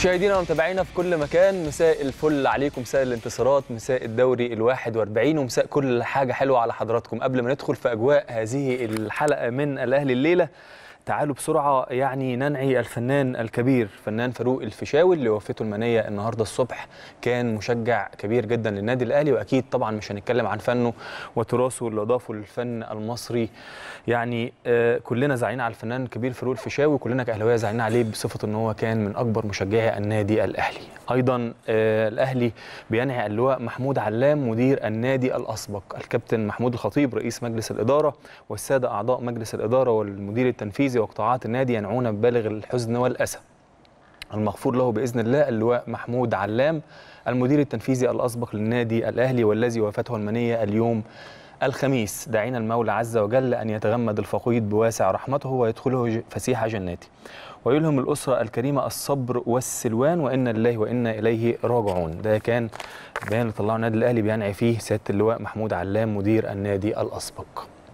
مشاهدينا ومتابعينا في كل مكان، مساء الفل عليكم، مساء الانتصارات، مساء الدوري ال41 ومساء كل حاجة حلوة على حضراتكم. قبل ما ندخل في أجواء هذه الحلقة من الأهلي الليلة، تعالوا بسرعة يعني ننعي الفنان الكبير فنان فاروق الفيشاوي اللي وفاته المنية النهاردة الصبح. كان مشجع كبير جدا للنادي الأهلي، وأكيد طبعا مش هنتكلم عن فنه وتراثه اللي أضافه للفن المصري. يعني كلنا زعلانين على الفنان الكبير فاروق الفيشاوي، كلنا كأهلاوية زعلانين عليه بصفة أنه هو كان من أكبر مشجعي النادي الأهلي. أيضا الأهلي بينعي اللواء محمود علام مدير النادي الأسبق، الكابتن محمود الخطيب رئيس مجلس الإدارة والسادة أعضاء مجلس الإدارة والمدير التنفيذي وقطاعات النادي ينعون ببالغ الحزن والأسى. المغفور له بإذن الله اللواء محمود علام المدير التنفيذي الأسبق للنادي الأهلي والذي وافته المنية اليوم الخميس، داعين المولى عز وجل أن يتغمد الفقيد بواسع رحمته ويدخله فسيح جناته، ويلهم الأسرة الكريمة الصبر والسلوان، وإنا لله وإنا إليه راجعون. ده كان بيان اللي طلعه النادي الأهلي بينعي فيه سيادة اللواء محمود علام مدير النادي الأسبق.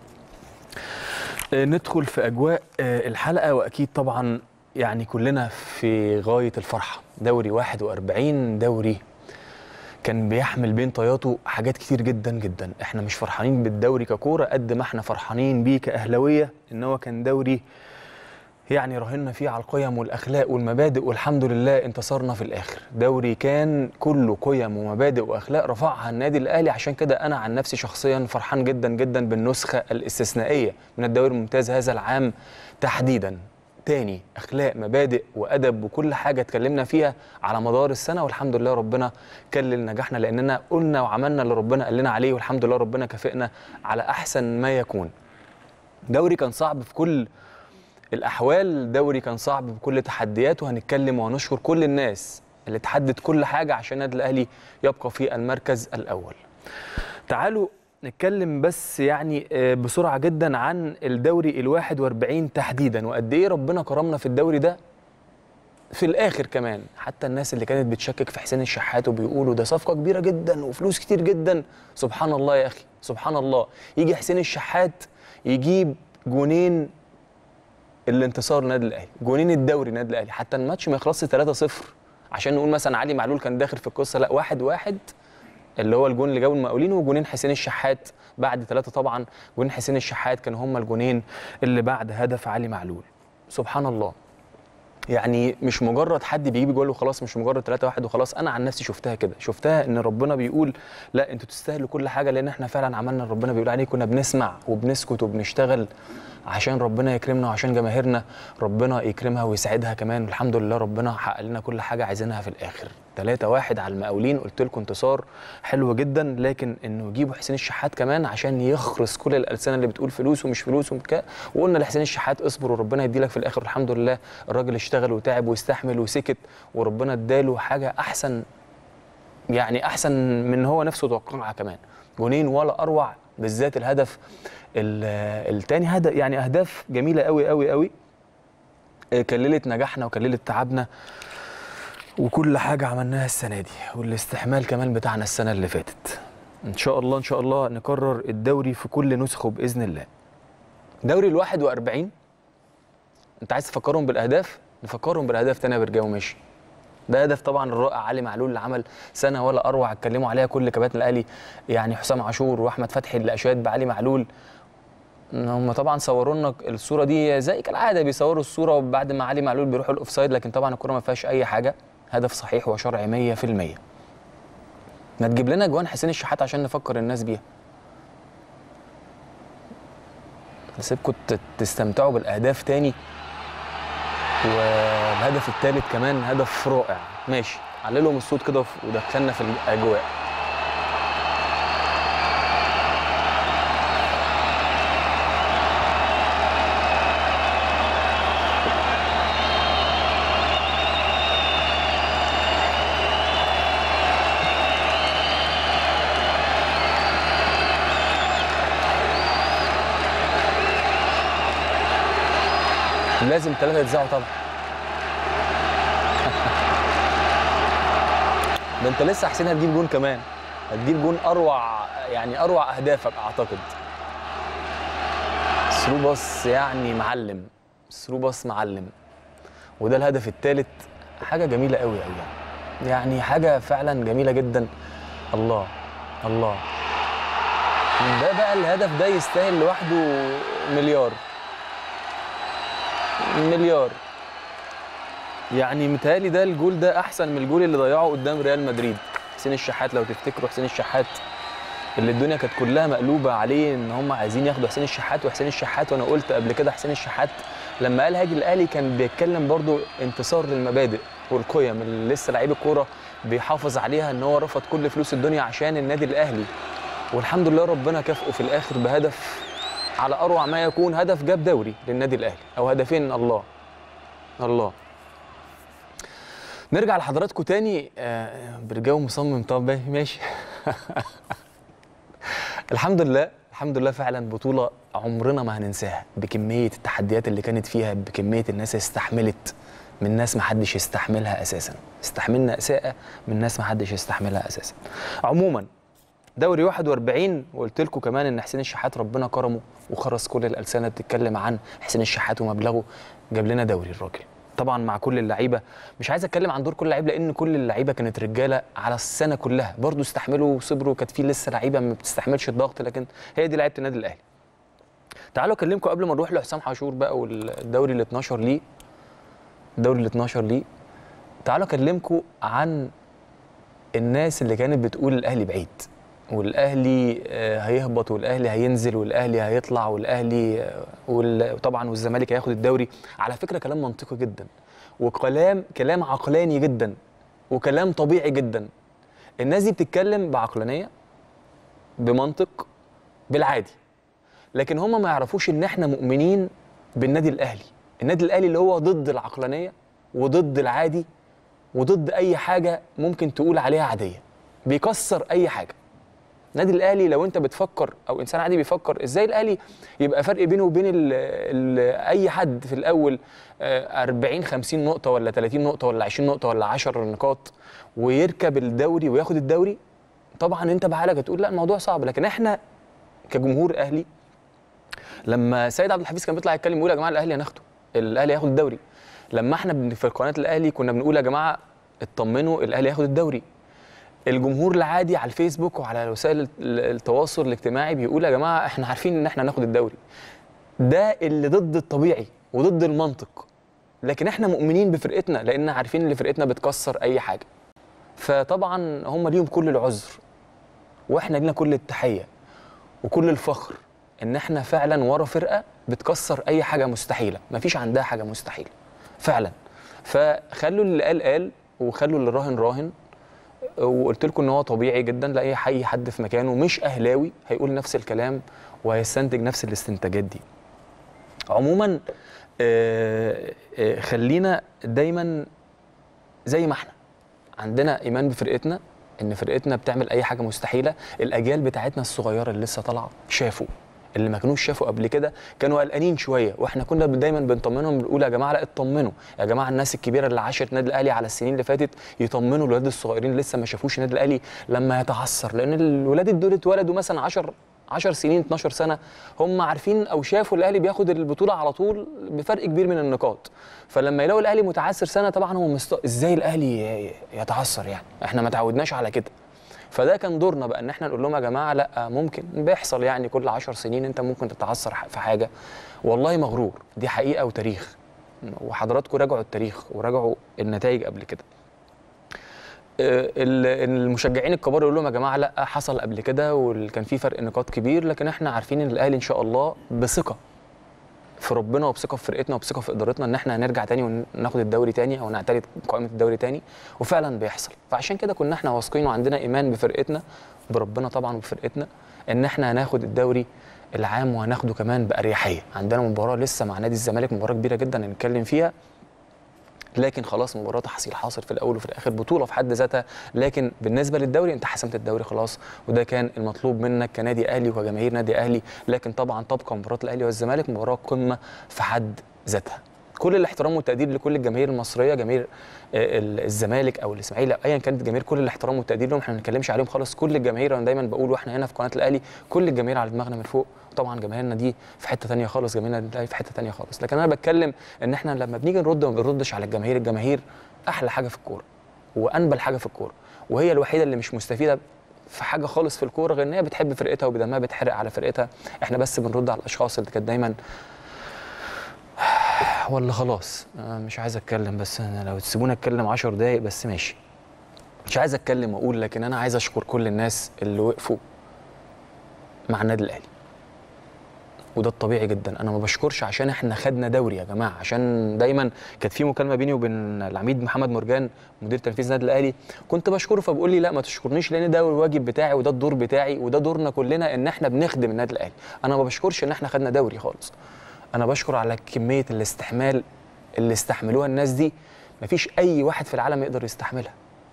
ندخل في أجواء الحلقة، وأكيد طبعا يعني كلنا في غاية الفرحة. دوري 41 دوري كان بيحمل بين طياته حاجات كتير جدا جدا. احنا مش فرحانين بالدوري ككورة قد ما احنا فرحانين بيه كأهلاوية، ان هو كان دوري يعني راهنا فيه على القيم والأخلاق والمبادئ، والحمد لله انتصرنا في الآخر. دوري كان كله قيم ومبادئ وأخلاق رفعها النادي الأهلي، عشان كده أنا عن نفسي شخصيا فرحان جدا جدا بالنسخة الاستثنائية من الدوري الممتاز هذا العام تحديدا. تاني أخلاق مبادئ وأدب وكل حاجة اتكلمنا فيها على مدار السنة، والحمد لله ربنا كلل نجاحنا لأننا قلنا وعملنا اللي ربنا قال لنا عليه، والحمد لله ربنا كافئنا على أحسن ما يكون. دوري كان صعب في كل الأحوال، دوري كان صعب بكل تحدياته. هنتكلم وهنشكر كل الناس اللي تحدد كل حاجة عشان النادي الأهلي يبقى في المركز الأول. تعالوا نتكلم بس يعني بسرعة جدا عن الدوري ال41 تحديدا، وقد إيه ربنا كرمنا في الدوري ده في الآخر كمان. حتى الناس اللي كانت بتشكك في حسين الشحات وبيقولوا ده صفقة كبيرة جدا وفلوس كتير جدا، سبحان الله يا أخي سبحان الله. يجي حسين الشحات يجيب جونين الانتصار النادي الاهلي، جونين الدوري النادي الاهلي، حتى الماتش ما يخلصش 3-0 عشان نقول مثلا علي معلول كان داخل في القصه، لا 1-1 اللي هو الجون اللي جابه المقاولين، وجونين حسين الشحات بعد 3. طبعا جونين حسين الشحات كانوا هم الجونين اللي بعد هدف علي معلول. سبحان الله، يعني مش مجرد حد بيجيب جول وخلاص، مش مجرد 3-1 وخلاص. انا عن نفسي شفتها كده، شفتها ان ربنا بيقول لا انتوا تستاهلوا كل حاجه، لان احنا فعلا عملنا اللي ربنا بيقول عليه. كنا بنسمع وبنسكت وبنشتغل عشان ربنا يكرمنا وعشان جماهيرنا ربنا يكرمها ويسعدها كمان. الحمد لله ربنا حقق لنا كل حاجه عايزينها في الاخر. 3-1 على المقاولين، قلت لكم انتصار حلو جدا، لكن انه يجيبوا حسين الشحات كمان عشان يخرس كل الالسنه اللي بتقول فلوس ومش فلوس وقلنا لحسين الشحات اصبر وربنا يديلك في الاخر. الحمد لله الراجل اشتغل وتعب واستحمل وسكت، وربنا اداله حاجه احسن، يعني احسن من هو نفسه توقعها كمان. جونين ولا اروع، بالذات الهدف الثاني هدف، يعني اهداف جميله قوي قوي قوي، كللت نجاحنا وكللت تعبنا وكل حاجه عملناها السنه دي، والاستحمال كمان بتاعنا السنه اللي فاتت. ان شاء الله ان شاء الله نكرر الدوري في كل نسخه باذن الله. دوري ال41 انت عايز تفكرهم بالاهداف؟ نفكرهم بالاهداف تاني يا برجاوي ماشي. ده هدف طبعا الرائع علي معلول اللي عمل سنه ولا اروع، اتكلموا عليها كل كباتن الاهلي، يعني حسام عاشور واحمد فتحي اللي اشاد بعلي معلول. هم طبعا صوروا لنا الصوره دي زي كالعاده، بيصوروا الصوره وبعد ما علي معلول بيروحوا الاوفسايد، لكن طبعا الكره ما فيهاش اي حاجه، هدف صحيح وشرعي 100%. ما تجيب لنا جوان حسين الشحات عشان نفكر الناس بيها. هسيبكم تستمتعوا بالاهداف تاني، والهدف الثالث كمان هدف رائع. ماشي عللهم الصوت كده ودخلنا في الاجواء. لازم 3 يتذاعوا طبعا. ده انت لسه حسين هتجيب جون كمان، هتجيب جون اروع، يعني اروع اهدافك اعتقد. ثرو باص يعني معلم، ثرو باص معلم. وده الهدف الثالث، حاجه جميله قوي قوي يعني حاجه فعلا جميله جدا. الله الله، ده بقى الهدف ده يستاهل لوحده مليار مليار. يعني متهيألي ده الجول ده احسن من الجول اللي ضيعه قدام ريال مدريد حسين الشحات. لو تفتكروا حسين الشحات اللي الدنيا كانت كلها مقلوبه عليه ان هم عايزين ياخدوا حسين الشحات وحسين الشحات، وانا قلت قبل كده حسين الشحات لما قال هاجي الاهلي كان بيتكلم برضو انتصار للمبادئ والقيم اللي لسه لعيب الكوره بيحافظ عليها، ان هو رفض كل فلوس الدنيا عشان النادي الاهلي. والحمد لله ربنا كافئه في الاخر بهدف على اروع ما يكون، هدف جاب دوري للنادي الاهلي او هدفين. الله الله. نرجع لحضراتكم تاني. برجاو مصمم. طب ماشي. الحمد لله الحمد لله فعلا بطولة عمرنا ما هننساها، بكمية التحديات اللي كانت فيها، بكمية الناس استحملت من ناس ما حدش يستحملها اساسا، استحملنا اساءة من ناس ما حدش يستحملها اساسا. عموما دوري 41، وقلت لكم كمان ان حسين الشحات ربنا كرمه وخرس كل الالسنه بتتكلم عن حسين الشحات ومبلغه، جاب لنا دوري الراجل. طبعا مع كل اللعيبه، مش عايز اتكلم عن دور كل لعيب لان كل اللعيبه كانت رجاله على السنه كلها، برضو استحملوا وصبروا. كانت في لسه لعيبه ما بتستحملش الضغط، لكن هي دي لعيبه النادي الاهلي. تعالوا اكلمكم قبل ما نروح لحسام حشور بقى والدوري ال 12 ليه. الدوري ال 12 ليه. تعالوا اكلمكم عن الناس اللي كانت بتقول الاهلي بعيد والاهلي هيهبط والاهلي هينزل والاهلي هيطلع والاهلي وطبعا والزمالك هياخد الدوري. على فكره كلام منطقي جدا، وكلام عقلاني جدا، وكلام طبيعي جدا. الناس دي بتتكلم بعقلانيه، بمنطق، بالعادي. لكن هم ما يعرفوش ان احنا مؤمنين بالنادي الاهلي. النادي الاهلي اللي هو ضد العقلانيه وضد العادي وضد اي حاجه ممكن تقول عليها عاديه، بيكسر اي حاجه. النادي الاهلي لو انت بتفكر او انسان عادي بيفكر ازاي الاهلي يبقى فرق بينه وبين اي حد في الاول 40 50 نقطه ولا 30 نقطه ولا 20 نقطه ولا 10 نقاط ويركب الدوري وياخد الدوري، طبعا انت بعقلك هتقول لا الموضوع صعب. لكن احنا كجمهور اهلي، لما سيد عبد الحفيظ كان بيطلع يتكلم يقول يا جماعه الاهلي هناخده، الاهلي هياخد الدوري. لما احنا في قناه الاهلي كنا بنقول يا جماعه اطمنوا الاهلي هياخد الدوري. الجمهور العادي على الفيسبوك وعلى وسائل التواصل الاجتماعي بيقول يا جماعه احنا عارفين ان احنا هناخد الدوري. ده اللي ضد الطبيعي وضد المنطق. لكن احنا مؤمنين بفرقتنا لان عارفين ان فرقتنا بتكسر اي حاجه. فطبعا هم ليهم كل العذر واحنا لينا كل التحيه وكل الفخر ان احنا فعلا ورا فرقه بتكسر اي حاجه مستحيله، مفيش عندها حاجه مستحيله فعلا. فخلوا اللي قال وخلوا اللي راهن. وقلت لكم ان هو طبيعي جدا لاي حد في مكانه مش اهلاوي هيقول نفس الكلام وهيستنتج نفس الاستنتاجات دي. عموما خلينا دايما زي ما احنا عندنا ايمان بفرقتنا، ان فرقتنا بتعمل اي حاجه مستحيله. الاجيال بتاعتنا الصغيره اللي لسه طالعه شافوا اللي ما كانوش شافوا قبل كده، كانوا قلقانين شويه، واحنا كنا دايما بنطمنهم بنقول يا جماعه لا اطمنوا يا جماعه، الناس الكبيره اللي عاشت النادي الاهلي على السنين اللي فاتت يطمنوا الولاد الصغيرين اللي لسه ما شافوش النادي الاهلي لما يتعثر. لان الولاد دول اتولدوا مثلا 10 سنين 12 سنه، هم عارفين او شافوا الاهلي بياخد البطوله على طول بفرق كبير من النقاط. فلما يلاقوا الاهلي متعثر سنه طبعا هم ازاي الاهلي يتعثر، يعني احنا ما تعودناش على كده. فده كان دورنا بقى ان احنا نقول لهم يا جماعه لا ممكن بيحصل، يعني كل 10 سنين انت ممكن تتعثر في حاجه، والله مغرور، دي حقيقه وتاريخ، وحضراتكم راجعوا التاريخ وراجعوا النتائج قبل كده. المشجعين الكبار يقول لهم يا جماعه لا حصل قبل كده وكان في فرق نقاط كبير، لكن احنا عارفين ان الاهلي ان شاء الله بثقه في ربنا وبثقه في فرقتنا وبثقه في ادارتنا ان احنا هنرجع تاني وناخد الدوري تاني او نعتري قائمه الدوري تاني، وفعلا بيحصل. فعشان كده كنا احنا واثقين وعندنا ايمان بفرقتنا، بربنا طبعا وبفرقتنا، ان احنا هناخد الدوري العام وهناخده كمان باريحيه. عندنا مباراه لسه مع نادي الزمالك، مباراه كبيره جدا هنتكلم فيها، لكن خلاص مباراه تحصيل حاصل في الاول وفي الاخر، بطوله في حد ذاتها، لكن بالنسبه للدوري انت حسمت الدوري خلاص، وده كان المطلوب منك كنادي اهلي وكجماهير نادي اهلي. لكن طبعا تبقى مباراه الاهلي والزمالك مباراه قمه في حد ذاتها. كل الاحترام والتقدير لكل الجماهير المصريه، جماهير الزمالك او الاسماعيلي ايا كانت الجماهير، كل الاحترام والتقدير لهم، احنا ما بنتكلمش عليهم خالص. كل الجماهير انا دايما بقول واحنا هنا في قناه الاهلي كل الجماهير على دماغنا من فوق. طبعا جماهيرنا دي في حته ثانيه خالص، جماهيرنا الاهلي في حته ثانيه خالص. لكن انا بتكلم ان احنا لما بنيجي نرد ما بنردش على الجماهير. الجماهير احلى حاجه في الكوره وانبل حاجه في الكوره، وهي الوحيده اللي مش مستفيده في حاجه خالص في الكوره غير ان هي بتحب فرقتها وبدمها بتحرق على فرقتها. احنا بس بنرد على الاشخاص اللي كانت دايما ولا خلاص مش عايز اتكلم، بس انا لو تسيبوني اتكلم 10 دقايق بس ماشي. مش عايز اتكلم واقول، لكن انا عايز اشكر كل الناس اللي وقفوا مع النادي الاهلي، وده الطبيعي جدا. انا ما بشكرش عشان احنا خدنا دوري يا جماعه، عشان دايما كانت في مكالمه بيني وبين العميد محمد مرجان مدير تنفيذي النادي الاهلي، كنت بشكره فبقول لي لا ما تشكرنيش لان ده الواجب بتاعي وده الدور بتاعي وده دورنا كلنا ان احنا بنخدم النادي الاهلي. انا ما بشكرش ان احنا خدنا دوري خالص، انا بشكر على كميه الاستحمال اللي استحملوها الناس دي. مفيش اي واحد في العالم يقدر يستحملها،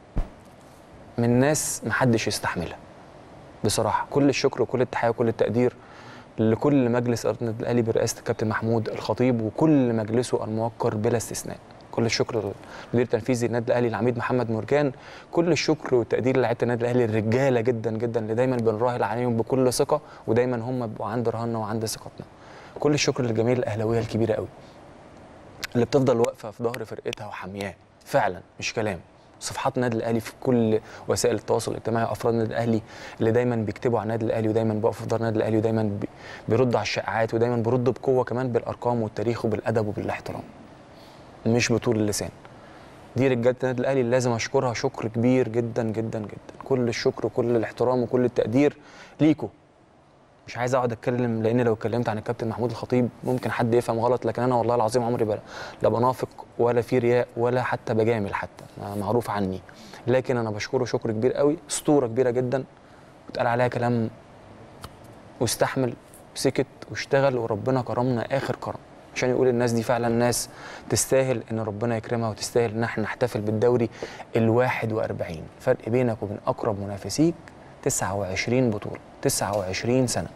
من ناس محدش يستحملها بصراحه. كل الشكر وكل التحيه وكل التقدير لكل مجلس اداره النادي الاهلي برئاسه الكابتن محمود الخطيب وكل مجلسه الموقر بلا استثناء. كل الشكر للمدير التنفيذي للنادي الاهلي العميد محمد مرجان. كل الشكر والتقدير للاعيبه النادي الاهلي الرجاله جدا جدا اللي دايما بنراهن عليهم بكل ثقه ودايما هم بيبقوا عند رهاننا وعند ثقتنا. كل الشكر للجماهير الاهلاويه الكبيره قوي اللي بتفضل واقفه في ظهر فرقتها وحامياه فعلا مش كلام. صفحات النادي الاهلي في كل وسائل التواصل الاجتماعي، افراد النادي الاهلي اللي دايما بيكتبوا عن النادي الاهلي ودايما بيقفوا في ظهر النادي الاهلي ودايما بيردوا على الشائعات ودايما بيردوا بقوه كمان بالارقام والتاريخ وبالادب وبالاحترام مش بطول اللسان. دي رجاله النادي الاهلي اللي لازم اشكرها شكر كبير جدا جدا جدا. كل الشكر وكل الاحترام وكل التقدير ليكوا. مش عايز اقعد اتكلم لان لو اتكلمت عن الكابتن محمود الخطيب ممكن حد يفهم غلط، لكن انا والله العظيم عمري لا بنافق ولا في رياء ولا حتى بجامل، حتى معروف عني. لكن انا بشكره شكر كبير قوي، اسطوره كبيره جدا واتقال عليها كلام واستحمل وسكت واشتغل وربنا كرمنا اخر كرم عشان يقول الناس دي فعلا ناس تستاهل ان ربنا يكرمها وتستاهل ان احنا نحتفل بالدوري ال41. فرق بينك وبين اقرب منافسيك 29 بطوله، 29 سنه،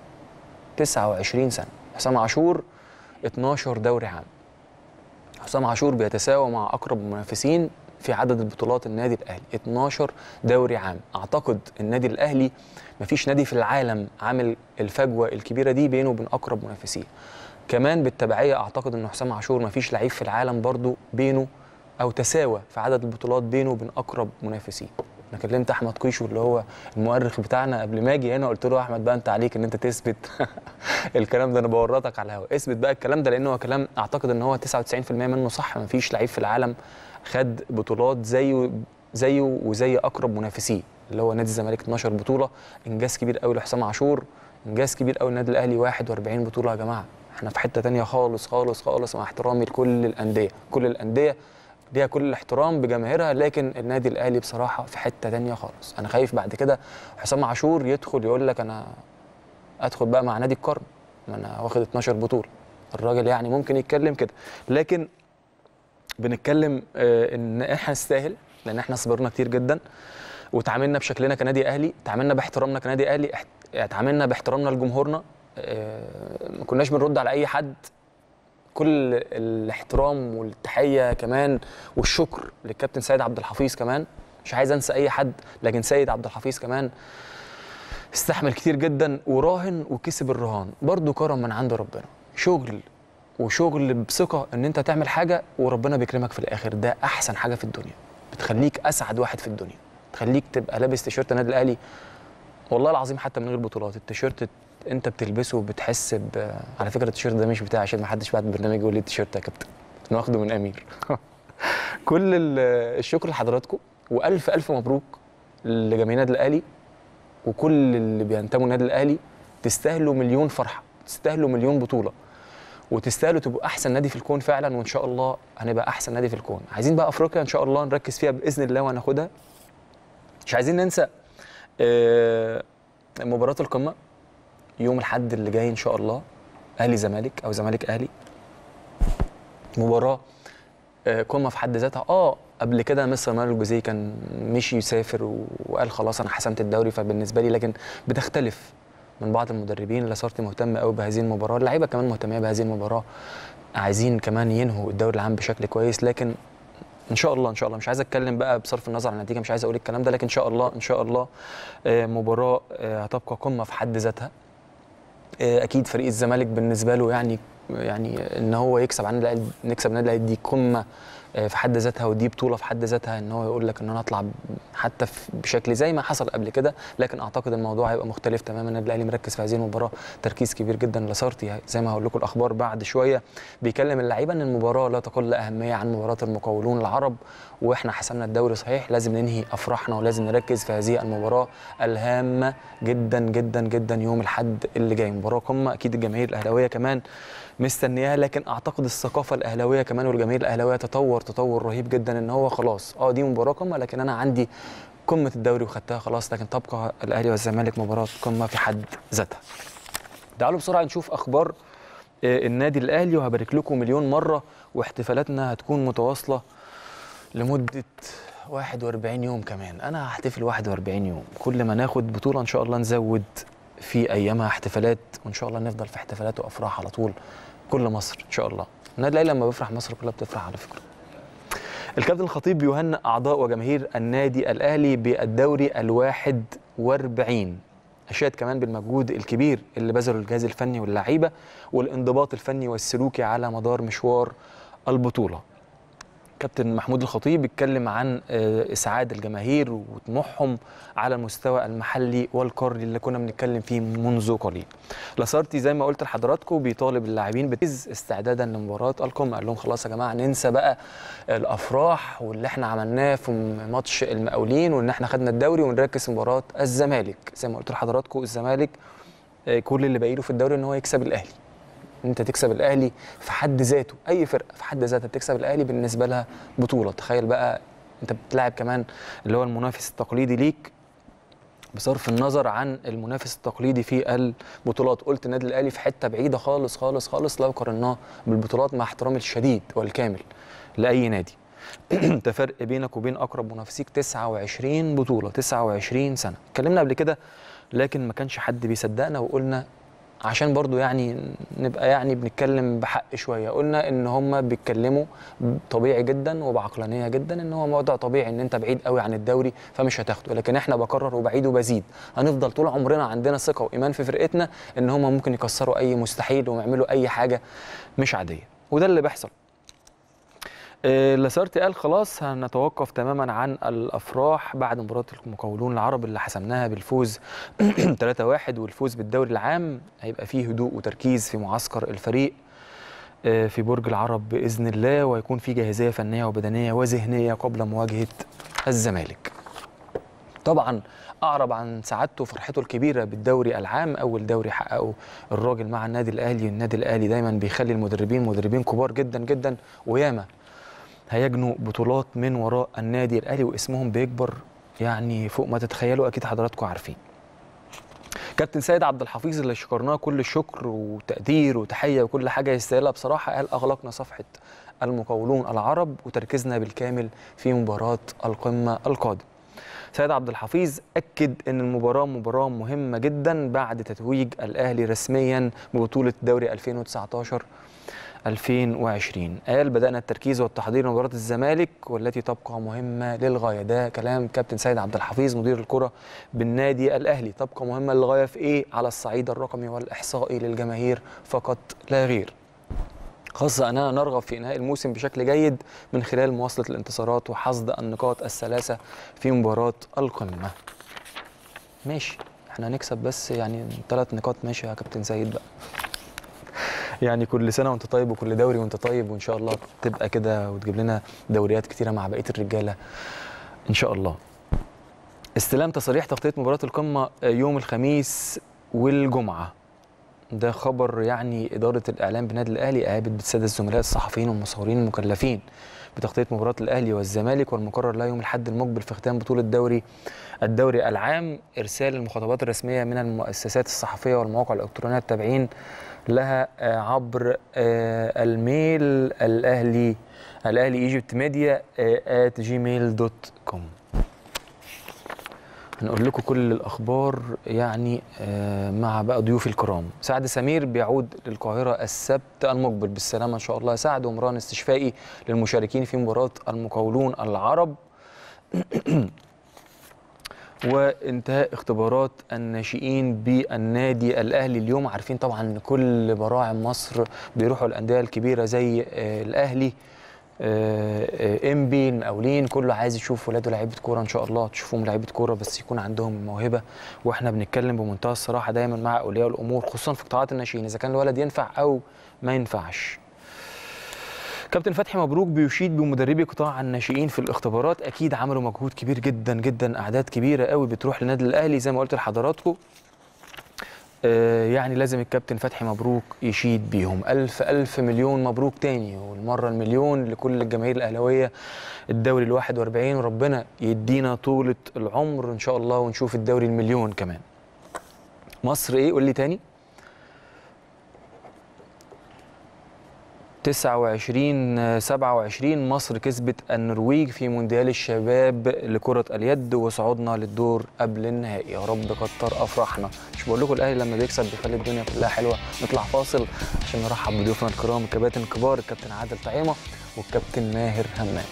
29 سنه. حسام عاشور 12 دوري عام. حسام عاشور بيتساوى مع اقرب المنافسين في عدد البطولات النادي الاهلي 12 دوري عام. اعتقد النادي الاهلي مفيش نادي في العالم عامل الفجوه الكبيره دي بينه وبين اقرب منافسيه. كمان بالتبعيه اعتقد ان حسام عاشور مفيش لعيب في العالم برضو بينه او تساوى في عدد البطولات بينه وبين اقرب منافسيه. انا كلمت احمد قيشو اللي هو المؤرخ بتاعنا قبل ما اجي هنا، قلت له احمد بقى انت عليك ان انت تثبت الكلام ده، انا بورطك على الهواء، اثبت بقى الكلام ده، لان هو كلام اعتقد ان هو 99% منه صح. مفيش لعيب في العالم خد بطولات زيه وزي اقرب منافسيه اللي هو نادي الزمالك 12 بطوله. انجاز كبير قوي لحسام عاشور، انجاز كبير قوي للنادي الاهلي 41 بطوله. يا جماعه احنا في حته ثانيه خالص خالص خالص، مع احترامي لكل الانديه. كل الانديه ليها كل الاحترام بجماهيرها، لكن النادي الاهلي بصراحه في حته ثانيه خالص. انا خايف بعد كده حسام عاشور يدخل يقول لك انا ادخل بقى مع نادي القرن ما انا واخد 12 بطوله. الراجل يعني ممكن يتكلم كده، لكن بنتكلم ان احنا نستاهل لان احنا صبرنا كتير جدا وتعاملنا بشكلنا كنادي اهلي، تعاملنا باحترامنا كنادي اهلي، تعاملنا باحترامنا لجمهورنا، ما كناش بنرد على اي حد. كل الاحترام والتحيه كمان والشكر للكابتن سيد عبد الحفيظ كمان، مش عايز انسى اي حد، لكن سيد عبد الحفيظ كمان استحمل كتير جدا وراهن وكسب الرهان برضو كرم من عند ربنا. شغل بثقه ان انت تعمل حاجه وربنا بيكرمك في الاخر، ده احسن حاجه في الدنيا، بتخليك اسعد واحد في الدنيا، تخليك تبقى لابس تيشيرت النادي الاهلي والله العظيم حتى من غير بطولات. التيشيرت انت بتلبسه بتحس على فكره التيشيرت ده مش بتاعي عشان ما حدش بعد البرنامج يقول لي التيشيرت يا كابتن، انا واخده من امير. كل الشكر لحضراتكم والف الف مبروك لجماهير النادي الاهلي وكل اللي بينتموا للنادي الاهلي. تستاهلوا مليون فرحه، تستاهلوا مليون بطوله، وتستاهلوا تبقوا احسن نادي في الكون فعلا، وان شاء الله هنبقى احسن نادي في الكون. عايزين بقى افريقيا ان شاء الله نركز فيها باذن الله وهناخدها. مش عايزين ننسى مباراه القمه يوم الاحد اللي جاي ان شاء الله، اهلي زمالك او زمالك اهلي. مباراه قمه في حد ذاتها. قبل كده مستر مانويل الجوزيه كان مشي يسافر وقال خلاص انا حسمت الدوري فبالنسبه لي، لكن بتختلف من بعض المدربين. لاسارتي مهتم قوي بهذه المباراه، اللعيبه كمان مهتميه بهذه المباراه. عايزين كمان ينهوا الدوري العام بشكل كويس، لكن ان شاء الله ان شاء الله مش عايز اتكلم بقى بصرف النظر عن النتيجه، مش عايز اقول الكلام ده، لكن ان شاء الله ان شاء الله مباراه هتبقى قمه في حد ذاتها. اكيد فريق الزمالك بالنسبه له يعني ان هو يكسب عن الاهلي، نكسب النادي الاهلي دي قمه في حد ذاتها، ودي بطوله في حد ذاتها، ان هو يقول لك ان انا اطلع حتى بشكل زي ما حصل قبل كده. لكن اعتقد الموضوع هيبقى مختلف تماما. النادي الاهلي مركز في هذه المباراه تركيز كبير جدا. لاسارتي زي ما هقول لكم الاخبار بعد شويه بيكلم اللعيبه ان المباراه لا تقل اهميه عن مباراه المقاولون العرب، واحنا حسمنا الدوري صحيح، لازم ننهي افراحنا ولازم نركز في هذه المباراه الهامه جدا جدا جدا يوم الاحد اللي جاي. مباراه قمه، اكيد الجماهير الاهلاويه كمان مستنياها، لكن اعتقد الثقافه الاهلاويه كمان والجماهير الاهلاويه تطور رهيب جدا، ان هو خلاص دي مباراه قمه، لكن انا عندي قمه الدوري وخدتها خلاص، لكن تبقى الاهلي والزمالك مباراه قمه في حد ذاتها. تعالوا بسرعه نشوف اخبار النادي الاهلي، وهبارك لكم مليون مره، واحتفالاتنا هتكون متواصله لمده 41 يوم كمان. انا هحتفل 41 يوم، كل ما ناخد بطوله ان شاء الله نزود في ايامها احتفالات، وان شاء الله نفضل في احتفالات وافراح على طول كل مصر ان شاء الله. النادي الاهلي لما بيفرح مصر كلها بتفرح على فكره. الكابتن الخطيب بيهنئ اعضاء وجماهير النادي الاهلي بالدوري ال41، اشاد كمان بالمجهود الكبير اللي بذله الجهاز الفني واللعيبه والانضباط الفني والسلوكي على مدار مشوار البطوله. كابتن محمود الخطيب اتكلم عن اسعاد الجماهير وطموحهم على المستوى المحلي والقاري اللي كنا بنتكلم فيه منذ قليل. لاسارتي زي ما قلت لحضراتكم بيطالب اللاعبين استعدادا لمباراه القمه، قال لهم خلاص يا جماعه ننسى بقى الافراح واللي احنا عملناه في ماتش المقاولين وان احنا خدنا الدوري، ونركز في مباراه الزمالك. زي ما قلت لحضراتكم الزمالك كل اللي باقي له في الدوري ان هو يكسب الاهلي. انت تكسب الاهلي في حد ذاته، اي فرقه في حد ذاتها تكسب الاهلي بالنسبه لها بطوله. تخيل بقى انت بتلاعب كمان اللي هو المنافس التقليدي ليك، بصرف النظر عن المنافس التقليدي في البطولات. قلت النادي الاهلي في حته بعيده خالص خالص خالص لو قارناه بالبطولات، مع احترامي الشديد والكامل لاي نادي. انت فرق بينك وبين اقرب منافسيك 29 بطوله، 29 سنه. اتكلمنا قبل كده لكن ما كانش حد بيصدقنا، وقلنا عشان برضو يعني نبقى يعني بنتكلم بحق شويه، قلنا ان هم بيتكلموا طبيعي جدا وبعقلانيه جدا، ان هو موضوع طبيعي ان انت بعيد قوي عن الدوري فمش هتاخده، لكن احنا بكرر وبعيد وبزيد، هنفضل طول عمرنا عندنا ثقه وايمان في فرقتنا ان هم ممكن يكسروا اي مستحيل ويعملوا اي حاجه مش عاديه، وده اللي بيحصل. لاسارتي قال خلاص هنتوقف تماما عن الافراح بعد مباراه المقاولون العرب اللي حسمناها بالفوز 3-1 والفوز بالدوري العام. هيبقى فيه هدوء وتركيز في معسكر الفريق في برج العرب باذن الله، ويكون في جاهزيه فنيه وبدنيه وذهنيه قبل مواجهه الزمالك. طبعا اعرب عن سعادته وفرحته الكبيره بالدوري العام، اول دوري حققه الراجل مع النادي الاهلي. النادي الاهلي دايما بيخلي المدربين مدربين كبار جدا جدا، وياما هيجنوا بطولات من وراء النادي الاهلي واسمهم بيكبر يعني فوق ما تتخيلوا، اكيد حضراتكم عارفين. كابتن سيد عبد الحفيظ اللي شكرناه كل الشكر وتقدير وتحيه وكل حاجه يستاهلها بصراحه، قال اغلقنا صفحه المقاولون العرب وتركيزنا بالكامل في مباراه القمه القادمه. سيد عبد الحفيظ اكد ان المباراه مباراه مهمه جدا بعد تتويج الاهلي رسميا ببطوله دوري 2019 2020. قال بدأنا التركيز والتحضير لمباراة الزمالك والتي تبقى مهمة للغاية. ده كلام كابتن سيد عبد الحفيظ مدير الكرة بالنادي الأهلي. تبقى مهمة للغاية في إيه؟ على الصعيد الرقمي والإحصائي للجماهير فقط لا غير. خاصة أننا نرغب في إنهاء الموسم بشكل جيد من خلال مواصلة الانتصارات وحصد النقاط الثلاثة في مباراة القمة. ماشي، احنا هنكسب بس يعني 3 نقاط، ماشي يا كابتن سيد بقى. يعني كل سنه وانت طيب وكل دوري وانت طيب، وان شاء الله تبقى كده وتجيب لنا دوريات كتيره مع بقيه الرجاله ان شاء الله. استلام تصاريح تغطيه مباراه القمه يوم الخميس والجمعه. ده خبر يعني اداره الاعلام بالنادي الاهلي قابلت بالساده الزملاء الصحفيين والمصورين المكلفين بتغطيه مباراه الاهلي والزمالك، والمقرر لها يوم الاحد المقبل في ختام بطوله الدوري العام ارسال المخاطبات الرسميه من المؤسسات الصحفيه والمواقع الالكترونيه التابعين لها عبر الميل الاهلي ايجيبت ميديا @gmail.com. نقول لكم كل الاخبار يعني مع بقى ضيوفي الكرام. سعد سمير بيعود للقاهره السبت المقبل بالسلامه ان شاء الله. سعد ومران استشفائي للمشاركين في مباراه المقاولون العرب. وانتهاء الناشئين الناشئين بالنادي الاهلي اليوم. عارفين طبعا ان كل براعم مصر بيروحوا الانديه الكبيره زي الاهلي، انبي، المقاولين، كله عايز يشوف ولاده لعيبه كوره ان شاء الله. تشوفهم لعيبه كوره بس يكون عندهم موهبه. واحنا بنتكلم بمنتهى الصراحه دايما مع اولياء الامور خصوصا في قطاعات الناشئين اذا كان الولد ينفع او ما ينفعش. كابتن فتحي مبروك بيشيد بمدربي قطاع الناشئين في الاختبارات. اكيد عملوا مجهود كبير جدا جدا، اعداد كبيره قوي بتروح للنادي الاهلي زي ما قلت لحضراتكم. يعني لازم الكابتن فتحي مبروك يشيد بيهم. ألف ألف مليون مبروك تاني، والمرة المليون لكل الجماهير الأهلاوية. الدوري ال41 وربنا يدينا طولة العمر إن شاء الله ونشوف الدوري المليون كمان. مصر إيه؟ قول لي تاني. 29-27 مصر كسبت النرويج في مونديال الشباب لكرة اليد وصعودنا للدور قبل النهائي. يا رب كتر افراحنا. مش بقول لكم الاهلي لما بيكسب بيخلي الدنيا كلها حلوه. نطلع فاصل عشان نرحب بضيوفنا الكرام الكباتن الكبار، الكابتن عادل طعيمه والكابتن ماهر همام.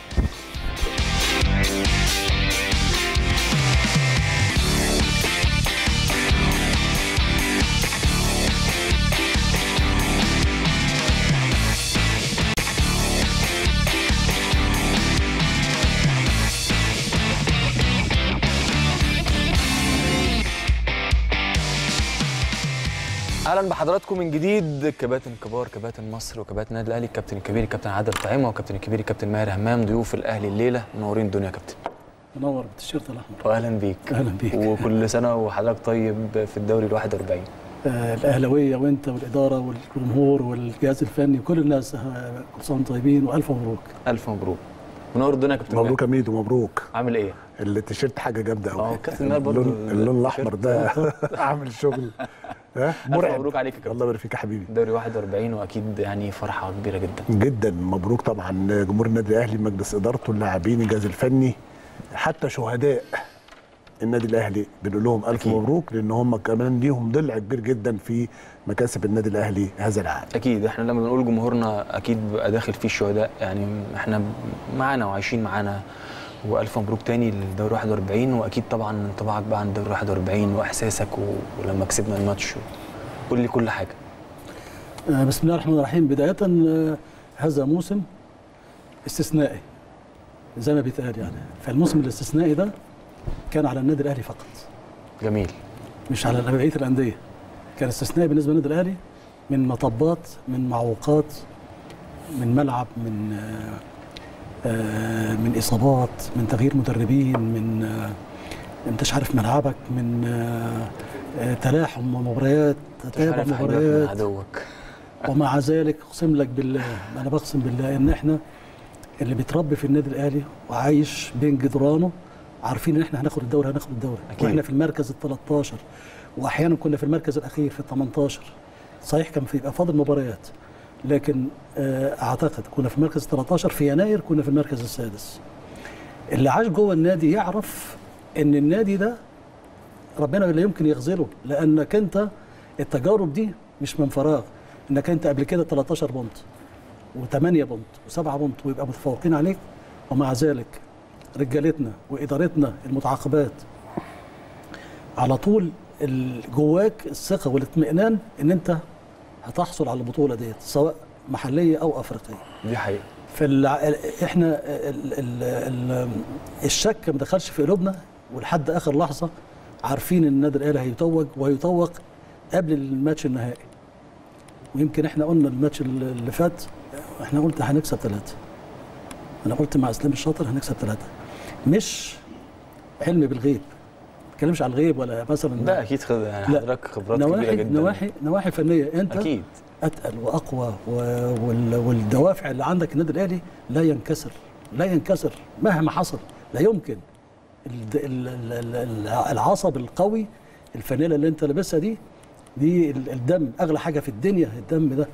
اهلا بحضراتكم من جديد. كباتن كبار، كباتن مصر وكباتن النادي الاهلي، الكابتن الكبير الكابتن عادل طعيمه والكابتن الكبير الكابتن ماهر همام، ضيوف الاهلي الليله. منورين الدنيا يا كابتن. منور بالتيشيرت الاحمر. واهلا بيك. اهلا بيك. وكل سنه وحضرتك طيب في الدوري ال41. الاهلاويه وانت والاداره والجمهور والجهاز الفني وكل الناس كل سنه وانتم طيبين والف مبروك. الف مبروك. منور الدنيا يا كابتن. مبروك يا ميدو. مبروك. عامل ايه؟ التيشيرت حاجه جامده قوي. كابتن ماهر برضه اللون الاحمر ده عامل شغل مرعب. مبروك عليك يا كابتن. الله يبارك فيك يا حبيبي. دوري 41 واكيد يعني فرحه كبيره جدا جدا. مبروك طبعا جمهور النادي الاهلي، مجلس ادارته، اللاعبين، الجهاز الفني، حتى شهداء النادي الاهلي بنقول لهم الف مبروك، لان هم كمان ليهم ضلع كبير جدا في مكاسب النادي الاهلي هذا العام. اكيد احنا لما بنقول جمهورنا اكيد بيبقى داخل فيه الشهداء، يعني احنا معانا وعايشين معانا. والف مبروك تاني للدوري 41. واكيد طبعا انطباعك بقى عن الدوري 41 واحساسك ولما كسبنا الماتش. قول لي كل حاجه. بسم الله الرحمن الرحيم. بدايه هذا موسم استثنائي زي ما بيتقال يعني، فالموسم الاستثنائي ده كان على النادي الاهلي فقط. جميل. مش على بقيه الانديه. كان استثنائي بالنسبه للنادي الاهلي، من مطبات، من معوقات، من ملعب، من اصابات، من تغيير مدربين، من انتش عارف ملعبك، من تلاحم مباريات، تتابع مباريات عدوك. ومع ذلك اقسم لك بالله، انا بقسم بالله ان احنا اللي بيتربي في النادي الاهلي وعايش بين جدرانه عارفين ان احنا هناخد الدوري. واحنا في المركز ال13 واحيانا كنا في المركز الاخير في ال18. صحيح كان بيبقى فاضل مباريات، لكن اعتقد كنا في المركز 13 في يناير، كنا في المركز السادس. اللي عاش جوه النادي يعرف ان النادي ده ربنا لا يمكن يخذله، لانك انت التجارب دي مش من فراغ. انك انت قبل كده 13 بونت و8 بونت و7 بونت ويبقى متفوقين عليك، ومع ذلك رجالتنا وادارتنا المتعاقبات على طول جواك الثقه والاطمئنان ان انت هتحصل على البطوله ديت سواء محليه او افريقيه. دي حقيقه. احنا الشك ما دخلش في قلوبنا، ولحد اخر لحظه عارفين ان النادي الاهلي هيتوج وهيتوق قبل الماتش النهائي. ويمكن احنا قلنا الماتش اللي فات احنا قلت هنكسب 3. انا قلت مع اسلام الشاطر هنكسب 3. مش علم بالغيب، ما بتكلمش على الغيب ولا مثلا. لا اكيد يعني حضرتك خبرات كبيره جدا. نواحي فنيه انت اكيد اتقل واقوى، والدوافع اللي عندك النادي الاهلي لا ينكسر مهما حصل. لا يمكن. العصب القوي، الفانيله اللي انت لابسها دي الدم اغلى حاجه في الدنيا. الدم ده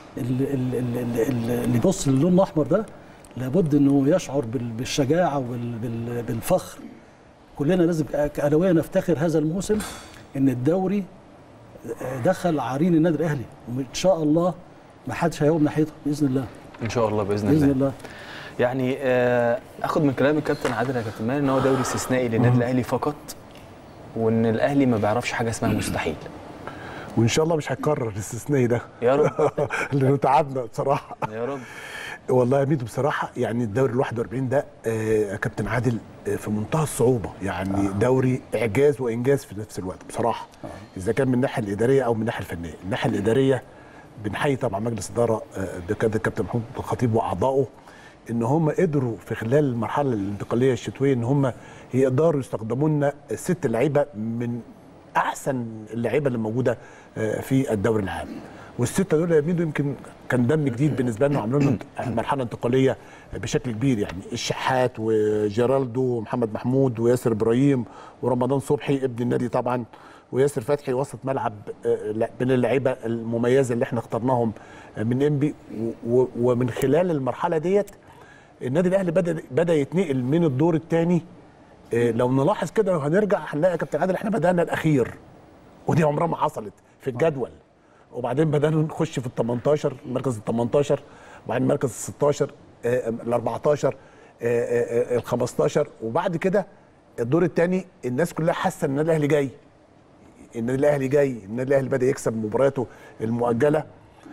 اللي يبص للون الاحمر ده لابد انه يشعر بالشجاعه وبالفخر. كلنا لازم كأهلاوية نفتخر هذا الموسم ان الدوري دخل عرين النادي الاهلي، وان شاء الله ما حدش هيقوم ناحيته باذن الله. ان شاء الله باذن الله. يعني اخد من كلام الكابتن عادل يا كابتن ماهر ان هو دوري استثنائي للنادي الاهلي فقط، وان الاهلي ما بيعرفش حاجه اسمها مستحيل. وان شاء الله مش هيتكرر الاستثنائي ده يا رب. لانه تعبنا بصراحه. يا رب. والله يا ميدو بصراحه يعني الدوري ال 41 ده يا كابتن عادل في منتهى الصعوبه، يعني دوري اعجاز وانجاز في نفس الوقت بصراحه. اذا كان من الناحيه الاداريه او من الناحيه الفنيه. الناحيه الاداريه بنحيي طبعا مجلس اداره بقياده الكابتن محمود الخطيب واعضائه ان هم قدروا في خلال المرحله الانتقاليه الشتويه ان هم يقدروا يستخدموا لنا 6 لعيبه من احسن اللعيبه اللي موجوده في الدوري العام. والسته دول يا ميدو يمكن كان دم جديد بالنسبه لنا، وعملوا لنا مرحله انتقاليه بشكل كبير، يعني الشحات وجيرالدو ومحمد محمود وياسر ابراهيم ورمضان صبحي ابن النادي طبعا، وياسر فتحي وسط ملعب من اللعيبه المميزه اللي احنا اخترناهم من انبي. ومن خلال المرحله ديت النادي الاهلي بدا يتنقل من الدور الثاني. لو نلاحظ كده وهنرجع هنلاقي يا كابتن عادل احنا بدانا الاخير، ودي عمرها ما حصلت في الجدول. وبعدين بدانا نخش في ال 18 المركز ال 18، وبعدين المركز ال 16 ال 14 ال 15، وبعد كده الدور الثاني الناس كلها حاسه ان النادي الاهلي جاي. النادي الاهلي جاي، النادي الاهلي بدا يكسب مبارياته المؤجله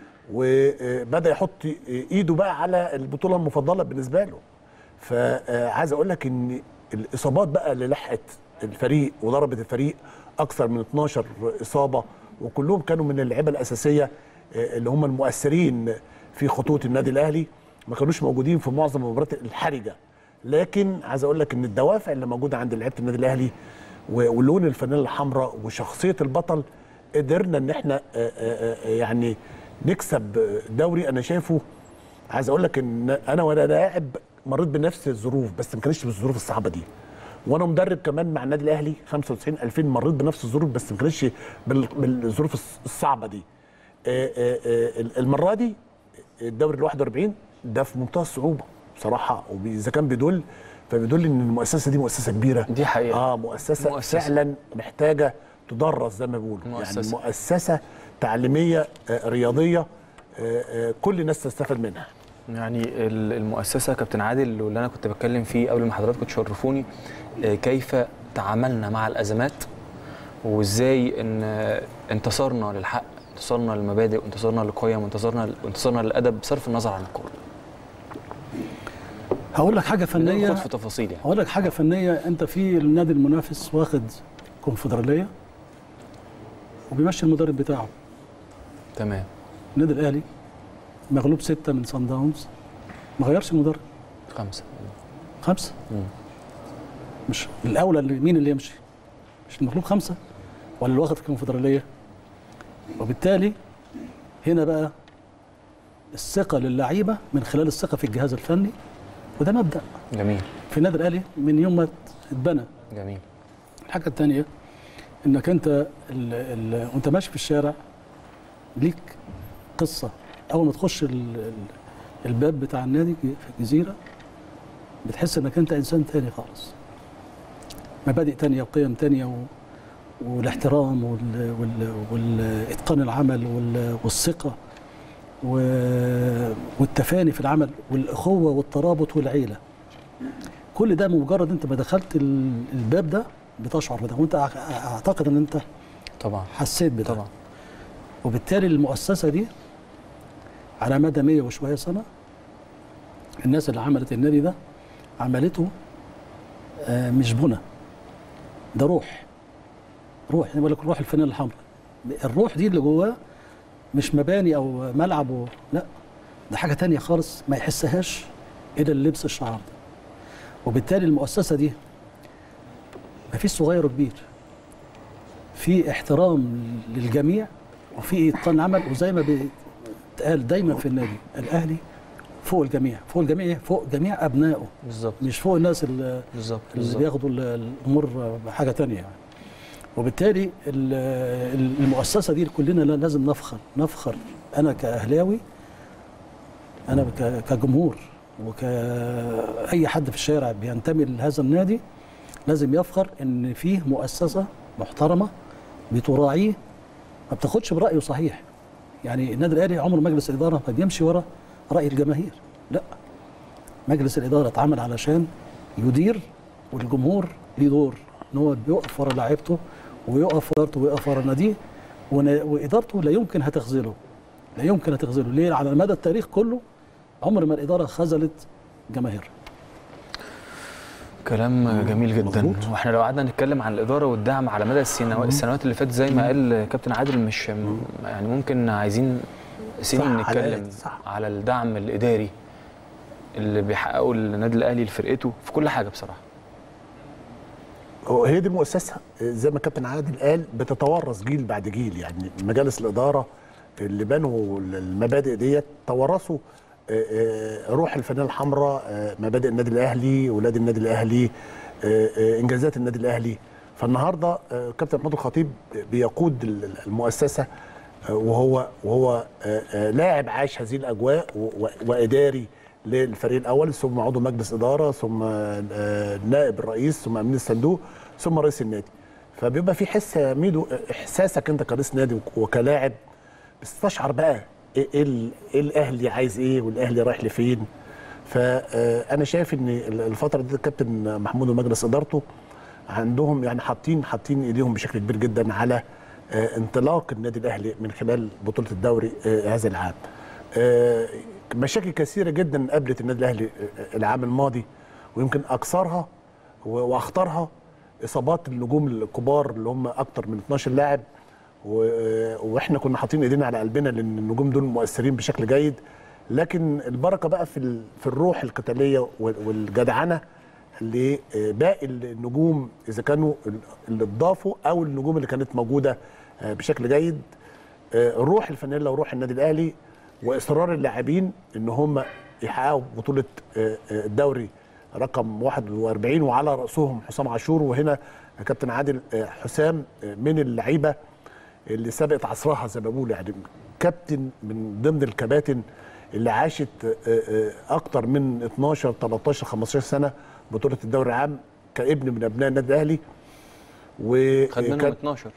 وبدا يحط ايده بقى على البطوله المفضله بالنسبه له. فعايز اقول لك ان الاصابات بقى اللي لحقت الفريق وضربت الفريق اكثر من 12 اصابه، وكلهم كانوا من اللعيبه الاساسيه اللي هم المؤثرين في خطوط النادي الاهلي، ما كانوش موجودين في معظم المباريات الحرجه. لكن عايز اقول لك ان الدوافع اللي موجوده عند لعيبه النادي الاهلي ولون الفانيلا الحمراء وشخصيه البطل قدرنا ان احنا يعني نكسب دوري. انا شايفه، عايز اقول لك ان انا وانا لاعب مريت بنفس الظروف، بس ما كانتش بالظروف الصعبه دي. وانا مدرب كمان مع النادي الاهلي 95 2000 مريت بنفس الظروف، بس ما كانتش بالظروف الصعبه دي. المره دي الدوري ال 41 ده في منتهى الصعوبه بصراحه، واذا كان بيدل فبيدل ان المؤسسه دي مؤسسه كبيره. دي حقيقه. مؤسسه فعلا محتاجه تدرس زي ما بيقولوا، يعني مؤسسه تعليميه رياضيه كل الناس تستفاد منها. يعني المؤسسه كابتن عادل، واللي انا كنت بتكلم فيه قبل ما حضراتكم تشرفوني، كيف تعاملنا مع الازمات وازاي ان انتصرنا للحق، انتصرنا للمبادئ، وانتصرنا للقيم، وانتصرنا للادب بصرف النظر عن الكوره. هقول لك حاجه فنيه، ندخل في تفاصيل يعني. هقول لك حاجه فنيه. انت في النادي المنافس واخد كونفدراليه وبيمشي المدرب بتاعه. تمام. النادي الاهلي مغلوب 6 من صن داونز، ما غيرش المدرب. 5 مش الاولى اللي مين اللي يمشي؟ مش المغلوب 5 ولا اللي واخد الكونفدراليه؟ وبالتالي هنا بقى الثقه للعيبه من خلال الثقه في الجهاز الفني، وده مبدا جميل في النادي الاهلي من يوم ما اتبنى. جميل. الحاجه الثانيه انك انت وانت ماشي في الشارع ليك قصه. اول ما تخش الباب بتاع النادي في الجزيره بتحس انك انت انسان تاني خالص، مبادئ تانيه وقيم تانيه والاحترام والاتقان العمل والثقه والتفاني في العمل والاخوه والترابط والعيله. كل ده مجرد انت ما دخلت الباب ده بتشعر بده، وانت اعتقد ان انت طبعا حسيت بده طبعا. وبالتالي المؤسسه دي على مدى 100 وشويه سنه الناس اللي عملت النادي ده عملته مش بنى، ده روح يعني بقول لك روح الفانيلا الحمراء. الروح دي اللي جواه مش مباني او ملعب لا، ده حاجه تانية خالص ما يحسهاش الا اللي لبس الشعار ده. وبالتالي المؤسسه دي ما فيش صغير وكبير، في احترام للجميع وفي اتقان عمل. وزي ما بيتقال دايما في النادي الاهلي فوق الجميع، فوق الجميع، فوق جميع ابنائه بالظبط، مش فوق الناس اللي بياخدوا الامور بحاجه ثانيه يعني. وبالتالي المؤسسه دي كلنا لازم نفخر. انا كاهلاوي، انا كجمهور، وكاي حد في الشارع بينتمي لهذا النادي، لازم يفخر ان فيه مؤسسه محترمه بتراعيه، ما بتاخدش برايه صحيح. يعني النادي الاهلي عمر مجلس الاداره ما بيمشي ورا راي الجماهير، لا، مجلس الاداره اتعمل علشان يدير، والجمهور ليه دور ان هو بيقف ورا لاعيبته ويقف ورا ويقف ورا ناديه، وادارته لا يمكن هتخذله، لا يمكن هتخذله. ليه؟ على مدى التاريخ كله عمر ما الاداره خذلت جماهيرها. كلام جميل جدا. مظبوط. واحنا لو قعدنا نتكلم عن الاداره والدعم على مدى السنوات اللي فاتت زي ما قال كابتن عادل، مش يعني ممكن عايزين سنين نتكلم على الدعم الاداري اللي بيحققه النادي الاهلي لفرقته في كل حاجه بصراحه. هي دي المؤسسه زي ما كابتن عادل قال بتتورث جيل بعد جيل. يعني مجالس الاداره اللي بنوا المبادئ ديت توارثوا روح الفانيله الحمراء، مبادئ النادي الاهلي، ولاد النادي الاهلي، انجازات النادي الاهلي. فالنهارده كابتن محمود الخطيب بيقود المؤسسه، وهو لاعب عاش هذه الاجواء واداري للفريق الاول، ثم عضو مجلس اداره، ثم نائب الرئيس، ثم امين الصندوق، ثم رئيس النادي. فبيبقى في حس يا ميدو، احساسك انت كرئيس نادي وكلاعب بتستشعر بقى ايه الاهلي عايز ايه والاهلي رايح لفين. فانا شايف ان الفتره دي الكابتن محمود ومجلس ادارته عندهم يعني حاطين ايديهم بشكل كبير جدا على انطلاق النادي الاهلي من خلال بطوله الدوري هذا العام. مشاكل كثيره جدا قابلت النادي الاهلي العام الماضي، ويمكن اكثرها واخطرها اصابات النجوم الكبار اللي هم اكثر من 12 لاعب، واحنا كنا حاطين ايدينا على قلبنا لان النجوم دول مؤثرين بشكل جيد. لكن البركه بقى في الروح القتاليه والجدعنه لباقي النجوم، اذا كانوا اللي اتضافوا او النجوم اللي كانت موجوده بشكل جيد. روح الفانيلا وروح النادي الاهلي واصرار اللاعبين ان هم يحققوا بطوله الدوري رقم 41، وعلى راسهم حسام عاشور. وهنا كابتن عادل، حسام من اللعيبه اللي سبقت عصرها زي ما بقول، يعني كابتن من ضمن الكباتن اللي عاشت اكتر من 12 13 15 سنه بطوله الدوري العام كابن من ابناء النادي الاهلي، خد منهم 12.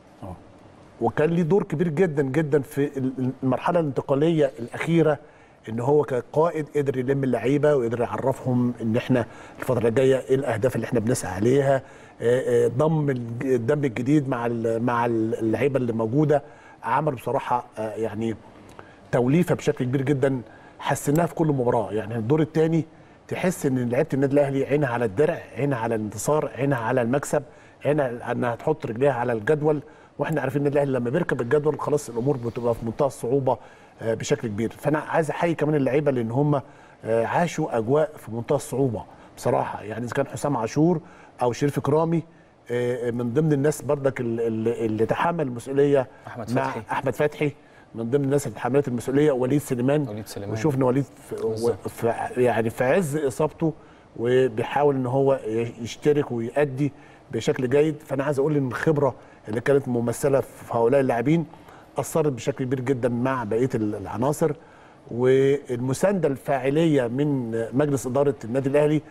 وكان ليه دور كبير جدا جدا في المرحله الانتقاليه الاخيره، ان هو كقائد قدر يلم اللعيبه وقدر يعرفهم ان احنا الفتره الجايه ايه الاهداف اللي احنا بنسعى عليها، ضم الدم الجديد مع اللعيبه اللي موجوده. عمل بصراحه يعني توليفه بشكل كبير جدا حسيناها في كل مباراه. يعني الدور الثاني تحس ان لعيبه النادي الاهلي عينها على الدرع، عينها على الانتصار، عينها على المكسب، عينها انها تحط رجليها على الجدول. واحنا عارفين النادي الاهلي لما بيركب الجدول خلاص الامور بتبقى في منتهى الصعوبه بشكل كبير. فانا عايز احيي كمان اللعيبه لان هم عاشوا اجواء في منتهى الصعوبه بصراحه. يعني اذا كان حسام عاشور او شريف اكرامي من ضمن الناس بردك اللي تحمل المسؤوليه، مع احمد فتحي من ضمن الناس اللي تحملت المسؤوليه، وليد سليمان. وشوفنا وليد يعني في عز اصابته وبيحاول ان هو يشترك ويؤدي بشكل جيد. فانا عايز اقول ان الخبره اللي كانت ممثله في هؤلاء اللاعبين اثرت بشكل كبير جدا مع بقيه العناصر، والمسانده الفاعليه من مجلس اداره النادي الاهلي.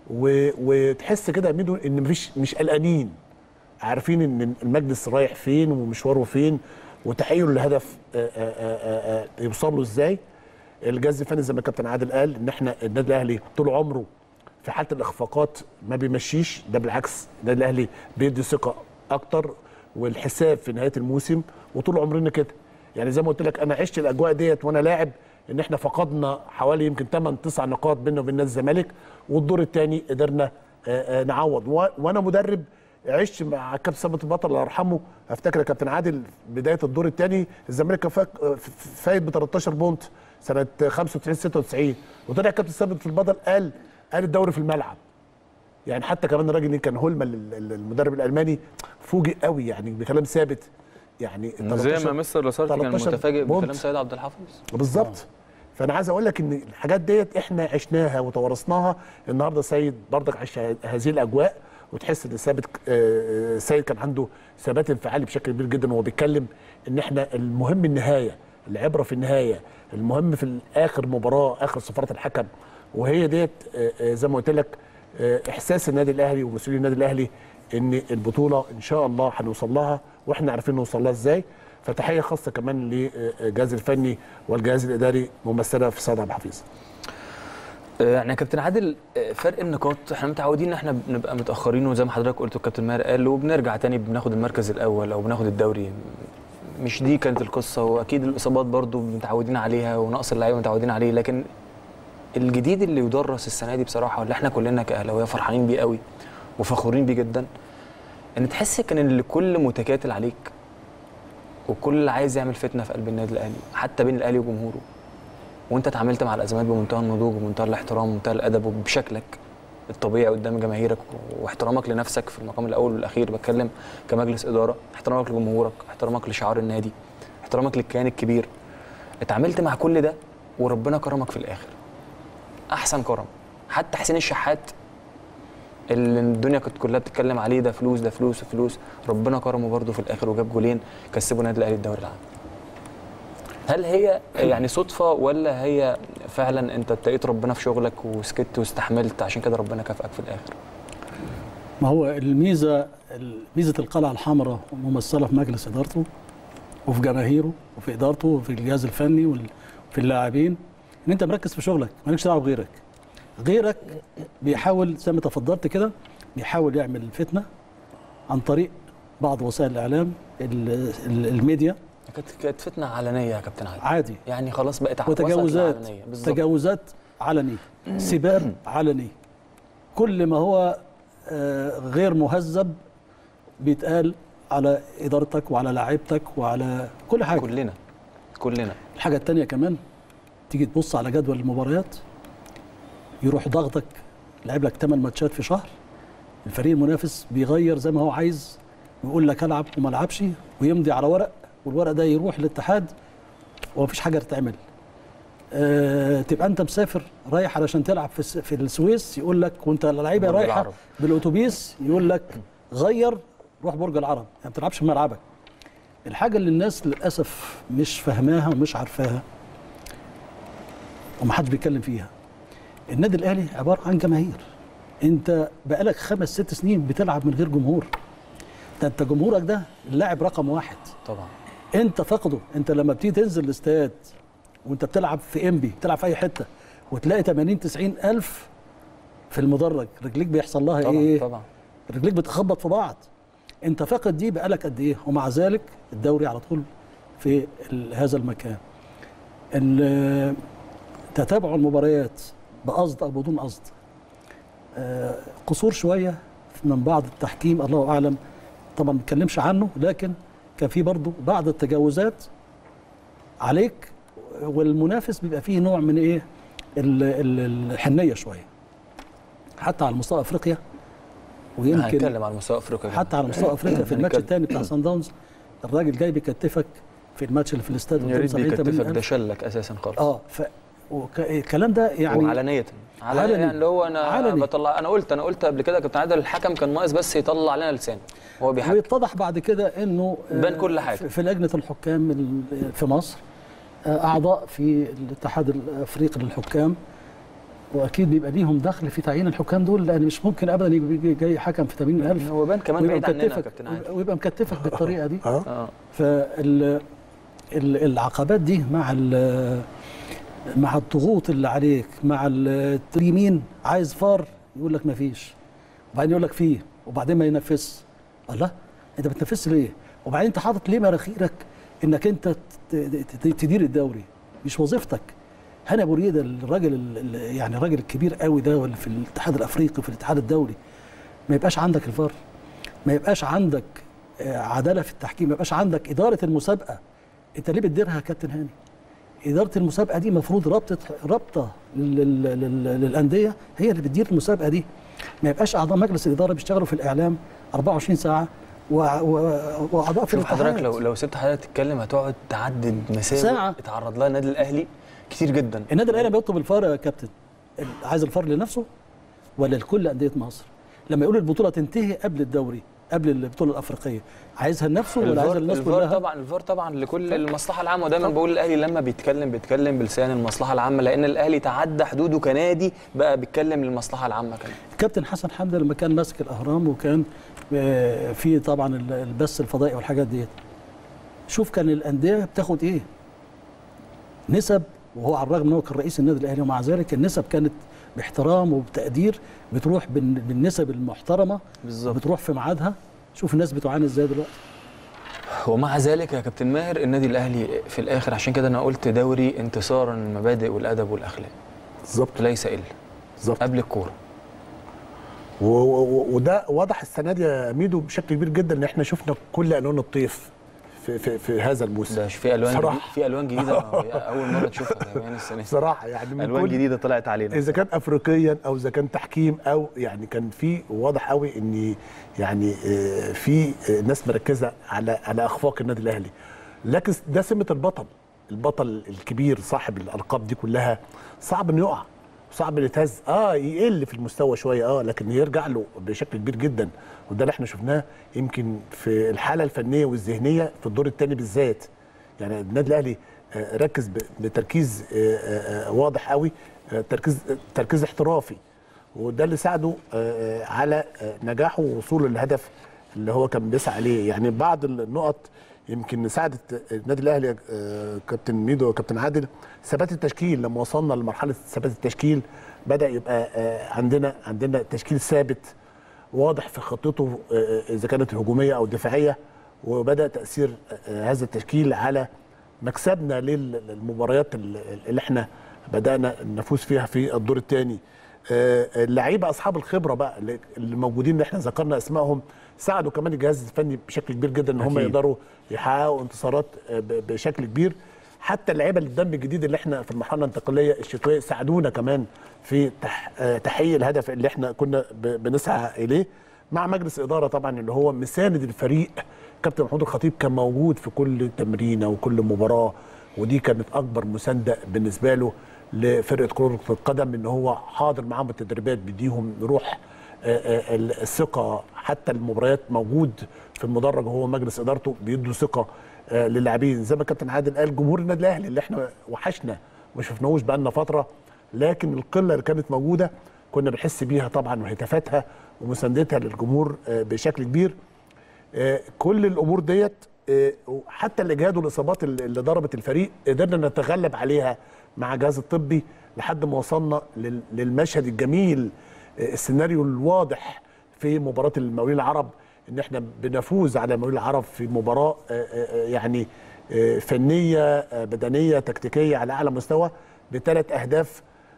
وتحس كده يا ميدو ان مش قلقانين، عارفين ان المجلس رايح فين ومشواره فين وتحقيقه لهدف يوصل له ازاي. الجهاز الفني زي ما كابتن عادل قال ان احنا النادي الاهلي طول عمره في حاله الاخفاقات ما بيمشيش، ده بالعكس النادي الاهلي بيدي ثقه اكتر والحساب في نهايه الموسم، وطول عمرنا كده. يعني زي ما قلت لك انا عشت الاجواء ديت وانا لاعب، ان احنا فقدنا حوالي يمكن 8 9 نقاط بيننا وبين نادي الزمالك، والدور الثاني قدرنا نعوض. وانا مدرب عشت مع كابتن ثابت البطل الله يرحمه. افتكر يا كابتن عادل بدايه الدور الثاني الزمالك كان فايت ب 13 بونت سنه 95 96، وطلع كابتن ثابت البطل قال الدوري في الملعب. يعني حتى كمان الراجل اللي كان هولمان المدرب الالماني فوجئ قوي يعني بكلام ثابت. يعني زي ما مستر لاسارتي كان متفاجئ بكلام سيد عبد الحافظ بالظبط. فانا عايز اقول لك ان الحاجات ديت احنا عشناها وتوارثناها. النهارده سيد برضك عاش هذه الاجواء، وتحس ان سيد كان عنده ثبات انفعالي بشكل كبير جدا وهو بيتكلم ان احنا المهم النهايه، العبره في النهايه، المهم في اخر مباراه اخر صفاره الحكم. وهي ديت زي ما قلت لك احساس النادي الاهلي ومسؤولين النادي الاهلي ان البطوله ان شاء الله هنوصل لها، واحنا عارفين نوصل لها ازاي. فتحيه خاصه كمان للجهاز الفني والجهاز الاداري ممثله في سيد عبد الحفيظ. يعني يا كابتن عادل، فرق النقاط احنا متعودين ان احنا بنبقى متاخرين، وزي ما حضرتك قلت والكابتن ماهر قال، وبنرجع تاني بناخد المركز الاول او بناخد الدوري. مش دي كانت القصه، واكيد الاصابات برضو متعودين عليها ونقص اللعيبه متعودين عليه، لكن الجديد اللي يدرس السنه دي بصراحه واللي احنا كلنا كاهلاويه فرحانين بيه قوي وفخورين بيه جدا، ان تحس كان اللي كل متكاتل عليك وكل عايز يعمل فتنه في قلب النادي الاهلي، حتى بين الاهلي وجمهوره، وانت اتعاملت مع الازمات بمنتهى النضوج ومنتهى الاحترام ومنتهى الادب وبشكلك الطبيعي قدام جماهيرك، واحترامك لنفسك في المقام الاول والاخير. بتكلم كمجلس اداره، احترامك لجمهورك، احترامك لشعار النادي، احترامك للكيان الكبير. اتعاملت مع كل ده وربنا كرمك في الاخر احسن كرم. حتى حسين الشحات اللي الدنيا كانت كلها بتتكلم عليه ده فلوس ده فلوس وفلوس، ربنا كرمه برده في الاخر وجاب جولين كسبوا النادي الاهلي الدوري العام. هل هي يعني صدفه ولا هي فعلا انت اتقيت ربنا في شغلك وسكت واستحملت عشان كده ربنا كافئك في الاخر؟ ما هو ميزه القلعه الحمراء ممثله في مجلس ادارته وفي جماهيره وفي ادارته وفي الجهاز الفني وفي اللاعبين، ان انت مركز في شغلك مالكش دعوه بغيرك. غيرك بيحاول زي ما تفضلت كده، بيحاول يعمل فتنه عن طريق بعض وسائل الاعلام، الميديا. كانت فتنه علنيه يا كابتن عادي يعني خلاص بقت وتجاوزات تجاوزات علني، سباب علني، كل ما هو غير مهذب بيتقال على ادارتك وعلى لاعيبتك وعلى كل حاجه. كلنا. الحاجه الثانيه كمان، تيجي تبص على جدول المباريات، يروح ضغطك لعب لك 8 ماتشات في شهر، الفريق المنافس بيغير زي ما هو عايز ويقول لك العب وما العبش، ويمضي على ورق، والورق ده يروح للاتحاد ومفيش حاجه تتعمل. تبقى انت مسافر رايح علشان تلعب في السويس، يقول لك وانت اللعيبه رايحه بالاتوبيس يقول لك غير روح برج العرب، يعني ما بتلعبش في ملعبك. الحاجه اللي الناس للاسف مش فاهماها ومش عارفاها ومحدش بيتكلم فيها، النادي الاهلي عباره عن جماهير. انت بقالك 5 6 سنين بتلعب من غير جمهور، ده انت جمهورك ده اللاعب رقم 1 طبعا. انت فقده. انت لما بتيجي تنزل الاستاد وانت بتلعب في انبي، بتلعب في اي حته، وتلاقي 80 90 الف في المدرج، رجليك بيحصل لها طبعًا ايه؟ طبعا رجليك بتخبط في بعض. انت فاقد دي بقالك قد ايه؟ ومع ذلك الدوري على طول في هذا المكان. تتابع المباريات بقصد او بدون قصد، قصور شويه من بعض التحكيم الله اعلم، طبعا ما بنتكلمش عنه، لكن كان في برضه بعض التجاوزات عليك، والمنافس بيبقى فيه نوع من ايه؟ الحنيه شويه، حتى على مستوى افريقيا. ويمكن هنتكلم على مستوى افريقيا حتى على مستوى افريقيا في الماتش الثاني بتاع سان داونز، الراجل جاي بيكتفك في الماتش اللي في الاستاد، يا ريت بيكتفك، ده شلك اساسا خالص. الكلام ده يعني وعلانيه يعني اللي هو انا بطلع، انا قلت قبل كده كابتن عادل، الحكم كان ناقص بس يطلع لنا لسانه هو بيحكم، ويتضح بعد كده انه بان كل حاجه في لجنه الحكام في مصر، اعضاء في الاتحاد الافريقي للحكام، واكيد بيبقى ليهم دخل في تعيين الحكام دول، لان مش ممكن ابدا يجي جاي حكم في 80,000 هو بان كمان بعيد عننا يا كابتن عادل، ويبقى مكتفك بالطريقه دي. العقبات دي مع الضغوط اللي عليك، مع اليمين عايز فار يقول لك ما فيش، وبعدين يقول لك فيه، وبعدين ما ينفذش. الله، انت ما بتنفذش ليه؟ وبعدين انت حاطط ليه مناخيرك انك انت تدير الدوري؟ مش وظيفتك. هاني ابو ريده الراجل يعني الراجل الكبير قوي ده اللي في الاتحاد الافريقي وفي الاتحاد الدولي، ما يبقاش عندك الفار، ما يبقاش عندك عداله في التحكيم، ما يبقاش عندك اداره المسابقه. انت ليه بتديرها يا كابتن هاني؟ اداره المسابقه دي المفروض رابطه للانديه هي اللي بتدير المسابقه دي. ما يبقاش اعضاء مجلس الاداره بيشتغلوا في الاعلام 24 ساعه واعضاء في الاتحاد. حضرتك لو سبت حضرتك تتكلم هتقعد تعدد مساوئ اتعرض لها النادي الاهلي كتير جدا. النادي الاهلي بيطلب الفار يا كابتن، عايز الفار لنفسه ولا لكل انديه مصر؟ لما يقول البطوله تنتهي قبل الدوري، قبل البطوله الافريقيه، عايزها لنفسه ولا عايزها للناس كلها؟ الفار طبعا لكل المصلحه العامه، ودايما بقول الاهلي لما بيتكلم بلسان المصلحه العامه، لان الاهلي تعدى حدوده كنادي بقى بيتكلم للمصلحه العامه كمان. الكابتن حسن حمدي لما كان ماسك الاهرام وكان في طبعا البث الفضائي والحاجات ديت، شوف كان الانديه بتاخد ايه؟ نسب، وهو على الرغم ان هو كان رئيس النادي الاهلي ومع ذلك النسب كانت باحترام وبتقدير، بتروح بالنسب المحترمه بالظبط، بتروح في ميعادها. شوف الناس بتعاني ازاي دلوقتي. ومع ذلك يا كابتن ماهر النادي الاهلي في الاخر، عشان كده انا قلت دوري انتصارا للمبادئ والادب والاخلاق بالظبط، ليس الا بالظبط قبل الكوره. وده واضح السنه دي يا ميدو بشكل كبير جدا، ان احنا شفنا كل الوان الطيف في هذا الموسم. ده في الوان جديده اول مره تشوفها كمان السنه دي صراحه، يعني من الوان جديده طلعت علينا، اذا كان افريقيا او اذا كان تحكيم، او يعني كان في واضح قوي ان يعني في ناس مركزه على اخفاق النادي الاهلي. لكن ده سمه البطل الكبير صاحب الالقاب دي كلها، صعب انه يقع، صعب انه يتهز، يقل في المستوى شويه، لكن يرجع له بشكل كبير جدا. وده اللي احنا شفناه يمكن في الحاله الفنيه والذهنيه في الدور الثاني بالذات. يعني النادي الاهلي ركز بتركيز واضح قوي، تركيز احترافي، وده اللي ساعده على نجاحه ووصوله للهدف اللي هو كان بيسعى عليه. يعني بعض النقط يمكن ساعدت النادي الاهلي كابتن ميدو وكابتن عادل، ثبات التشكيل. لما وصلنا لمرحله ثبات التشكيل بدا يبقى عندنا تشكيل ثابت واضح في خطته، اذا كانت الهجوميه او الدفاعيه، وبدا تاثير هذا التشكيل على مكسبنا للمباريات اللي احنا بدانا نفوز فيها في الدور الثاني. اللعيبه اصحاب الخبره بقى اللي موجودين اللي احنا ذكرنا اسمائهم، ساعدوا كمان الجهاز الفني بشكل كبير جدا ان هم يقدروا يحققوا انتصارات بشكل كبير. حتى اللعيبه اللي الدم الجديد اللي احنا في المرحله الانتقاليه الشتويه ساعدونا كمان في تحقيق الهدف اللي احنا كنا بنسعى اليه، مع مجلس اداره طبعا اللي هو مساند الفريق. كابتن محمود الخطيب كان موجود في كل تمرينه وكل مباراه، ودي كانت اكبر مسانده بالنسبه له لفرقه كره القدم، ان هو حاضر معاهم التدريبات، بيديهم روح الثقه. حتى المباريات موجود في المدرج، وهو مجلس ادارته بيدوا ثقه للاعبين. زي ما كابتن عادل قال، جمهور النادي الاهلي اللي احنا وحشنا وما شفناهوش بقالنا فتره، لكن القله اللي كانت موجوده كنا بنحس بيها طبعا، وهتافاتها ومساندتها للجمهور بشكل كبير. كل الامور ديت، حتى الاجهاد والاصابات اللي ضربت الفريق قدرنا نتغلب عليها مع الجهاز الطبي لحد ما وصلنا للمشهد الجميل، السيناريو الواضح في مباراه المقاولين العرب، ان احنا بنفوز على المقاولين العرب في مباراه يعني فنيه بدنيه تكتيكيه على اعلى مستوى ب3 أهداف،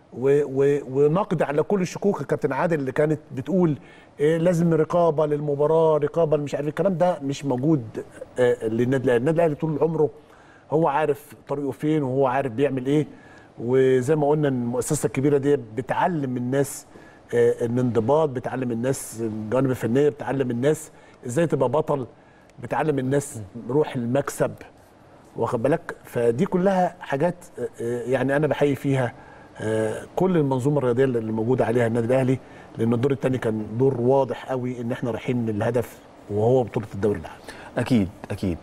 ونقد على كل الشكوك الكابتن عادل اللي كانت بتقول لازم رقابه للمباراه، رقابه مش عارف، الكلام ده مش موجود للنادي الاهلي. النادي الاهلي طول عمره هو عارف طريقه فين، وهو عارف بيعمل ايه. وزي ما قلنا المؤسسه الكبيره دي بتعلم الناس الانضباط، بتعلم الناس الجوانب الفنيه، بتعلم الناس ازاي تبقى بطل، بتعلم الناس روح المكسب، واخد بالك. فدي كلها حاجات يعني انا بحيي فيها كل المنظومه الرياضيه اللي موجوده عليها النادي الاهلي، لان الدور الثاني كان دور واضح قوي ان احنا رايحين للهدف وهو بطوله الدوري العام. اكيد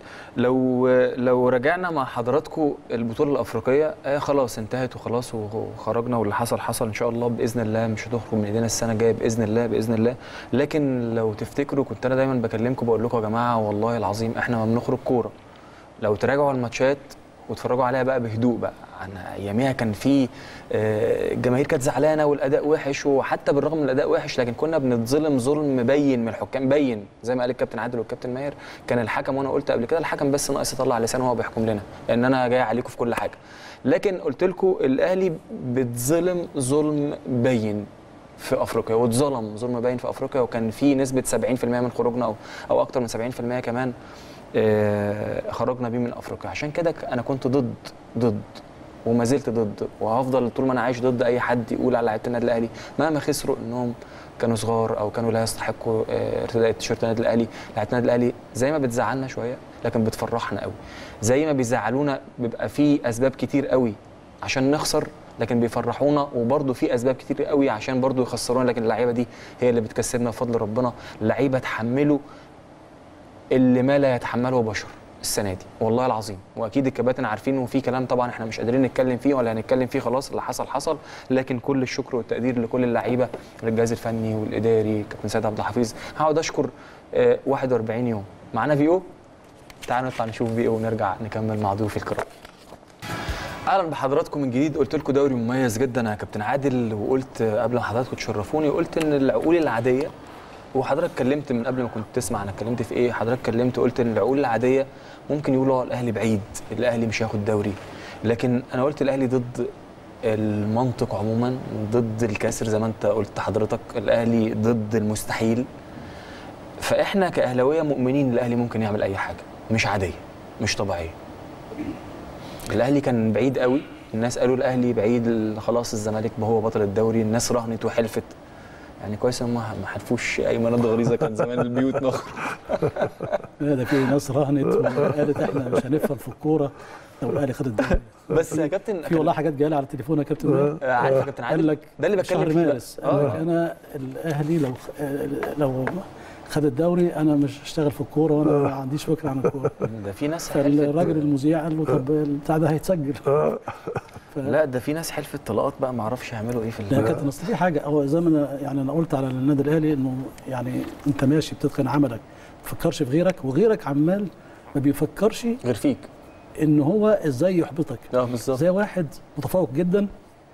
لو رجعنا مع حضراتكم البطوله الافريقيه خلاص انتهت وخلاص وخرجنا، واللي حصل ان شاء الله باذن الله مش هتخرج من ايدينا السنه الجايه باذن الله. لكن لو تفتكروا كنت انا دايما بكلمكم بقول لكم يا جماعه والله العظيم احنا ما بنخرج كوره. لو تراجعوا الماتشات واتفرجوا عليها بقى بهدوء بقى، انا اياميها كان في الجماهير كانت زعلانه والاداء وحش، وحتى بالرغم من الاداء وحش لكن كنا بنتظلم ظلم مبين من الحكام، باين زي ما قال الكابتن عادل والكابتن ماهر. كان الحكم، وانا قلت قبل كده الحكم بس ناقص يطلع لسانه وهو بيحكم لنا، لان انا جاي عليكم في كل حاجه. لكن قلت لكم الاهلي بتظلم ظلم باين في افريقيا، واتظلم ظلم باين في افريقيا، وكان في نسبه 70% من خروجنا او اكتر من 70% كمان خرجنا بيه من افريقيا. عشان كده انا كنت ضد وما زلت ضد، وهفضل طول ما انا عايش ضد اي حد يقول على لعيبه النادي الاهلي مهما خسروا انهم كانوا صغار او كانوا لا يستحقوا ارتداء تيشيرت النادي الاهلي. لعيبه النادي الاهلي زي ما بتزعلنا شويه لكن بتفرحنا قوي، زي ما بيزعلونا بيبقى في اسباب كتير قوي عشان نخسر لكن بيفرحونا، وبرده في اسباب كتير قوي عشان برده يخسرونا، لكن اللعيبه دي هي اللي بتكسبنا بفضل ربنا. اللعيبه تحملوا اللي ما لا يتحمله بشر السنه دي والله العظيم، واكيد الكباتن عارفين، وفي كلام طبعا احنا مش قادرين نتكلم فيه ولا هنتكلم فيه، خلاص اللي حصل حصل. لكن كل الشكر والتقدير لكل اللعيبه، للجهاز الفني والاداري، كابتن سيد عبد الحفيظ. هقعد اشكر 41 يوم معانا في او. تعالوا نطلع نشوف في او ونرجع نكمل مع ضيوف الكرام. اهلا بحضراتكم من جديد. قلت لكم دوري مميز جدا يا كابتن عادل، وقلت قبل ما حضراتكم تشرفوني قلت ان العقول العاديه، وحضرتك اتكلمت من قبل ما كنت تسمع انا اتكلمت في ايه، حضرتك اتكلمت قلت ان العقول العاديه ممكن يقولوا الاهلي بعيد، الاهلي مش هياخد دوري، لكن انا قلت الاهلي ضد المنطق عموما، ضد الكسر زي ما انت قلت حضرتك، الاهلي ضد المستحيل. فاحنا كاهلاويه مؤمنين الاهلي ممكن يعمل اي حاجه مش عاديه مش طبيعيه. الاهلي كان بعيد قوي، الناس قالوا الاهلي بعيد خلاص، الزمالك هو بطل الدوري، الناس رهنت وحلفت. يعني كويس ان ما حلفوش ايمن غريزه، كان زمان البيوت نخر. لا ده في ناس رهنت وقالت احنا مش هنفهم في الكوره لو الاهلي خد الدوري. بس يا كابتن في والله حاجات جايه لي على التليفون يا كابتن. عارف يا كابتن عادل، قال لك ده اللي بتكلم فيه مارس قال لك انا الاهلي لو خد الدوري انا مش هشتغل في الكوره وانا ما عنديش فكره عن الكوره. ده في ناس فالراجل المذيع قال له طب البتاع ده هيتسجل. لا ده في ناس حلفت طلقات بقى، ما اعرفش يعملوا ايه في لا كابتن، اصل في حاجه هو زي ما انا قلت على النادي الاهلي انه يعني انت ماشي بتتقن عملك، ما تفكرش في غيرك، وغيرك عمال ما بيفكرش غير فيك ان هو ازاي يحبطك. بالظبط. زي واحد متفوق جدا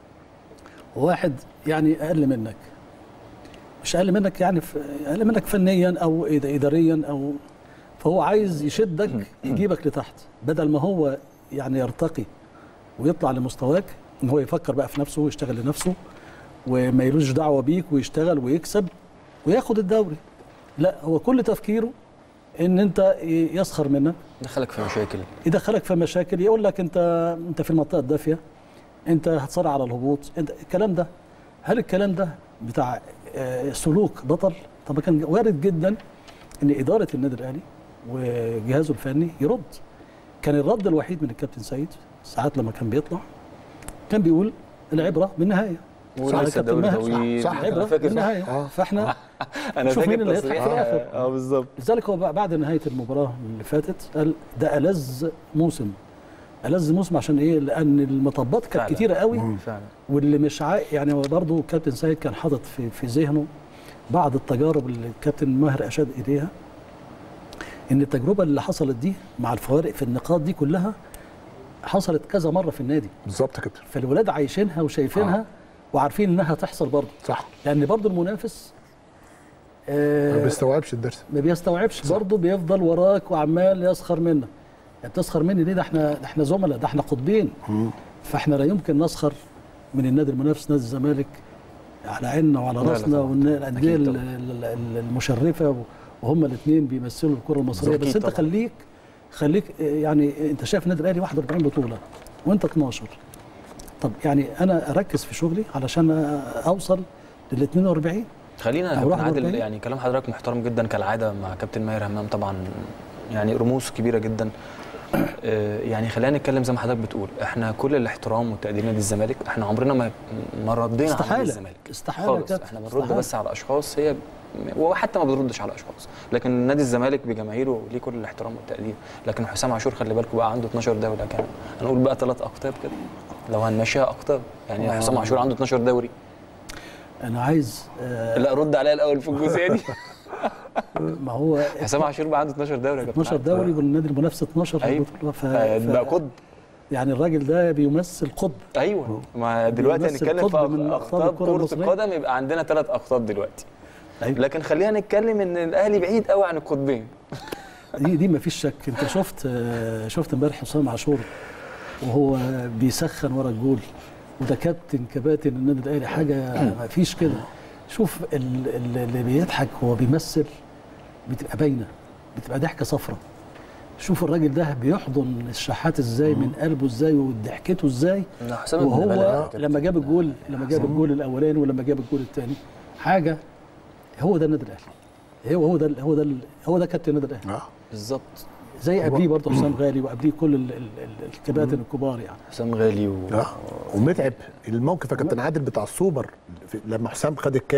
وواحد يعني اقل منك، مش اقل منك يعني اقل منك فنيا او اداريا، او فهو عايز يشدك يجيبك لتحت، بدل ما هو يعني يرتقي ويطلع لمستواك، ان هو يفكر بقى في نفسه ويشتغل لنفسه وما يلوش دعوه بيك، ويشتغل ويكسب وياخد الدوري. لا هو كل تفكيره ان انت يسخر منك، يدخلك في مشاكل، يقول لك انت في المنطقه الدافيه، انت هتصارع على الهبوط، انت الكلام ده. هل الكلام ده بتاع سلوك بطل؟ طب كان وارد جدا ان اداره النادي الاهلي وجهازه الفني يرد. كان الرد الوحيد من الكابتن سيد ساعات لما كان بيطلع كان بيقول العبره بالنهايه. صح يا كابتن ماهر، صح العبره بالنهايه. فاحنا انا شوف مين اللي هيضحك في الاخر. بالظبط. لذلك هو بعد نهايه المباراه اللي فاتت قال ده ألذ موسم. ألذ موسم عشان ايه؟ لان المطبات كانت كتيره قوي فعلا. واللي مش يعني هو برضه الكابتن سيد كان حاطط في ذهنه بعض التجارب اللي الكابتن ماهر اشاد اليها، ان التجربه اللي حصلت دي مع الفوارق في النقاط دي كلها حصلت كذا مره في النادي. بالظبط يا كابتن. فالولاد عايشينها وشايفينها وعارفين انها تحصل برضه. صح. لان برضه المنافس ما بيستوعبش الدرس، ما بيستوعبش برضه، بيفضل وراك وعمال يسخر منك. يعني بتسخر مني ليه؟ ده احنا زملاء، ده احنا قطبين. فاحنا لا يمكن نسخر من النادي المنافس نادي الزمالك على عيننا وعلى راسنا، والانديه المشرفه وهم الاثنين بيمثلوا الكره المصريه. بس انت خليك يعني انت شايف النادي الاهلي 41 بطوله وانت 12. طب يعني انا اركز في شغلي علشان اوصل لل 42. خلينا يا كابتن عادل، يعني كلام حضرتك محترم جدا كالعاده مع كابتن ماهر همام، طبعا يعني رموز كبيره جدا. يعني خلينا نتكلم زي ما حضرتك بتقول، احنا كل الاحترام والتقدير لنادي الزمالك، احنا عمرنا ما ردينا على نادي الزمالك استحاله خالص. احنا بنرد بس على اشخاص، هي وحتى ما بنردش على اشخاص، لكن نادي الزمالك بجماهيره ليه كل الاحترام والتقدير. لكن حسام عاشور خلي بالكم بقى عنده 12 دوري كمان، هنقول بقى 3 اقطاب كده لو هنمشيها اقطاب، يعني حسام عاشور عنده 12 دوري. انا عايز لا ارد عليها الاول في الجزئيه دي. ما هو حسام عاشور بقى عنده 12 دوري يا كابتن. 12 دوري والنادي المنافس 12. أيوة. بقى قطب، يعني الراجل ده بيمثل قطب. ايوه، ما دلوقتي هنتكلم في اقطاب كرة القدم، يبقى عندنا 3 اقطاب دلوقتي. أيوة. لكن خلينا نتكلم ان الاهلي بعيد قوي عن القطبين. دي ما فيش شك. انت شفت امبارح حسام عاشور وهو بيسخن ورا الجول، وده كباتن النادي الاهلي، حاجه ما فيش كده. شوف اللي بيضحك هو بيمثل، بتبقى باينه، بتبقى ضحكه صفرة. شوف الراجل ده بيحضن الشحات ازاي من قلبه ازاي وضحكته ازاي، وهو لما جاب الجول الاولاني ولما جاب الجول الثاني حاجه. هو ده النادي الاهلي، هو ده كابتن النادي الاهلي بالظبط. زي قبليه برضه حسام غالي، وقبليه كل الكباتن الكبار يعني حسام غالي ومتعب. الموقف يا كابتن عادل بتاع السوبر لما حسام خد الكاس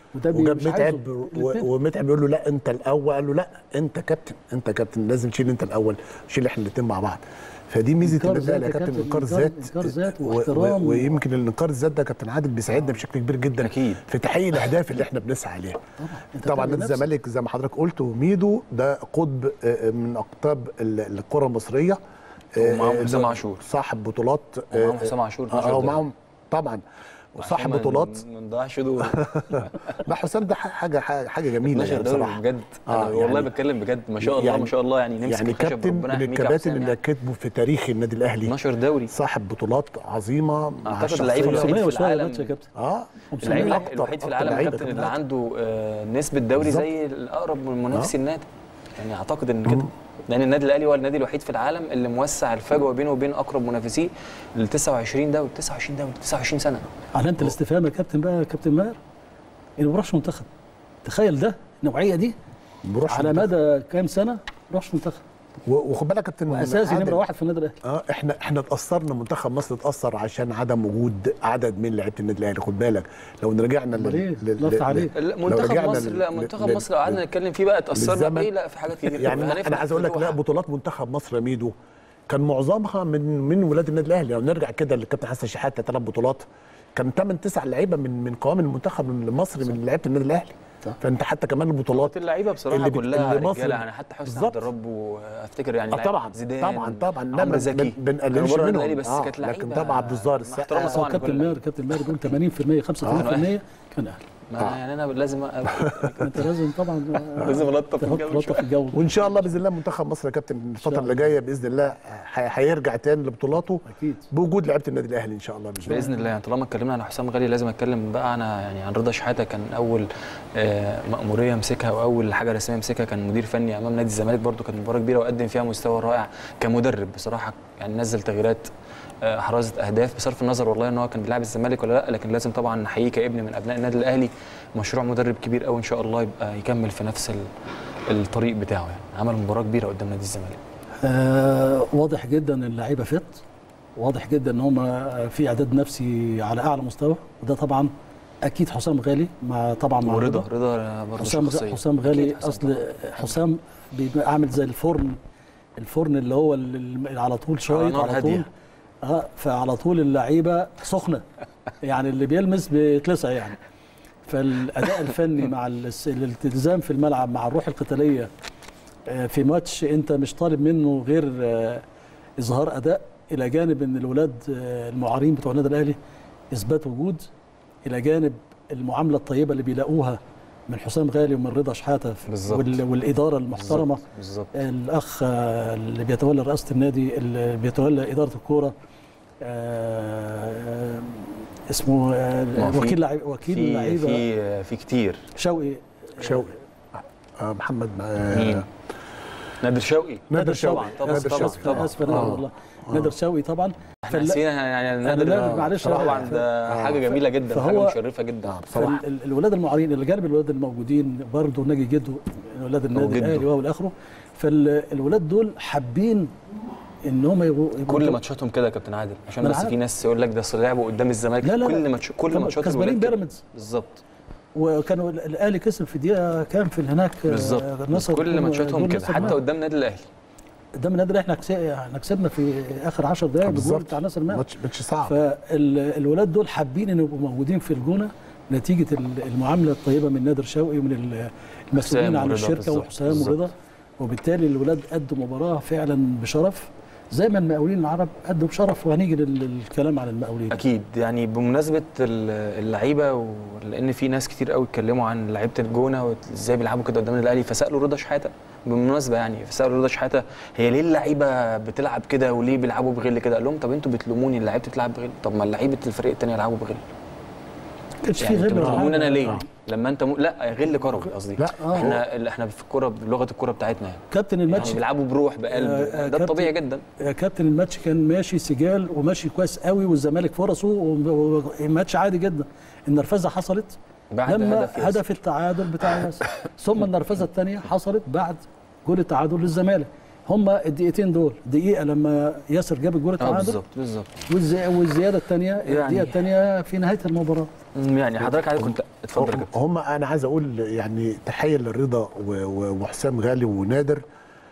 وجاب متعب ومتعب يقول له لا انت الاول، قال له لا انت كابتن، انت كابتن لازم تشيل انت الاول، شيل احنا الاثنين مع بعض. فدي ميزه النادي الاهلي يا كابتن، انكار ذات واحترام. ويمكن الانكار الذات ده كابتن عادل بيساعدنا بشكل كبير جدا أكيد في تحقيق الاهداف اللي احنا بنسعى عليها. طبعا نادي الزمالك زي ما حضرتك قلت، وميدو ده قطب من اقطاب الكره المصريه، ومعاهم حسام عاشور صاحب بطولات، ومعاهم حسام عاشور ومعاهم طبعا وصاحب بطولات. ما نضيعش دول. لا حسام ده حاجه جميله يعني بصراحه بجد. والله يعني بتكلم بجد، ما شاء الله يعني ما شاء الله، يعني نمسك يعني كابتن من الكباتن اللي كتبوا في تاريخ النادي الاهلي 12 دوري، صاحب بطولات عظيمه. اعتقد اللعيب الوحيد في العالم اللعيب الوحيد في العالم كابتن اللي عنده نسبه دوري زي الاقرب منافس النادي. يعني اعتقد ان كده، لان النادي الاهلي هو النادي الوحيد في العالم اللي موسع الفجوه بينه وبين اقرب منافسيه ل 29 دوري. 29 سنه. علامه الاستفهام يا كابتن بقى يا كابتن ماهر، انه ما بيروحش منتخب. تخيل ده النوعيه دي على مدى كام سنه ما بيروحش منتخب. وخد بالك يا كابتن، واساسي نمره واحد في النادي الاهلي. احنا اتاثرنا، منتخب مصر اتاثر عشان عدم وجود عدد من لعيبه النادي الاهلي. خد بالك لو رجعنا منتخب مصر، لا منتخب مصر لو قعدنا نتكلم فيه بقى اتاثرنا بايه؟ لا في حاجات كتير. يعني انا عايز اقول لك، لا بطولات منتخب مصر يا ميدو كان معظمها من ولاد النادي الاهلي. لو نرجع كده للكابتن حسن شحاته 3 بطولات، كان 8-9 لعيبه من قوام المنتخب المصري من لعيبه النادي الاهلي. فانت حتى كمان البطولات اللعيبه بصراحه كلها رجاله، يعني حتى حسني عبد الرب وافتكر يعني طبعا زيدان طبعا عمرو زكي بنقللش منهم، بس كانت لعيبه. لكن طبعا عبد الظاهر السقا كابتن ماهر بيقول 80% 85% كان اهلي. يعني انا لازم انت لازم طبعا لازم الطف الجو. وان شاء الله باذن الله منتخب مصر يا كابتن الفتره اللي جايه باذن الله هيرجع تاني لبطولاته اكيد بوجود لعيبه النادي الاهلي ان شاء الله باذن الله. يعني طالما اتكلمنا عن حسام غالي لازم اتكلم بقى عن رضا شحاته. كان اول مأموريه مسكها واول حاجه رسميه مسكها كان مدير فني امام نادي الزمالك، برده كانت مباراه كبيره وقدم فيها مستوى رائع كمدرب بصراحه. يعني نزل تغييرات حرازه اهداف بصرف النظر والله ان هو كان بيلعب الزمالك ولا لا، لكن لازم طبعا نحييه كابن من ابناء النادي الاهلي. مشروع مدرب كبير قوي ان شاء الله يبقى يكمل في نفس الطريق بتاعه. يعني عمل مباراه كبيره قدام نادي الزمالك. واضح جدا ان اللعيبه فت، واضح جدا ان هم في اعداد نفسي على اعلى مستوى، وده طبعا اكيد حسام غالي مع رضا برضه حسام غالي. اصل حسام بيبقى عامل زي الفرن اللي هو اللي على طول شويه على طول فعلى طول اللعيبه سخنه يعني اللي بيلمس بيتلسع يعني. فالاداء الفني مع الالتزام في الملعب مع الروح القتاليه في ماتش انت مش طالب منه غير اظهار اداء، الى جانب ان الولاد المعارين بتوع النادي الاهلي اثبات وجود، الى جانب المعامله الطيبه اللي بيلاقوها من حسام غالي ومن رضا شحاته والاداره المحترمه. بالظبط. الاخ اللي بيتولى رئاسه النادي اللي بيتولى اداره الكوره اسمه وكيل اللعيبه في كتير. شوقي محمد مين؟ نادر شوقي طبعا اسف انا والله نادر شوقي طبعا. يعني نادر معلش طبعا ده حاجه جميله جدا، حاجه مشرفه جدا بصراحه. الولاد المعارين اللي جانب الولاد الموجودين برضه ناجي جده ولاد النادي الاهلي والى اخره، فالولاد دول حابين ان هم يبقوا كل ماتشاتهم كده يا كابتن عادل، عشان بس في ناس يقول لك ده اصل لعبوا قدام الزمالك. كل ماتشاتهم كسبانين بيراميدز بالظبط، وكانوا الاهلي كسب في دقيقه كام في هناك بالظبط. كل ماتشاتهم كده حتى قدام النادي الاهلي. قدام النادي الاهلي احنا كسبنا في اخر 10 دقائق بالجول بتاع ناصر ماهر. ماتش صعب. فالولاد دول حابين ان يبقوا موجودين في الجونه نتيجه المعامله الطيبه من نادر شوقي ومن المسؤولين عن الشركه وحسام ورضا، وبالتالي الولاد ادوا مباراه فعلا بشرف زي ما المقاولين العرب ادوا بشرف. وهنيجي للكلام عن المقاولين اكيد. يعني بمناسبه اللعيبه ولان في ناس كتير قوي اتكلموا عن لعيبه الجونه وازاي بيلعبوا كده قدام الاهلي، فسالوا رضا شحاته بالمناسبه، يعني فسالوا رضا شحاته هي ليه اللعيبه بتلعب كده وليه بيلعبوا بغل كده؟ قال لهم طب انتوا بتلوموني اللعيبه بتلعب بغل، طب ما لعيبه الفريق الثاني يلعبوا بغل. كانش يعني في غل. بتلوموني انا ليه؟ لما انت لا غل كروي قصدي. احنا في الكوره بلغه الكوره بتاعتنا يعني كابتن الماتش يعني بيلعبوا بروح بقلب، ده الطبيعي جدا. كابتن الماتش كان ماشي سجال وماشي كويس قوي والزمالك فرصه وماتش عادي جدا. النرفزه حصلت بعد لما هدف التعادل بتاع ياسر ثم النرفزه الثانيه حصلت بعد جول التعادل للزمالك. هم الدقيقتين دول، دقيقه لما ياسر جاب الجول التعادل بالظبط والزياده الثانيه الدقيقه الثانيه في نهايه المباراه. يعني حضرتك عايز كنت اتفضل كده. هم انا عايز اقول يعني تحيه للرضا وحسام غالي ونادر.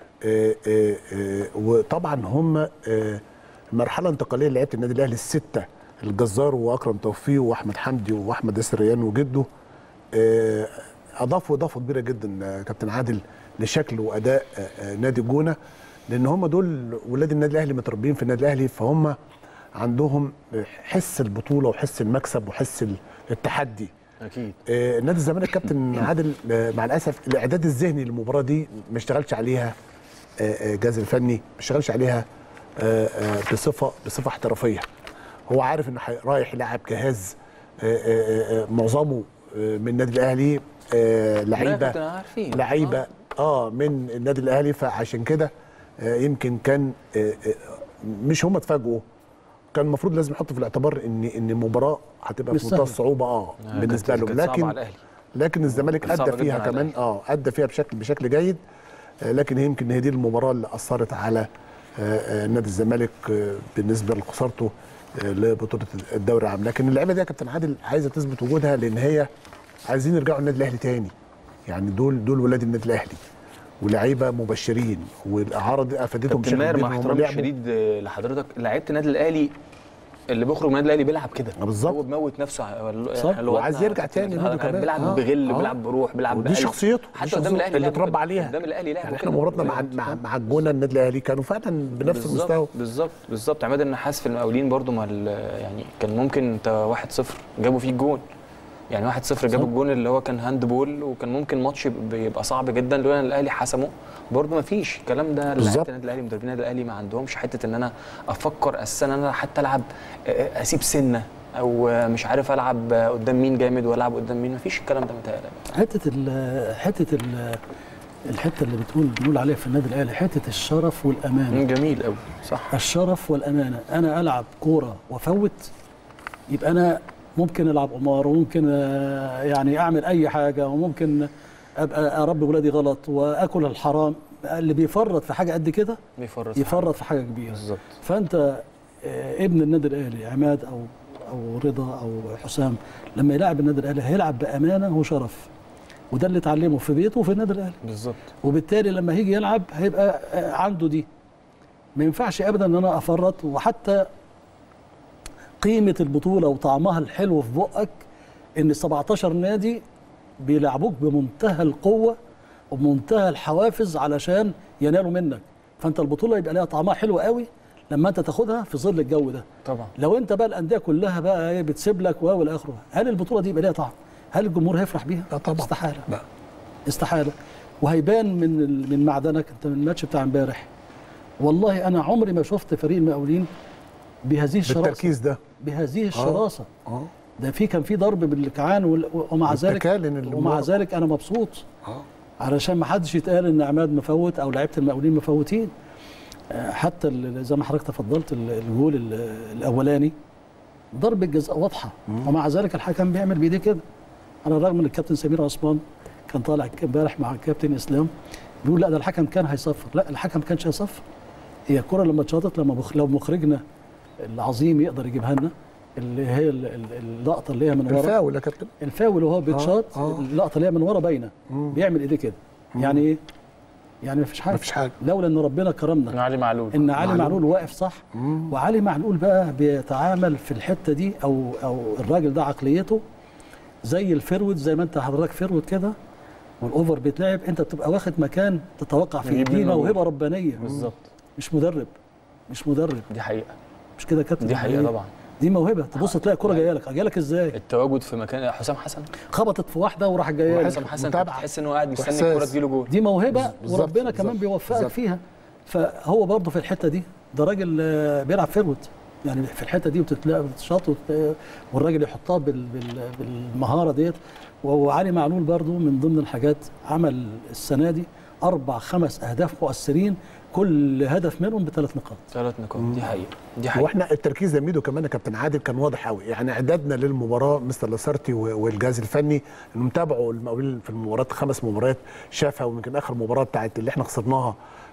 وطبعا هم مرحله انتقاليه لعيبه النادي الاهلي السته، الجزار واكرم توفيق واحمد حمدي واحمد ياسر ريان وجده، اضافوا اضافه كبيره جدا كابتن عادل لشكل واداء نادي الجونه، لان هم دول ولاد النادي الاهلي متربيين في النادي الاهلي، فهم عندهم حس البطوله وحس المكسب وحس التحدي. اكيد. نادي الزمالك كابتن عادل مع الاسف الاعداد الذهني للمباراه دي ما اشتغلش عليها الجهاز الفني، ما اشتغلش عليها بصفه احترافيه. هو عارف انه رايح يلعب جهاز معظمه من النادي الاهلي، لعيبه من النادي الاهلي، فعشان كده يمكن كان مش هم اتفاجئوا، كان المفروض لازم يحطوا في الاعتبار ان المباراه هتبقى في منتهى الصعوبه بالنسبه لهم، لكن الزمالك ادى فيها كمان ادى فيها بشكل جيد، لكن يمكن هي دي المباراه اللي اثرت على نادي الزمالك بالنسبه لخسارته لبطوله الدوري العام. لكن اللعيبه دي يا كابتن عادل عايزه تثبت وجودها، لان هي عايزين يرجعوا النادي الاهلي تاني، يعني دول ولاد النادي الاهلي ولاعيبه مبشرين، والاعاره دي افادتهم بشكل كبير. مع احترامي الشديد لحضرتك، لعيبه النادي الاهلي اللي بيخرج من النادي الاهلي بيلعب كده بالظبط، هو بيموت نفسه وعايز يرجع تاني بيلعب بغل، بيلعب بروح، بيلعب دي شخصيته حتى قدام الاهلي اللي اتربى عليها. قدام الاهلي لعب، يعني احنا مباراتنا مع الجونه النادي الاهلي كانوا فعلا بنفس المستوى. بالظبط. عماد النحاس في المقاولين برده يعني كان ممكن انت 1-0 جابوا فيه الجون، يعني 1-0 جابوا الجون اللي هو كان هاند بول، وكان ممكن ماتش بيبقى صعب جدا لولا ان الاهلي حسمه. برضه ما فيش الكلام ده. لعيبه النادي الاهلي مدربين النادي الاهلي ما عندهمش حته ان انا افكر اساسا ان انا حتى العب اسيب سنه او مش عارف العب قدام مين جامد والعب قدام مين، ما فيش الكلام ده متهيألي. الحته اللي بنقول عليها في النادي الاهلي حته الشرف والامانه. جميل قوي، صح. الشرف والامانه، انا العب كوره وافوت، يبقى انا ممكن العب قمار، وممكن يعني اعمل اي حاجه، وممكن ابقى اربي ولادي غلط واكل الحرام. اللي بيفرط في حاجه قد كده يفرط في حاجه كبيره. بالظبط. فانت ابن النادي الاهلي عماد او رضا او حسام لما يلعب النادي الاهلي هيلعب بامانه وشرف، وده اللي اتعلمه في بيته وفي النادي الاهلي. بالظبط. وبالتالي لما هيجي يلعب هيبقى عنده دي. ما ينفعش ابدا ان انا افرط، وحتى قيمه البطوله وطعمها الحلو في بقك ان 17 نادي بيلعبوك بمنتهى القوه وبمنتهى الحوافز علشان ينالوا منك، فانت البطوله يبقى لها طعمها حلو قوي لما انت تاخدها في ظل الجو ده. طبعا. لو انت بقى الانديه كلها بقى بتسيب لك والى اخره، هل البطوله دي يبقى لها طعم؟ هل الجمهور هيفرح بيها؟ لا طبعا. استحاله. لا. استحاله. وهيبان من معدنك انت من الماتش بتاع امبارح. والله انا عمري ما شفت فريق المقاولين بهذه الشراسه، بالتركيز ده، بهذه الشراسه. ده كان في ضرب بالكعان، ومع ذلك انا مبسوط علشان ما حدش يتقال ان عماد مفوت او لعيبه المقاولين مفوتين. حتى زي ما حضرتك تفضلت الجول الاولاني ضربه جزاء واضحه، ومع ذلك الحكم بيعمل بايديه كده. على الرغم ان الكابتن سمير عثمان كان طالع امبارح مع الكابتن اسلام بيقول لا ده الحكم كان هيصفر. لا، الحكم ما كانش هيصفر. هي الكره لما اتشاطت، لو مخرجنا العظيم يقدر يجيبها لنا، اللي هي اللقطه اللي هي من ورا، الفاول يا كابتن، الفاول وهو بيتشاط، اللقطه اللي هي من ورا باينه، بيعمل ايديه كده. يعني ايه؟ يعني مفيش حاجه. لولا ان ربنا كرمنا ان علي معلول معلول واقف صح. وعلي معلول بقى بيتعامل في الحته دي، او الراجل ده عقليته زي الفيرود، زي ما انت حضرتك فيرود كده، والاوفر بيتلعب انت بتبقى واخد مكان تتوقع فيه. دي موهبه ربانيه. بالظبط. مش مدرب. دي حقيقه. مش كده يا كابتن؟ دي حقيقه طبعا. دي موهبه. تبص تلاقي الكوره جايه لك ازاي؟ التواجد في مكان. حسام حسن خبطت في واحده وراح جايه لك. حسام حسن تحس انه قاعد مستني الكوره تجيله جول. دي موهبه وربنا كمان بيوفقك فيها. فهو برضه في الحته دي ده راجل بيلعب فيرود، يعني في الحته دي بتتشاط والراجل يحطها بالمهاره ديت. وعلي معلول برضه من ضمن الحاجات عمل السنه دي 4-5 اهداف مؤثرين، كل هدف منهم ب3 نقاط. 3 نقاط. دي حقيقه. واحنا التركيز يا ميدو كمان يا كابتن عادل كان واضح قوي، يعني اعدادنا للمباراه مستر لاسارتي والجهاز الفني انهم تابعوا المقاولين في المباريات، 5 مباريات شافها، ويمكن اخر مباراه بتاعت اللي احنا خسرناها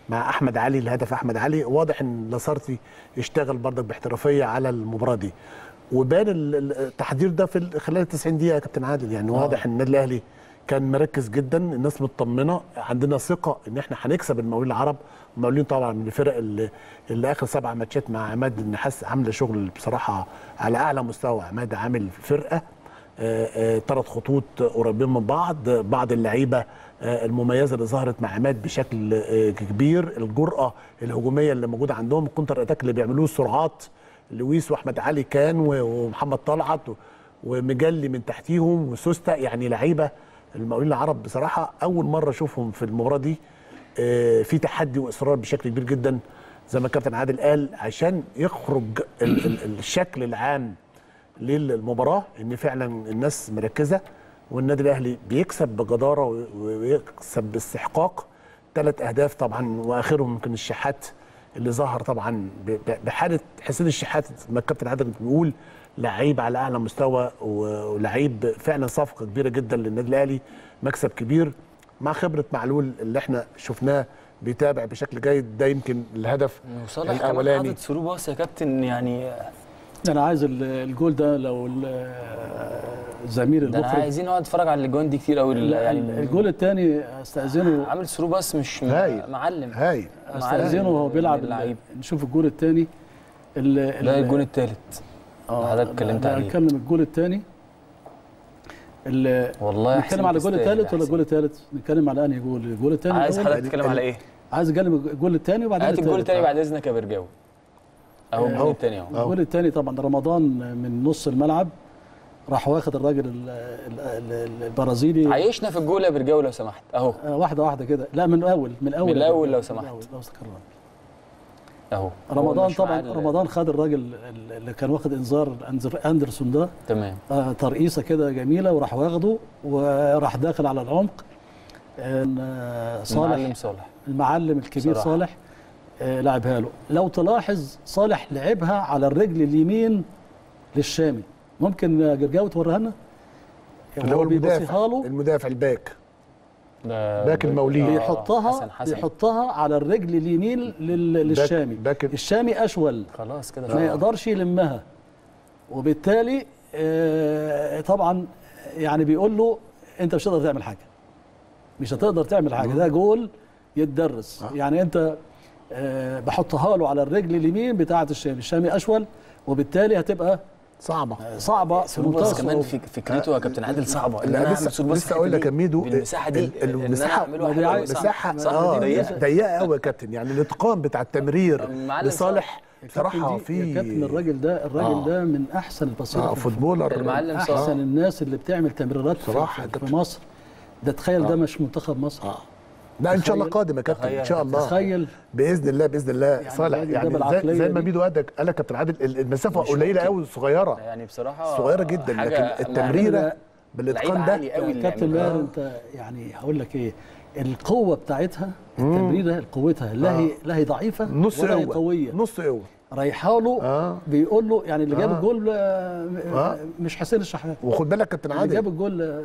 مع احمد علي، الهدف احمد علي. واضح ان لاسارتي اشتغل برضك باحترافيه على المباراه دي، وبان التحضير ده في خلال 90 دقيقه يا كابتن عادل. يعني واضح ان النادي الاهلي كان مركز جدا، الناس مطمنه، عندنا ثقه ان احنا هنكسب المقاولين العرب. المقاولين طبعا من الفرق اللي اخر 7 ماتشات مع عماد النحاس عامله شغل بصراحه على اعلى مستوى. عماد عامل فرقه 3 خطوط قريبين من بعض اللعيبه المميزه اللي ظهرت مع عماد بشكل كبير، الجرأه الهجوميه اللي موجوده عندهم، الكونتر اتاك اللي بيعملوه، السرعات، لويس واحمد علي كان ومحمد طلعت ومجلي من تحتيهم وسوسته. يعني لعيبه المقاولين العرب بصراحه اول مره اشوفهم في المباراه دي في تحدي واصرار بشكل كبير جدا زي ما الكابتن عادل قال، عشان يخرج الشكل العام للمباراه ان فعلا الناس مركزه والنادي الاهلي بيكسب بجداره ويكسب باستحقاق. 3 أهداف طبعا، واخرهم يمكن الشحات اللي ظهر طبعا بحاله حسين الشحات ما الكابتن عادل بيقول، لعيب على اعلى مستوى ولعيب فعلا صفقه كبيره جدا للنادي الاهلي، مكسب كبير مع خبره معلول اللي احنا شفناه بيتابع بشكل جيد. ده يمكن الهدف وصالح كمان حاطط ثرو باص يا كابتن. يعني انا عايز الجول ده لو الزميل المخرج، انا عايزين نقعد نتفرج على الاجوان دي كتير قوي. يعني الجول الثاني استاذنه، عامل ثرو باص مش معلم، هاي استاذنه وهو بيلعب. نشوف الجول الثاني. لا الجول الثالث حضرتك اتكلمت عليه. هنتكلم الجول الثاني. والله نتكلم على الجول الثالث ولا الجول الثالث؟ نتكلم على انهي جول؟ الجول الثاني. عايز حضرتك تتكلم على ايه؟ عايز اتكلم الجول الثاني وبعدين هات الجول الثاني بعد اذنك يا برجاوي. اهو الجول الثاني اهو. الجول الثاني طبعا رمضان من نص الملعب راح واخد الراجل البرازيلي. عايشنا في الجول يا برجاوي لو سمحت اهو. واحده واحده كده. لا من الاول لو سمحت. لو استقرنا اهو. رمضان طبعا رمضان خد الراجل اللي كان واخد انذار اندرسون ده، تمام، ترقيصه كده جميله، وراح واخده وراح داخل على العمق. صالح المعلم الكبير صالح لعبها له. لو تلاحظ صالح لعبها على الرجل اليمين للشامي. ممكن جرجاوي توريها لنا؟ اللي هو المدافع الباك المولي بيحطها على الرجل اليمين للشامي. الشامي اشول خلاص كده ما يقدرش يلمها، وبالتالي طبعا يعني بيقول له انت مش هتقدر تعمل حاجه، مش هتقدر تعمل حاجه، ده جول يتدرس. يعني انت بحطها له على الرجل اليمين بتاعه الشامي اشول، وبالتالي هتبقى صعبه في منتصف كمان. فكرته يا كابتن عادل صعبه. لسه اقول لك يا ميدو المساحه دي، المساحه ضيقه قوي يا كابتن. يعني الاتقان بتاع التمرير لصالح بصراحه في كابتن. الراجل ده من احسن الباصات فوتبولر، المعلم احسن الناس اللي بتعمل تمريرات في مصر. ده تخيل ده مش منتخب مصر. لا ان شاء الله قادم يا كابتن، ان شاء الله تخيل باذن الله يعني صالح. يعني زي ما ميدو قال لك يا كابتن عادل، المسافه قليله قوي، صغيره يعني بصراحه صغيره جدا، لكن التمريره بالاتقان ده كابتن ماهر انت يعني هقول لك ايه، القوه بتاعتها التمريره قوتها لا هي ضعيفه ولا هي قويه، نص قوه رايحه له. بيقول له يعني اللي جاب الجول مش حسين الشحات. وخد بالك كابتن عادل اللي جاب الجول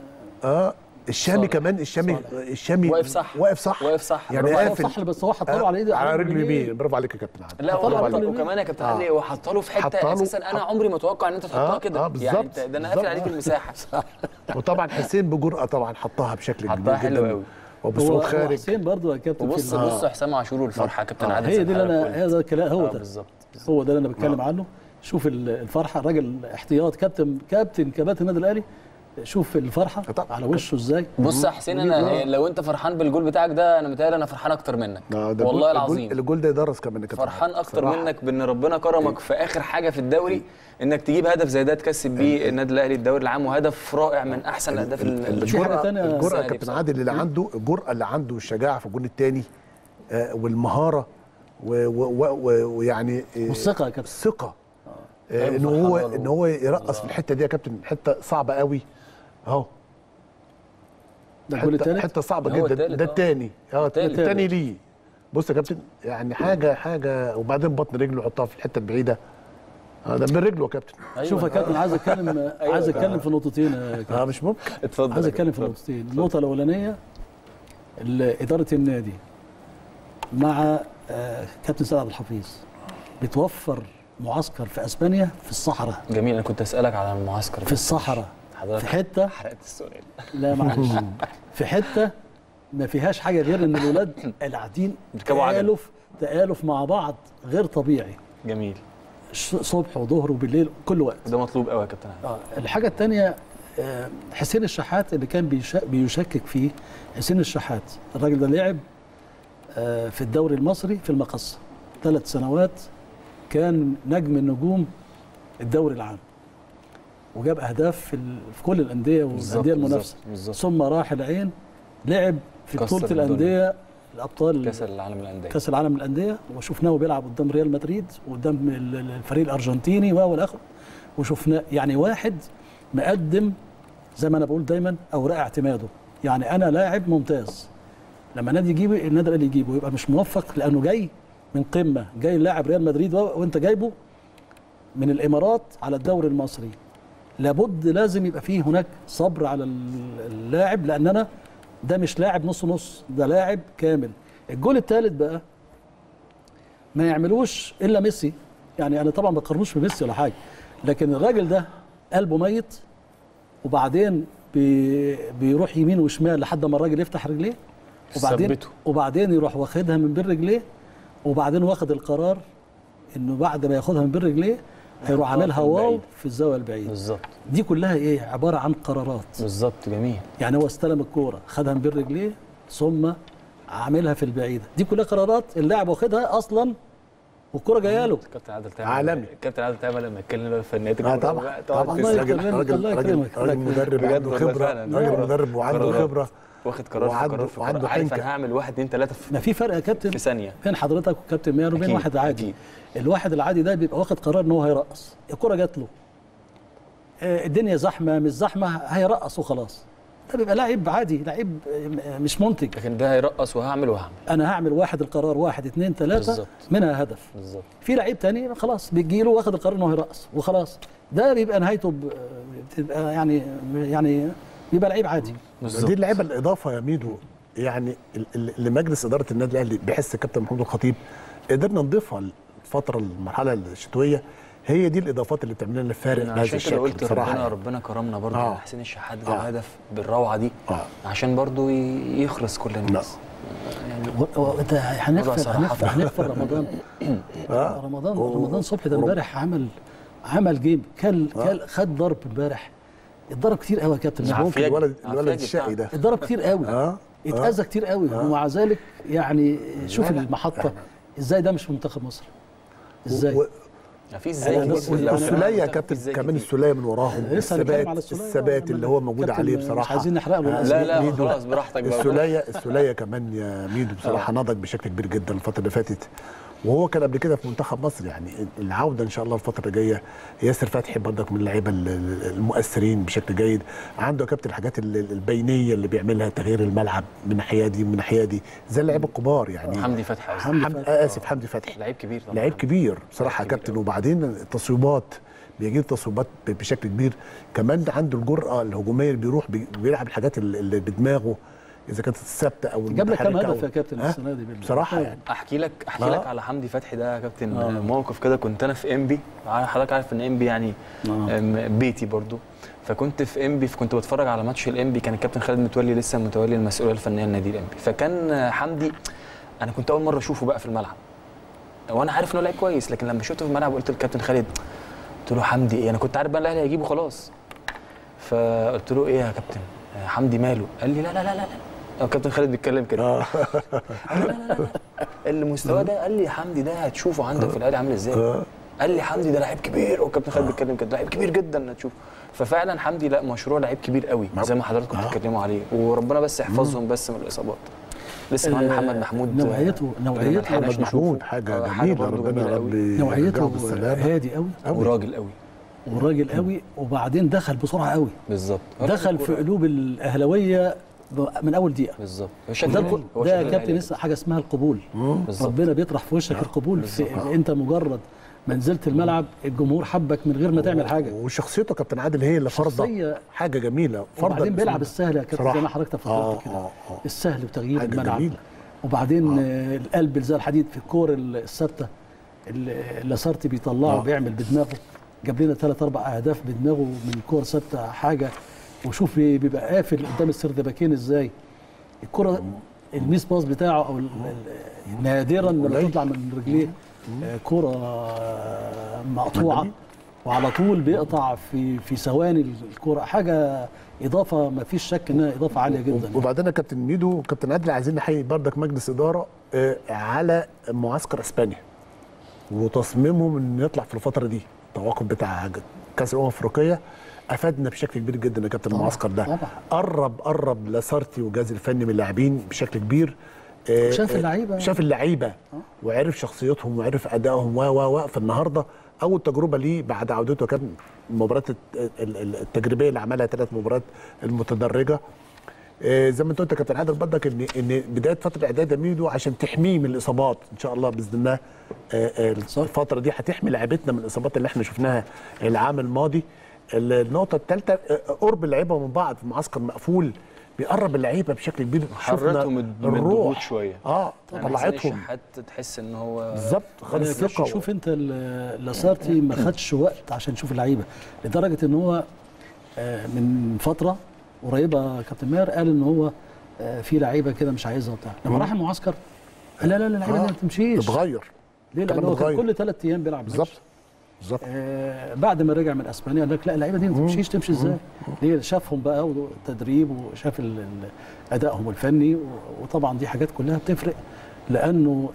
الشامي كمان. الشامي واقف صح يعني واقف صح، بس هو حط له على ايده على رجله اليمين. برافو عليك يا كابتن عادل. لا وكمان يا كابتن عادل هو حط له في حته اساسا انا عمري ما اتوقع ان انت تحطها كده. يعني ده انا قافل عليك المساحه. وطبعا حسين بجرأه طبعا حطها بشكل كبير جدا وبصوت خارج. حسين برضه يا كابتن بص حسام عاشور والفرحه يا كابتن عادل. هي دي اللي انا هذا الكلام هو ده بالظبط، هو ده اللي انا بتكلم عنه. شوف الفرحه، الراجل احتياط كابتن النادي الاهلي. شوف الفرحه على وشه ازاي. بص يا حسين، انا لو انت فرحان بالجول بتاعك ده، انا متهيألي انا فرحان اكتر منك والله العظيم. الجول ده يدرس كمان كده، فرحان اكتر منك بان ربنا كرمك في اخر حاجه في الدوري انك تجيب هدف زي ده تكسب بيه النادي الاهلي الدوري العام، وهدف رائع من احسن الاهداف. الجرأه كابتن عادل اللي عنده، الجرأه اللي عنده، الشجاعه في الجول الثاني والمهاره ويعني والثقه يا كابتن، الثقه ان هو يرقص في الحته دي يا كابتن. حته صعبه قوي اهو، ده الجول الثالث، حته صعبه جدا. ده الثاني الثاني ليه. بص يا كابتن يعني حاجه وبعدين بطن رجله يحطها في الحته البعيده. ده من رجله يا كابتن. شوف يا كابتن، عايز اتكلم في نقطتين يا كابتن. مش ممكن. اتفضل. عايز اتكلم في نقطتين. النقطه الاولانيه اداره النادي مع كابتن سيد عبد الحفيظ بتوفر معسكر في اسبانيا في الصحراء. جميل، انا كنت اسالك على المعسكر في الصحراء حضرتك في حته حرقت السؤال. لا معلش في حته ما فيهاش حاجه غير ان الولاد قاعدين تآلف مع بعض غير طبيعي. جميل. صبح وظهر وبالليل كل وقت. ده مطلوب قوي يا كابتن. الحاجه الثانيه حسين الشحات اللي كان بيشكك فيه. حسين الشحات الراجل ده لعب في الدوري المصري في المقصه 3 سنوات، كان نجم النجوم الدوري العام وجاب اهداف في كل الانديه والانديه المنافسه. ثم راح العين لعب في بطوله الانديه الابطال كاس العالم للانديه، وشفناه بيلعب قدام ريال مدريد وقدام الفريق الارجنتيني والاخر، وشفناه يعني واحد مقدم زي ما انا بقول دايما اوراق اعتماده. يعني انا لاعب ممتاز، لما نادي يجيبه النادي اللي يجيبه يبقى مش موفق لانه جاي من قمه، جاي لاعب ريال مدريد وانت جايبه من الامارات على الدوري المصري. لابد لازم يبقى فيه هناك صبر على اللاعب، لان انا ده مش لاعب نص نص، ده لاعب كامل. الجول الثالث بقى ما يعملوش الا ميسي، يعني انا طبعا ما بقارنوش بميسي ولا حاجه، لكن الراجل ده قلبه ميت، وبعدين بيروح يمين وشمال لحد ما الراجل يفتح رجليه، وبعدين يروح واخدها من بين رجليه، وبعدين واخد القرار انه بعد ما ياخدها من بين رجليه هيروح عاملها واو في الزاويه البعيده. بالظبط. دي كلها ايه؟ عباره عن قرارات. بالظبط. جميل. يعني هو استلم الكوره خدها من بين رجليه ثم عاملها في البعيده، دي كلها قرارات اللاعب واخدها اصلا والكوره جايه له. كابتن عادل تامر عالمي. كابتن عادل تامر لما اتكلم في فنيات طبعا راجل مدرب عنده خبره، راجل مدرب وعنده خبره، واخد قرار عارف انا هعمل 1 2 3 ما في فرق يا كابتن في ثانيه بين حضرتك وكابتن ماهر وبين واحد عادي. أكيد. الواحد العادي ده بيبقى واخد قرار ان هو هيرقص، الكره جات له الدنيا زحمه مش زحمه هيرقص وخلاص، ده بيبقى لاعب عادي، لاعب مش منتج. لكن ده هيرقص وهعمل انا هعمل واحد القرار 1 2 3 منها هدف. بالظبط. في لعيب تاني خلاص بيجي له واخد القرار انه هيرقص وخلاص، ده بيبقى نهايته بتبقى يعني بيبقى لعيب عادي. دي اللعيبه الاضافه يا ميدو، يعني اللي مجلس اداره النادي الاهلي بحس الكابتن محمود الخطيب قدرنا نضيفها الفتره المرحله الشتويه، هي دي الاضافات اللي بتعمل لنا الفارق بهذا الشكل. عشان كده قلت ربنا كرمنا برضه حسين الشحات جاب هدف بالروعه دي عشان برضه يخلص كل الناس. انت هنغفر رمضان. رمضان صبحي ده امبارح عمل جيم، خد ضرب امبارح، اتضرب كتير قوي يا كابتن. ممكن الولد الشقي ده اتضرب كتير قوي، اتأذى كتير قوي، ومع ذلك يعني شوف المحطه ازاي ده مش في منتخب مصر ازاي. في ازاي السوليه يا كابتن، كمان السوليه من وراهم، الثبات اللي هو موجود عليه بصراحه. مش عايزين نحرق له. لا خلاص براحتك بقى. السوليه كمان يا ميدو بصراحه نضج بشكل كبير جدا الفتره اللي فاتت، وهو كان قبل كده في منتخب مصر. يعني العوده ان شاء الله الفتره الجايه. ياسر فتحي برضك من اللعيبه المؤثرين بشكل جيد، عنده كابتن الحاجات البينيه اللي بيعملها، تغيير الملعب من ناحيه دي ومن ناحيه دي زي اللعيبه الكبار. يعني حمدي فتحي حمدي فتحي لعيب كبير طبعا، لعيب كبير بصراحه يا كابتن. وبعدين التصويبات بيجيب تصويبات بشكل كبير، كمان عنده الجرأه الهجوميه اللي بيروح بيلعب الحاجات اللي بدماغه اذا كانت الثابته او جاب لك كام هدف يا كابتن السنه دي بصراحه. يعني احكي لك على حمدي فتحي ده يا كابتن. موقف كده، كنت انا في انبي، حضرتك عارف ان انبي يعني بيتي برضو، فكنت في انبي، كنت بتفرج على ماتش الانبي، كان الكابتن خالد متولي لسه متولي المسؤوليه الفنيه لنادي الانبي، فكان حمدي انا كنت اول مره اشوفه بقى في الملعب، وانا عارف انه لعيب كويس، لكن لما شفته في الملعب قلت للكابتن خالد، قلت له حمدي ايه؟ انا كنت عارف بقى الاهلي هيجيبه خلاص، فقلت له ايه يا كابتن حمدي ماله؟ قال لي لا لا لا لا. الكابتن خالد بيتكلم كده. لا المستوى ده، قال لي حمدي ده هتشوفه عندك في الاهلي عامل ازاي. قال لي حمدي ده لعيب كبير، والكابتن خالد بيتكلم كده، لعيب كبير جدا هتشوفه. ففعلا حمدي لا مشروع لعيب كبير قوي زي ما حضراتكم بتتكلموا عليه، وربنا بس يحفظهم بس من الاصابات. لسه معانا محمد محمود، نوعيته محمد محمود حاجه جميله، ربنا يا رب نوعيته هادي قوي وراجل قوي وبعدين دخل بسرعه قوي. بالظبط، دخل في قلوب الاهلاويه من اول دقيقه. بالظبط. ده يا كابتن لسه حاجه اسمها القبول. ربنا بيطرح في وشك القبول. انت مجرد ما نزلت الملعب الجمهور حبك من غير ما تعمل حاجه. وشخصيته كابتن عادل هي اللي فرضه حاجه جميله. وبعدين بيلعب السهل يا كابتن زي ما حضرتك تفضلت كده. السهل وتغيير الملعب. وبعدين القلب زي الحديد في الكور الثابته اللي لاسارتي بيطلعه بيعمل بدماغه، جاب لنا 3 4 اهداف بدماغه من كور ثابته حاجه. وشوف بيبقى قافل قدام السردباكين ازاي. الكره الميس باص بتاعه او نادرا لما تطلع من رجليه كره مقطوعه وعلى طول بيقطع في ثواني الكره. حاجه اضافه ما فيش شك انها اضافه عاليه جدا. وبعدين يا كابتن ميدو وكابتن عادل عايزين نحيي بردك مجلس اداره على معسكر اسبانيا وتصميمهم انه يطلع في الفتره دي. التوقف بتاع كاس الامم الافريقيه افادنا بشكل كبير جدا يا كابتن. المعسكر ده قرب لاسارتي والجهاز الفني من اللاعبين بشكل كبير. شاف اللعيبه وعرف شخصيتهم وعرف ادائهم فالنهارده اول تجربه ليه بعد عودته كان المباراه التجريبيه اللي عملها 3 مباريات المتدرجه. زي ما انت قلت يا كابتن عادل بدك ان بدايه فتره الاعداد ميدو عشان تحميه من الاصابات ان شاء الله باذن الله. الفتره دي هتحمي لعيبتنا من الاصابات اللي احنا شفناها العام الماضي. النقطه الثالثه قرب اللعيبه من بعض في معسكر مقفول بيقرب اللعيبه بشكل كبير. حرتهم من الضغوط شويه. طلعتهم حتى تحس ان هو بالظبط خد الثقه. شوف انت لاسارتي ما خدش وقت عشان يشوف اللعيبه لدرجه ان هو من فتره قريبه كابتن ماهر قال ان هو في لعيبه كده مش عايزها وبتاع. لما راح المعسكر قال لا اللعيبه دي ما تمشيش. تتغير ليه؟ لان هو كان كل 3 ايام بيلعب بالظبط. بعد ما رجع من اسبانيا قال لك لا اللعيبه دي ما تمشيش. تمشي ازاي؟ ليه؟ شافهم بقى والتدريب وشاف ادائهم الفني وطبعا دي حاجات كلها بتفرق لانه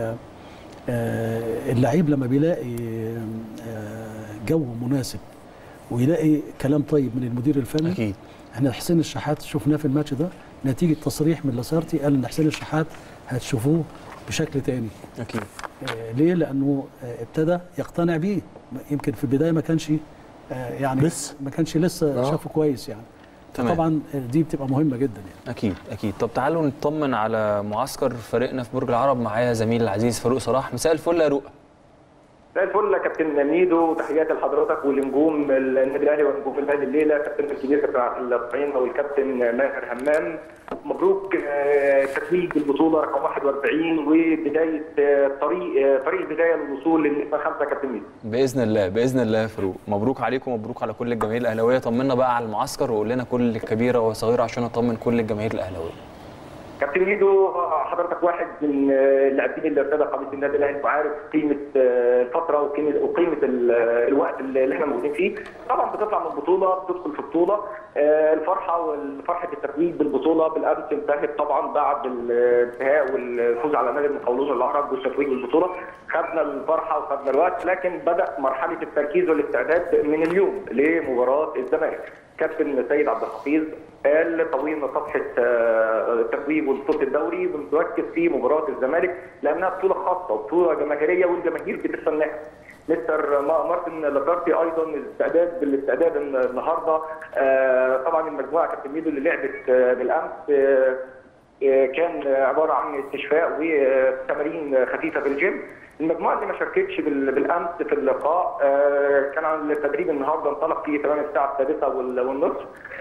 اللعيب لما بيلاقي جو مناسب ويلاقي كلام طيب من المدير الفني. اكيد احنا حسين الشحات شفناه في الماتش ده نتيجه تصريح من لاسارتي قال ان حسين الشحات هتشوفوه بشكل تاني. اكيد. ليه؟ لانه ابتدى يقتنع بيه. يمكن في البدايه ما كانش يعني ما كانش لسه شافه كويس يعني. طبعا دي بتبقى مهمه جدا يعني. اكيد. طب تعالوا نطمن على معسكر فريقنا في برج العرب. معايا زميل العزيز فاروق صلاح. مساء الفل يا رؤى. مساء الفل يا كابتن ميدو، تحياتي لحضرتك ولنجوم النادي الاهلي ونجوم النادي الليله، كابتن الكبير كابتن عبد الطعيم والكابتن ماهر همام. مبروك تتويج البطوله رقم 41 وبدايه طريق البدايه للوصول للنسبه 5 كابتن ميدو. باذن الله يا فاروق. مبروك عليكم ومبروك على كل الجماهير الاهلاويه. طمنا بقى على المعسكر وقول لنا كل كبيره وصغيره عشان اطمن كل الجماهير الاهلاويه. كابتن ميدو، حضرتك واحد من اللاعبين اللي ارتدى قميص النادي الاهلي وعارف قيمه الفتره وقيمه الوقت اللي احنا موجودين فيه. طبعا بتطلع من البطوله بتدخل في بطوله. الفرحه والفرحه التتويج بالبطوله بالامس انتهت طبعا بعد الانتهاء والفوز على نادي المقاولون العرب والتتويج بالبطوله. خدنا الفرحه وخدنا الوقت، لكن بدا مرحله التركيز والاستعداد من اليوم لمباراه الزمالك. كابتن سيد عبد الحفيظ قال طوينا صفحه التتويج وبطوله الدوري بنركز في مباراه الزمالك لانها بطوله خاصه وبطوله جماهيريه والجماهير بتستناها. مستر مارتن لاسارتي ايضا بالاستعداد النهارده. طبعا المجموعه كابتن ميدو اللي لعبت بالامس كان عباره عن استشفاء وتمارين خفيفه في الجيم. المجموعه اللي ما شاركتش بالامس في اللقاء كان التدريب النهارده انطلق في تمام الساعه 6:30.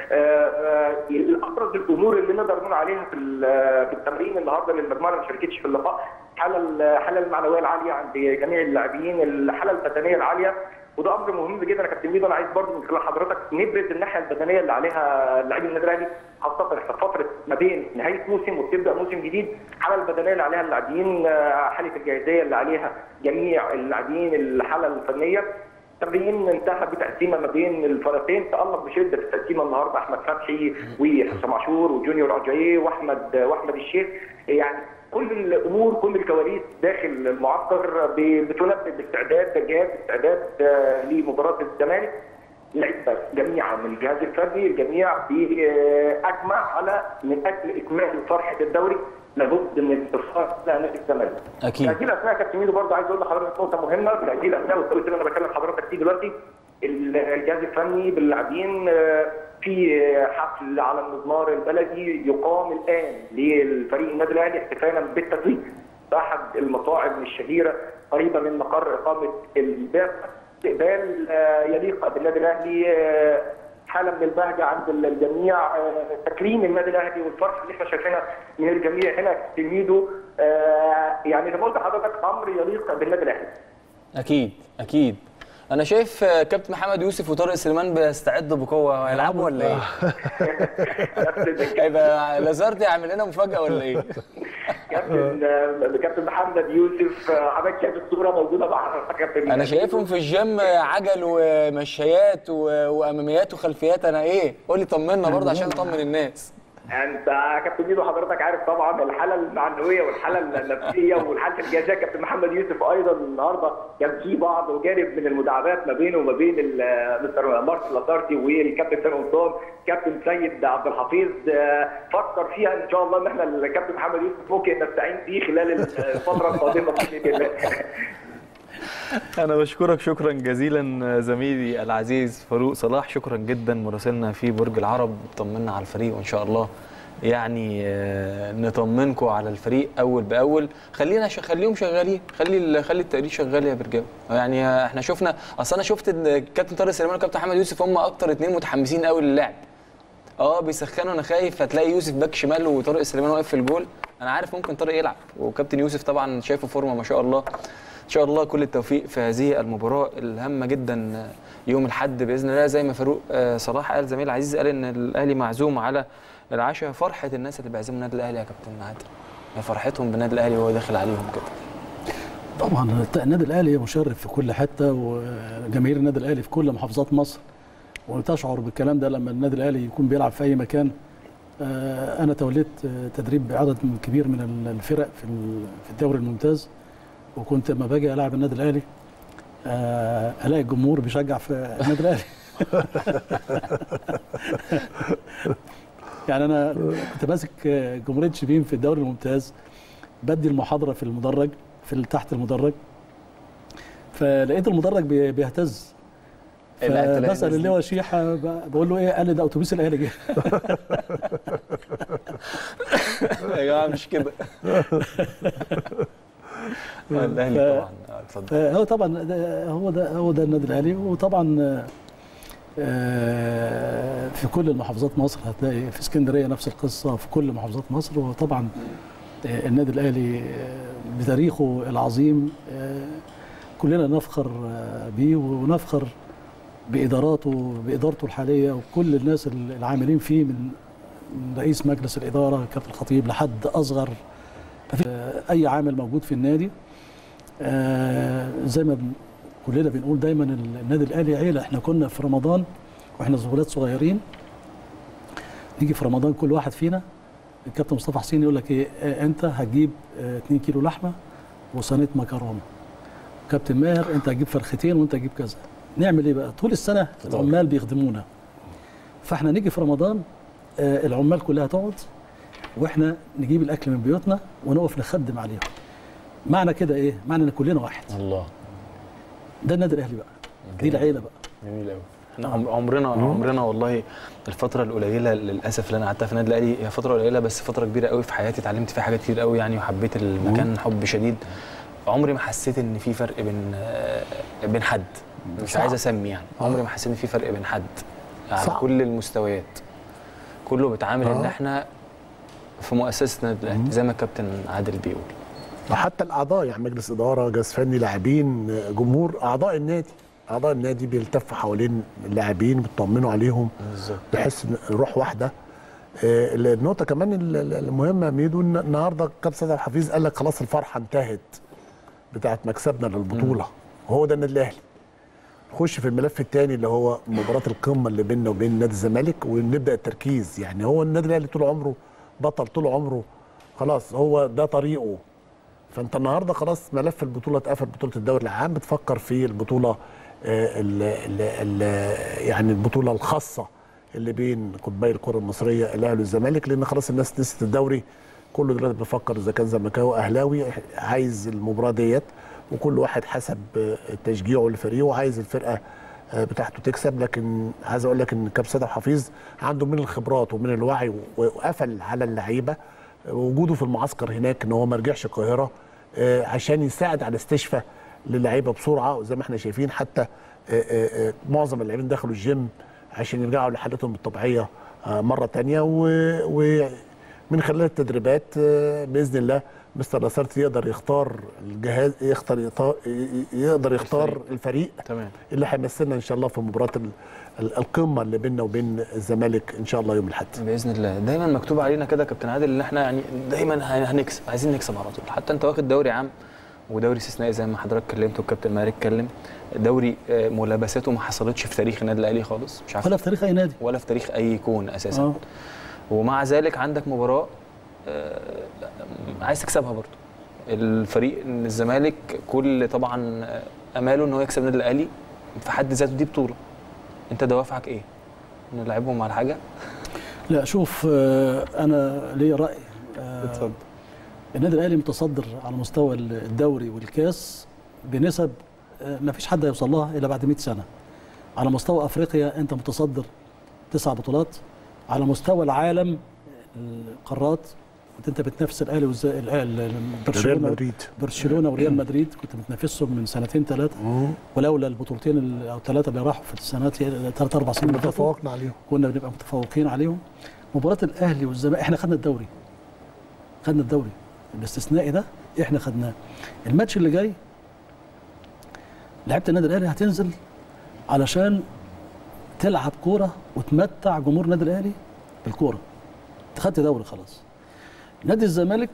ابرز الامور اللي نقدر نقول عليها في التمرين النهارده للمجموعه اللي ما شاركتش في اللقاء الحاله المعنويه العاليه عند جميع اللاعبين، الحاله البدنيه العاليه، وده امر مهم جدا يا كابتن ميدو. انا عايز برضه من خلال حضرتك نبرز الناحيه البدنيه اللي عليها لاعبي النادي الاهلي، خاصه في فتره ما بين نهايه موسم وبتبدا موسم جديد. الحاله البدنيه اللي عليها اللاعبين، حاله الجاهزيه اللي عليها جميع اللاعبين، الحاله الفنيه. التمرين انتهى بتقسيمه ما بين الفريقين، تألق بشده في التقسيمه النهارده احمد فتحي وحسام عاشور وجونيور اجاي واحمد الشيخ. يعني كل الامور كل الكواليس داخل المعسكر بتنبه باستعداد جاهز استعداد لمباراه الزمالك. لعيبه جميعا من الجهاز الفني الجميع باجمع على من اجل اكمال فرحه الدوري لابد من الانتصار على نادي الزمالك. اكيد. هذه الاسماء كابتن ميدو برضه عايز اقول لحضرتك نقطه مهمه. هذه الاسماء والتوقيت اللي انا بكلم حضرتك فيه دلوقتي الجهاز الفني باللاعبين في حفل على المضمار البلدي يقام الان للفريق النادي الاهلي احتفالا بالتتويج باحد المطاعم الشهيره قريبه من مقر اقامه البعثه. استقبال يليق بالنادي الاهلي حاله من البهجه عند الجميع، تكريم النادي الاهلي والفرحه اللي احنا شايفينها من الجميع هنا في ميدو. يعني زي ما قلت لحضرتك امر يليق بالنادي الاهلي. اكيد. انا شايف كابتن محمد يوسف وطارق سليمان بيستعدوا بقوه، هيلعبوا ولا ايه؟ هيبقى لازارتي يعمل لنا مفاجاه ولا ايه؟ كابتن محمد يوسف، حضرتك شايف الصوره موجوده مع كابتن. انا شايفهم في الجيم عجل ومشايات واماميات وخلفيات. انا ايه؟ قول لي طمنا برضه عشان اطمن الناس. انت كابتن ميدو حضرتك عارف طبعا الحاله المعنويه والحاله النفسيه والحاله الجزاء. كابتن محمد يوسف ايضا النهارده كان في بعض وجانب من المداعبات ما بينه وما بين مستر مارك لاسارتي والكابتن سامي قمصان. كابتن سيد عبد الحفيظ فكر فيها ان شاء الله ان احنا الكابتن محمد يوسف ممكن نستعين بيه خلال الفتره القادمه باذن الله. أنا بشكرك شكرا جزيلا زميلي العزيز فاروق صلاح، شكرا جدا مراسلنا في برج العرب. طمنا على الفريق وإن شاء الله يعني نطمنكم على الفريق أول بأول. خليهم شغالين، خلي التقرير شغال يا برجاوي. يعني احنا شفنا، أصل أنا شفت كابتن طارق سليمان وكابتن محمد يوسف هم أكتر اتنين متحمسين قوي للعب. بيسخنوا. أنا خايف هتلاقي يوسف باك شمال وطارق سليمان واقف في الجول. أنا عارف ممكن طارق يلعب، وكابتن يوسف طبعا شايفه فورمه ما شاء الله. ان شاء الله كل التوفيق في هذه المباراه الهامه جدا يوم الاحد باذن الله. زي ما فاروق صلاح قال زميل العزيز، قال ان الاهلي معزوم على العشاء. فرحه الناس اللي بيعزموا النادي الاهلي يا كابتن عادل، فرحتهم بالنادي الاهلي وهو داخل عليهم كده. طبعا النادي الاهلي مشرف في كل حته، وجماهير النادي الاهلي في كل محافظات مصر، وتشعر بالكلام ده لما النادي الاهلي يكون بيلعب في اي مكان. انا توليت تدريب عدد كبير من الفرق في الدوري الممتاز، وكنت لما باجي العب النادي الاهلي الاقي الجمهور بيشجع في النادي الاهلي. يعني انا كنت ماسك جمهوريه شبين في الدوري الممتاز، بدي المحاضره في المدرج في تحت المدرج، فلقيت المدرج بيهتز، بسال اللي هو شيحه بقول له ايه؟ قال لي ده اتوبيس الاهلي جه. يا جماعه مش كده. الاهلي طبعا اتفضل. هو طبعا هو ده النادي الاهلي. وطبعا في كل المحافظات مصر هتلاقي، في اسكندريه نفس القصه، في كل محافظات مصر. وطبعا النادي الاهلي بتاريخه العظيم كلنا نفخر بيه، ونفخر بادارته الحاليه، وكل الناس العاملين فيه من رئيس مجلس الاداره كابتن الخطيب لحد اصغر اي عامل موجود في النادي. زي ما كلنا بنقول دايما النادي الاهلي عيله. احنا كنا في رمضان واحنا ولاد صغيرين نيجي في رمضان كل واحد فينا الكابتن مصطفى حسين يقول لك ايه؟ انت هتجيب 2 كيلو لحمه وصينيه مكرونه، كابتن ماهر انت هتجيب فرختين وانت هتجيب كذا. نعمل ايه بقى؟ طول السنه العمال بيخدمونا، فاحنا نيجي في رمضان العمال كلها تقعد واحنا نجيب الاكل من بيوتنا ونقف نخدم عليهم. معنى كده ايه؟ معنى ان كلنا واحد. الله. ده النادي الاهلي بقى، دي العيله بقى. جميل قوي. احنا عمرنا والله الفتره القليله للاسف اللي انا قعدتها في النادي الاهلي هي فتره قليله، بس فتره كبيره قوي في حياتي، اتعلمت فيها حاجات كتير قوي يعني، وحبيت المكان حب شديد. عمري ما حسيت ان في فرق بين حد، مش عايز اسمي يعني، عمري ما حسيت ان في فرق بين حد على كل المستويات. كله بيتعامل ان احنا في مؤسسه النادي الاهلي زي ما الكابتن عادل بيقول. وحتى الاعضاء يعني مجلس اداره، جهاز فني، لاعبين، جمهور، اعضاء النادي بيلتفوا حوالين اللاعبين بيطمنوا عليهم بالظبط، بحس روح واحده. النقطه كمان المهمه ميدو، النهارده كابتن سيد عبد الحفيظ قال لك خلاص الفرحه انتهت بتاعت مكسبنا للبطوله، وهو ده النادي الاهلي. نخش في الملف الثاني اللي هو مباراه القمه اللي بيننا وبين نادي الزمالك، ونبدا التركيز. يعني هو النادي الاهلي طول عمره بطل، طول عمره خلاص هو ده طريقه. فانت النهارده خلاص ملف البطوله اتقفل، بطوله الدوري العام، بتفكر في البطوله يعني البطوله الخاصه اللي بين قطبي الكره المصريه الاهلي والزمالك، لان خلاص الناس نسيت الدوري. كله دلوقتي بيفكر اذا كان زملكاوي اهلاوي عايز المباراه ديت، وكل واحد حسب تشجيعه لفريقه وعايز الفرقه بتاعته تكسب. لكن عايز اقول لك ان كابتن سيد عبد الحفيظ عنده من الخبرات ومن الوعي، وقفل على اللعيبه وجوده في المعسكر هناك، ان هو ما رجعش القاهره عشان يساعد على استشفاء للعيبه بسرعه. وزي ما احنا شايفين حتى معظم اللاعبين دخلوا الجيم عشان يرجعوا لحالتهم الطبيعيه مره ثانيه، ومن خلال التدريبات باذن الله مستر لاسارتي يقدر يختار الجهاز، يقدر يختار الفريق تمام اللي هيمثلنا ان شاء الله في مباراه القمه اللي بيننا وبين الزمالك ان شاء الله يوم الاحد باذن الله. دايما مكتوب علينا كده كابتن عادل ان احنا يعني دايما هنكسب، عايزين نكسب على طول. حتى انت واخد دوري عام ودوري استثنائي زي ما حضرتك اتكلمت والكابتن ماهر اتكلم، دوري ملابساته ما حصلتش في تاريخ النادي الاهلي خالص، مش عارف ولا في تاريخ اي نادي ولا في تاريخ اي كون اساسا. ومع ذلك عندك مباراه عايز تكسبها برضه. الفريق الزمالك كل طبعا اماله ان هو يكسب النادي الاهلي، في حد ذاته دي بطوله. انت دوافعك ايه؟ نلعبهم على حاجه؟ لا شوف، انا ليا راي. اتفضل. النادي الاهلي متصدر على مستوى الدوري والكاس بنسب ما فيش حد هيوصل لها الا بعد 100 سنه. على مستوى افريقيا انت متصدر 9 بطولات، على مستوى العالم القارات انت بتنافس الاهلي برشلونه وريال مدريد، كنت بتنافسهم من سنتين ثلاثه، ولولا البطولتين او ثلاثه اللي راحوا في السنوات 3 4 سنين تفوقنا عليهم، كنا بنبقى متفوقين عليهم. مباراه الاهلي والزمالك احنا خدنا الدوري الاستثنائي ده احنا خدناه. الماتش اللي جاي لعيبه النادي الاهلي هتنزل علشان تلعب كوره وتمتع جمهور النادي الاهلي بالكوره. انت خدت دوري خلاص. نادي الزمالك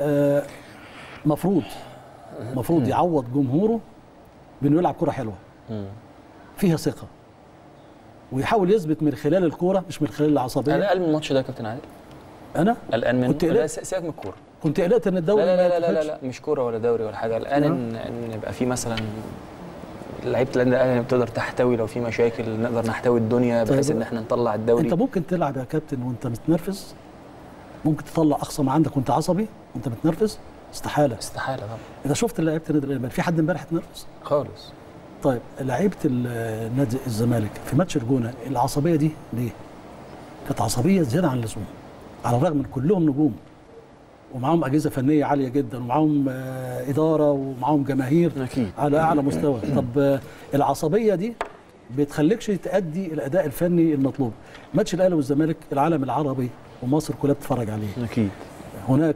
مفروض يعوض جمهوره بانه يلعب كوره حلوه فيها ثقه، ويحاول يثبت من خلال الكوره مش من خلال العصبيه. انا قلقان من الماتش ده يا كابتن عادل. انا قلقان منه. كنت قلقان. سيبك من الكوره. كنت قلقت ان الدوري لا مش كوره ولا دوري ولا حاجه. قلقان ان يبقى في مثلا لعيبه النادي الاهلي بتقدر تحتوي، لو في مشاكل نقدر نحتوي الدنيا بحيث ان احنا نطلع الدوري. انت ممكن تلعب يا كابتن وانت متنرفز، ممكن تطلع اقصى ما عندك وانت عصبي وانت متنرفز. استحاله طبعا. اذا شفت لعيبه النادي الاهلي في حد امبارح اتنرفز خالص. طيب لعيبه النادي الزمالك في ماتش الجونه العصبيه دي ليه؟ كانت عصبيه زياده عن اللزوم، على الرغم من كلهم نجوم ومعاهم اجهزه فنيه عاليه جدا ومعاهم اداره ومعاهم جماهير أكيد. على اعلى مستوى. طب العصبيه دي بتخليكش تأدي الاداء الفني المطلوب. ماتش الاهلي والزمالك العالم العربي ومصر كلها بتتفرج عليه. اكيد. هناك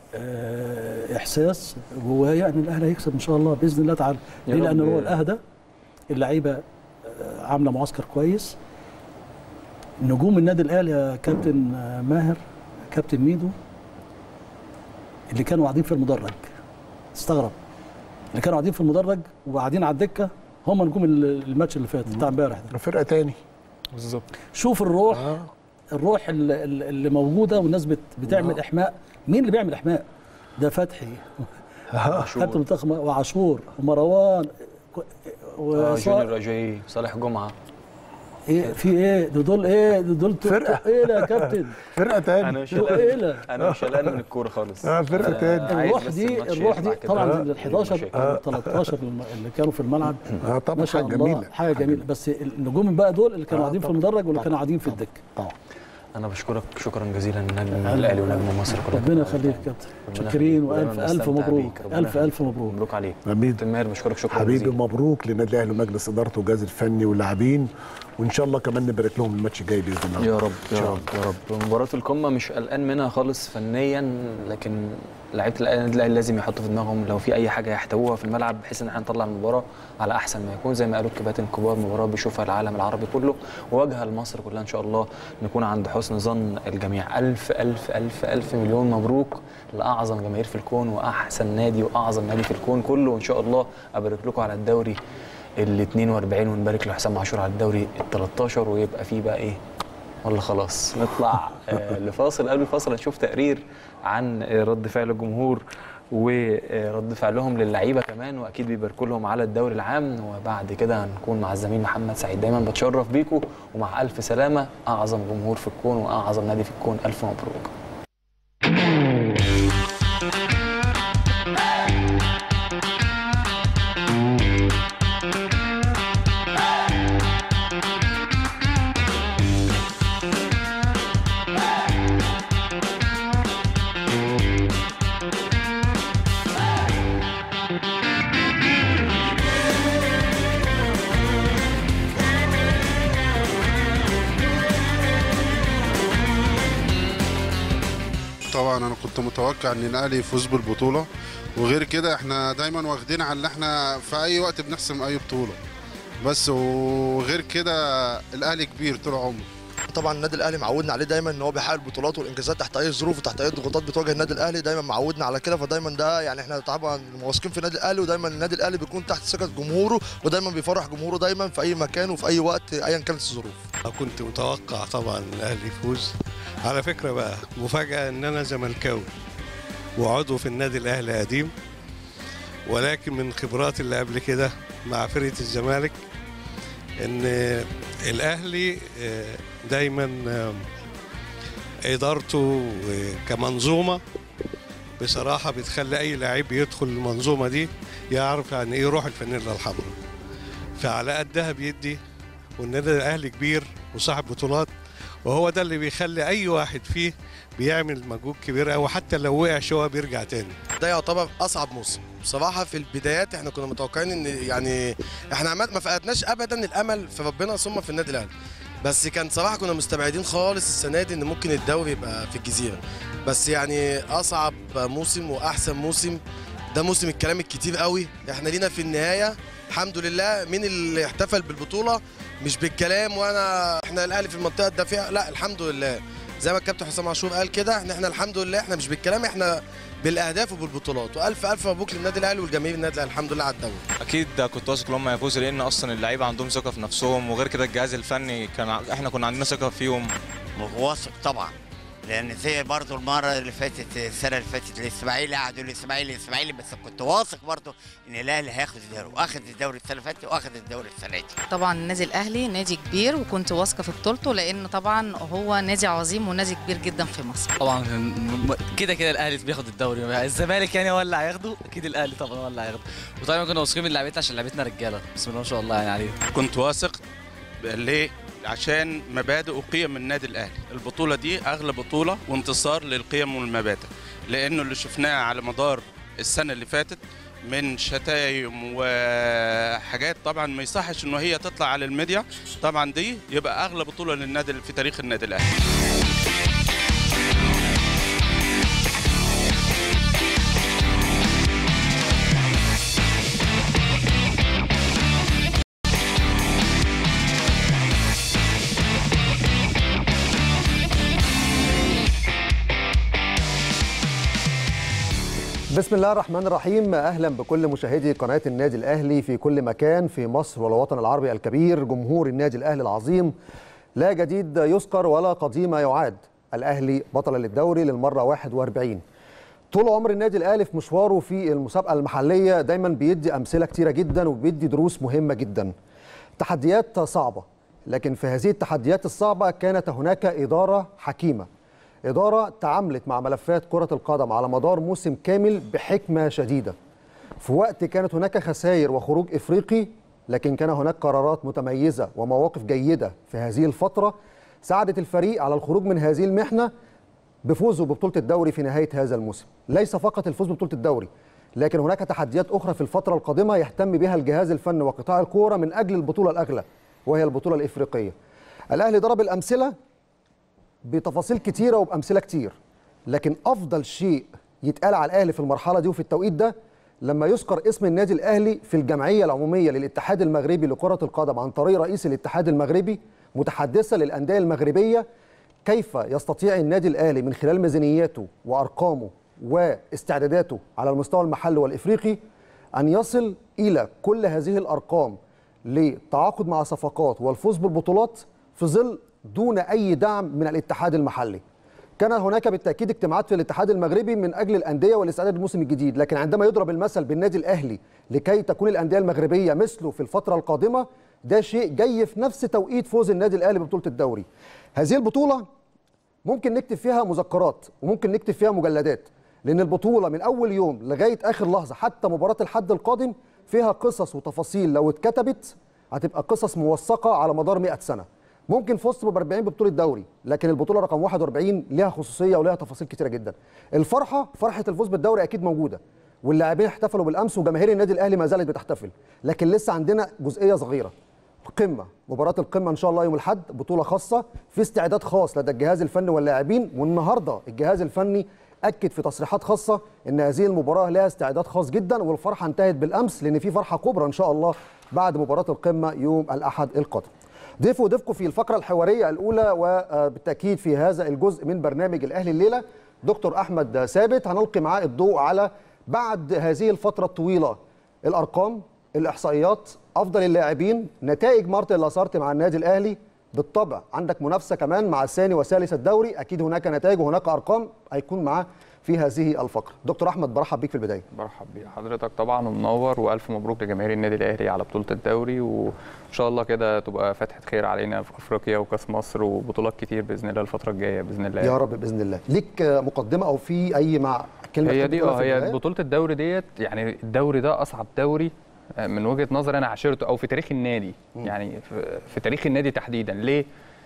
احساس جوايا ان الاهلي هيكسب ان شاء الله باذن الله تعالى. ليه؟ لان هو الاهدى، اللعيبه عامله معسكر كويس. نجوم النادي الاهلي يا كابتن ماهر، كابتن ميدو، اللي كانوا قاعدين في المدرج تستغرب، اللي كانوا قاعدين في المدرج وقاعدين على الدكه هم نجوم الماتش اللي فات بتاع امبارح ده. فرقه تاني بالظبط. شوف الروح اللي موجوده، والناس بتعمل احماء. مين اللي بيعمل احماء؟ ده فتحي كابتن المنتخب وعاشور ومروان جونيور راجاي وصالح جمعه. ايه في ايه دول فرقه ايه يا كابتن؟ فرقه تاني. انا مش قلقان من الكوره خالص. فرقه تاني. الروح دي طبعا ال 11 او 13 اللي كانوا في الملعب طبعا حاجه جميله، حاجه جميله. بس النجوم بقى دول اللي كانوا قاعدين في المدرج واللي كانوا قاعدين في الدكه. طبعا انا بشكرك شكرا جزيلا نجم الاهلي ونجم مصر كلها. ربنا يخليك يا كابتن، متشكرين والف الف مبروك. الف مبروك. مبروك عليك كابتن ماهر. بشكرك شكرا حبيبي جزيلا. مبروك للنادي الاهلي ومجلس ادارته والجهاز الفني واللاعبين، وان شاء الله كمان نبارك لهم الماتش الجاي باذن الله. يا رب يا رب يا رب. مباراه القمه مش قلقان منها خالص فنيا، لكن لعيبه النادي الاهلي لازم يحطوا في دماغهم لو في اي حاجه يحتووها في الملعب بحيث ان احنا نطلع المباراه على احسن ما يكون. زي ما قالوا الكباتن الكبار، مباراه بيشوفها العالم العربي كله وواجهه لمصر كلها ان شاء الله، نكون عند حسن ظن الجميع. الف الف الف الف مليون مبروك لاعظم جماهير في الكون واحسن نادي واعظم نادي في الكون كله. وان شاء الله ابارك لكم على الدوري ال 42 ونبارك لحسام عاشور على الدوري ال 13، ويبقى فيه بقى ايه ولا خلاص نطلع لفاصل. قبل الفاصل هنشوف تقرير عن رد فعل الجمهور ورد فعلهم للعيبه كمان، واكيد بيباركوا لهم على الدوري العام. وبعد كده هنكون مع الزميل محمد سعيد. دايما بتشرف بيكم ومع الف سلامه. اعظم جمهور في الكون واعظم نادي في الكون، الف مبروك. طبعا انا كنت متوقع ان الاهلي يفوز بالبطوله، وغير كده احنا دايما واخدين على ان احنا في اي وقت بنحسم اي بطوله بس، وغير كده الاهلي كبير طول عمره. طبعا النادي الاهلي معودنا عليه دايما ان هو بيحقق البطولات والانجازات تحت اي ظروف وتحت اي ضغوطات بتواجه النادي الاهلي، دايما معودنا على كده، فدايما ده يعني احنا طبعا واثقين في النادي الاهلي، ودايما النادي الاهلي بيكون تحت ثقه جمهوره، ودايما بيفرح جمهوره دايما في اي مكان وفي اي وقت ايا كانت الظروف. كنت متوقع طبعا الاهلي يفوز. على فكره بقى مفاجاه ان انا زملكاوي وعضو في النادي الاهلي قديم، ولكن من خبراتي اللي قبل كده مع فرقه الزمالك ان الاهلي دايما ادارته كمنظومه بصراحه بتخلي اي لاعب يدخل المنظومه دي يعرف يعني ايه روح الفانيلا الحمراء، فعلى قدها بيدي، والنادي الاهلي كبير وصاحب بطولات، وهو ده اللي بيخلي اي واحد فيه بيعمل مجهود كبير قوي، حتى لو وقع شويه بيرجع تاني. ده يعتبر اصعب موسم بصراحه. في البدايات احنا كنا متوقعين ان يعني احنا ما فقدناش ابدا الامل في ربنا ثم في النادي الاهلي، بس كان صراحه كنا مستبعدين خالص السنه دي ان ممكن الدوري يبقى في الجزيره، بس يعني اصعب موسم واحسن موسم ده موسم الكلام الكتير قوي. احنا لينا في النهايه الحمد لله مين اللي احتفل بالبطوله مش بالكلام وانا احنا الاهلي في المنطقه الدافئه، لا الحمد لله زي ما الكابتن حسام عاشور قال كده، احنا الحمد لله احنا مش بالكلام، احنا بالاهداف وبالبطولات، والف الف مبروك للنادي الاهلي والجماهير النادي الاهلي الحمد لله على الدوري. اكيد كنت واثق ان هم هيفوزوا، لان اصلا اللعيبه عندهم ثقه في نفسهم، وغير كده الجهاز الفني احنا كنا عندنا ثقه فيهم. واثق طبعا، لان زي برضو المره اللي فاتت السنه اللي فاتت الاسماعيلي قعدوا الاسماعيلي بس كنت واثق برضو ان الاهلي هياخد الدوري، واخد الدوري السنه اللي فاتت واخد الدوري السنه دي. طبعا النادي الاهلي نادي كبير وكنت واثقه في بطولته، لان طبعا هو نادي عظيم ونادي كبير جدا في مصر. طبعا كده الاهلي بياخد الدوري، الزمالك يعني هو اللي هياخده، اكيد الاهلي طبعا هو اللي هياخده، وطبعا كنا واثقين من لعيبتنا عشان لعيبتنا رجاله بسم الله ما شاء الله يعني عليهم. كنت واثق ليه؟ عشان مبادئ وقيم النادي الاهلي، البطوله دي اغلى بطوله وانتصار للقيم والمبادئ، لانه اللي شفناه على مدار السنه اللي فاتت من شتايم وحاجات طبعا ما يصحش انه هي تطلع على الميديا، طبعا دي يبقى اغلى بطوله للنادي في تاريخ النادي الاهلي. بسم الله الرحمن الرحيم. أهلا بكل مشاهدي قناة النادي الأهلي في كل مكان في مصر والوطن العربي الكبير. جمهور النادي الأهلي العظيم، لا جديد يذكر ولا قديم يعاد، الأهلي بطل للدوري للمرة 41. طول عمر النادي الأهلي في مشواره في المسابقة المحلية دايما بيدي أمثلة كتيرة جدا وبيدي دروس مهمة جدا. تحديات صعبة، لكن في هذه التحديات الصعبة كانت هناك إدارة حكيمة، إدارة تعاملت مع ملفات كرة القدم على مدار موسم كامل بحكمة شديدة. في وقت كانت هناك خسائر وخروج إفريقي، لكن كان هناك قرارات متميزة ومواقف جيدة في هذه الفترة ساعدت الفريق على الخروج من هذه المحنة بفوزه ببطولة الدوري في نهاية هذا الموسم. ليس فقط الفوز ببطولة الدوري، لكن هناك تحديات أخرى في الفترة القادمة يهتم بها الجهاز الفني وقطاع الكورة من أجل البطولة الأغلى وهي البطولة الإفريقية. الأهلي ضرب الأمثلة بتفاصيل كتيرة وبأمثلة كتير، لكن أفضل شيء يتقال على الأهلي في المرحلة دي وفي التوقيت ده لما يذكر اسم النادي الأهلي في الجمعية العمومية للاتحاد المغربي لكرة القدم عن طريق رئيس الاتحاد المغربي متحدثة للأندية المغربية كيف يستطيع النادي الأهلي من خلال ميزانياته وأرقامه واستعداداته على المستوى المحلي والإفريقي أن يصل إلى كل هذه الأرقام للتعاقد مع صفقات والفوز بالبطولات في ظل دون أي دعم من الاتحاد المحلي. كان هناك بالتأكيد اجتماعات في الاتحاد المغربي من أجل الأندية والاستعداد للموسم الجديد، لكن عندما يضرب المثل بالنادي الأهلي لكي تكون الأندية المغربية مثله في الفترة القادمة، ده شيء جاي في نفس توقيت فوز النادي الأهلي ببطولة الدوري. هذه البطولة ممكن نكتب فيها مذكرات وممكن نكتب فيها مجلدات، لأن البطولة من أول يوم لغاية آخر لحظة حتى مباراة الحد القادم فيها قصص وتفاصيل لو اتكتبت هتبقى قصص موثقة على مدار 100 سنة. ممكن فزت ب 40 ببطوله دوري، لكن البطوله رقم 41 ليها خصوصيه وليها تفاصيل كتيره جدا. فرحه الفوز بالدوري اكيد موجوده، واللاعبين احتفلوا بالامس وجماهير النادي الاهلي ما زالت بتحتفل، لكن لسه عندنا جزئيه صغيره، القمه، مباراه القمه ان شاء الله يوم الاحد، بطوله خاصه في استعداد خاص لدى الجهاز الفني واللاعبين، والنهارده الجهاز الفني اكد في تصريحات خاصه ان هذه المباراه لها استعداد خاص جدا، والفرحه انتهت بالامس لان في فرحه كبرى ان شاء الله بعد مباراه القمه يوم الاحد القادم. ضيفكم في الفقره الحواريه الاولى وبالتاكيد في هذا الجزء من برنامج الاهلي الليله دكتور احمد ثابت، هنلقي معاه الضوء على بعد هذه الفتره الطويله الارقام، الاحصائيات، افضل اللاعبين، نتائج مارتن لاسارتي مع النادي الاهلي. بالطبع عندك منافسه كمان مع الثاني وثالث الدوري، اكيد هناك نتائج وهناك ارقام هيكون معاه في هذه الفقره. دكتور احمد برحب بيك في البدايه. برحب بحضرتك طبعا ومنور، والف مبروك لجماهير النادي الاهلي على بطوله الدوري، وان شاء الله كده تبقى فتحه خير علينا في افريقيا وكاس مصر وبطولات كتير باذن الله الفتره الجايه باذن الله. يا رب باذن الله. ليك مقدمه او في اي مع كلمه؟ هي دي هي بطوله الدوري ديت، يعني الدوري ده اصعب دوري من وجهه نظري انا عاشرته او في تاريخ النادي، يعني في تاريخ النادي تحديدا. ليه؟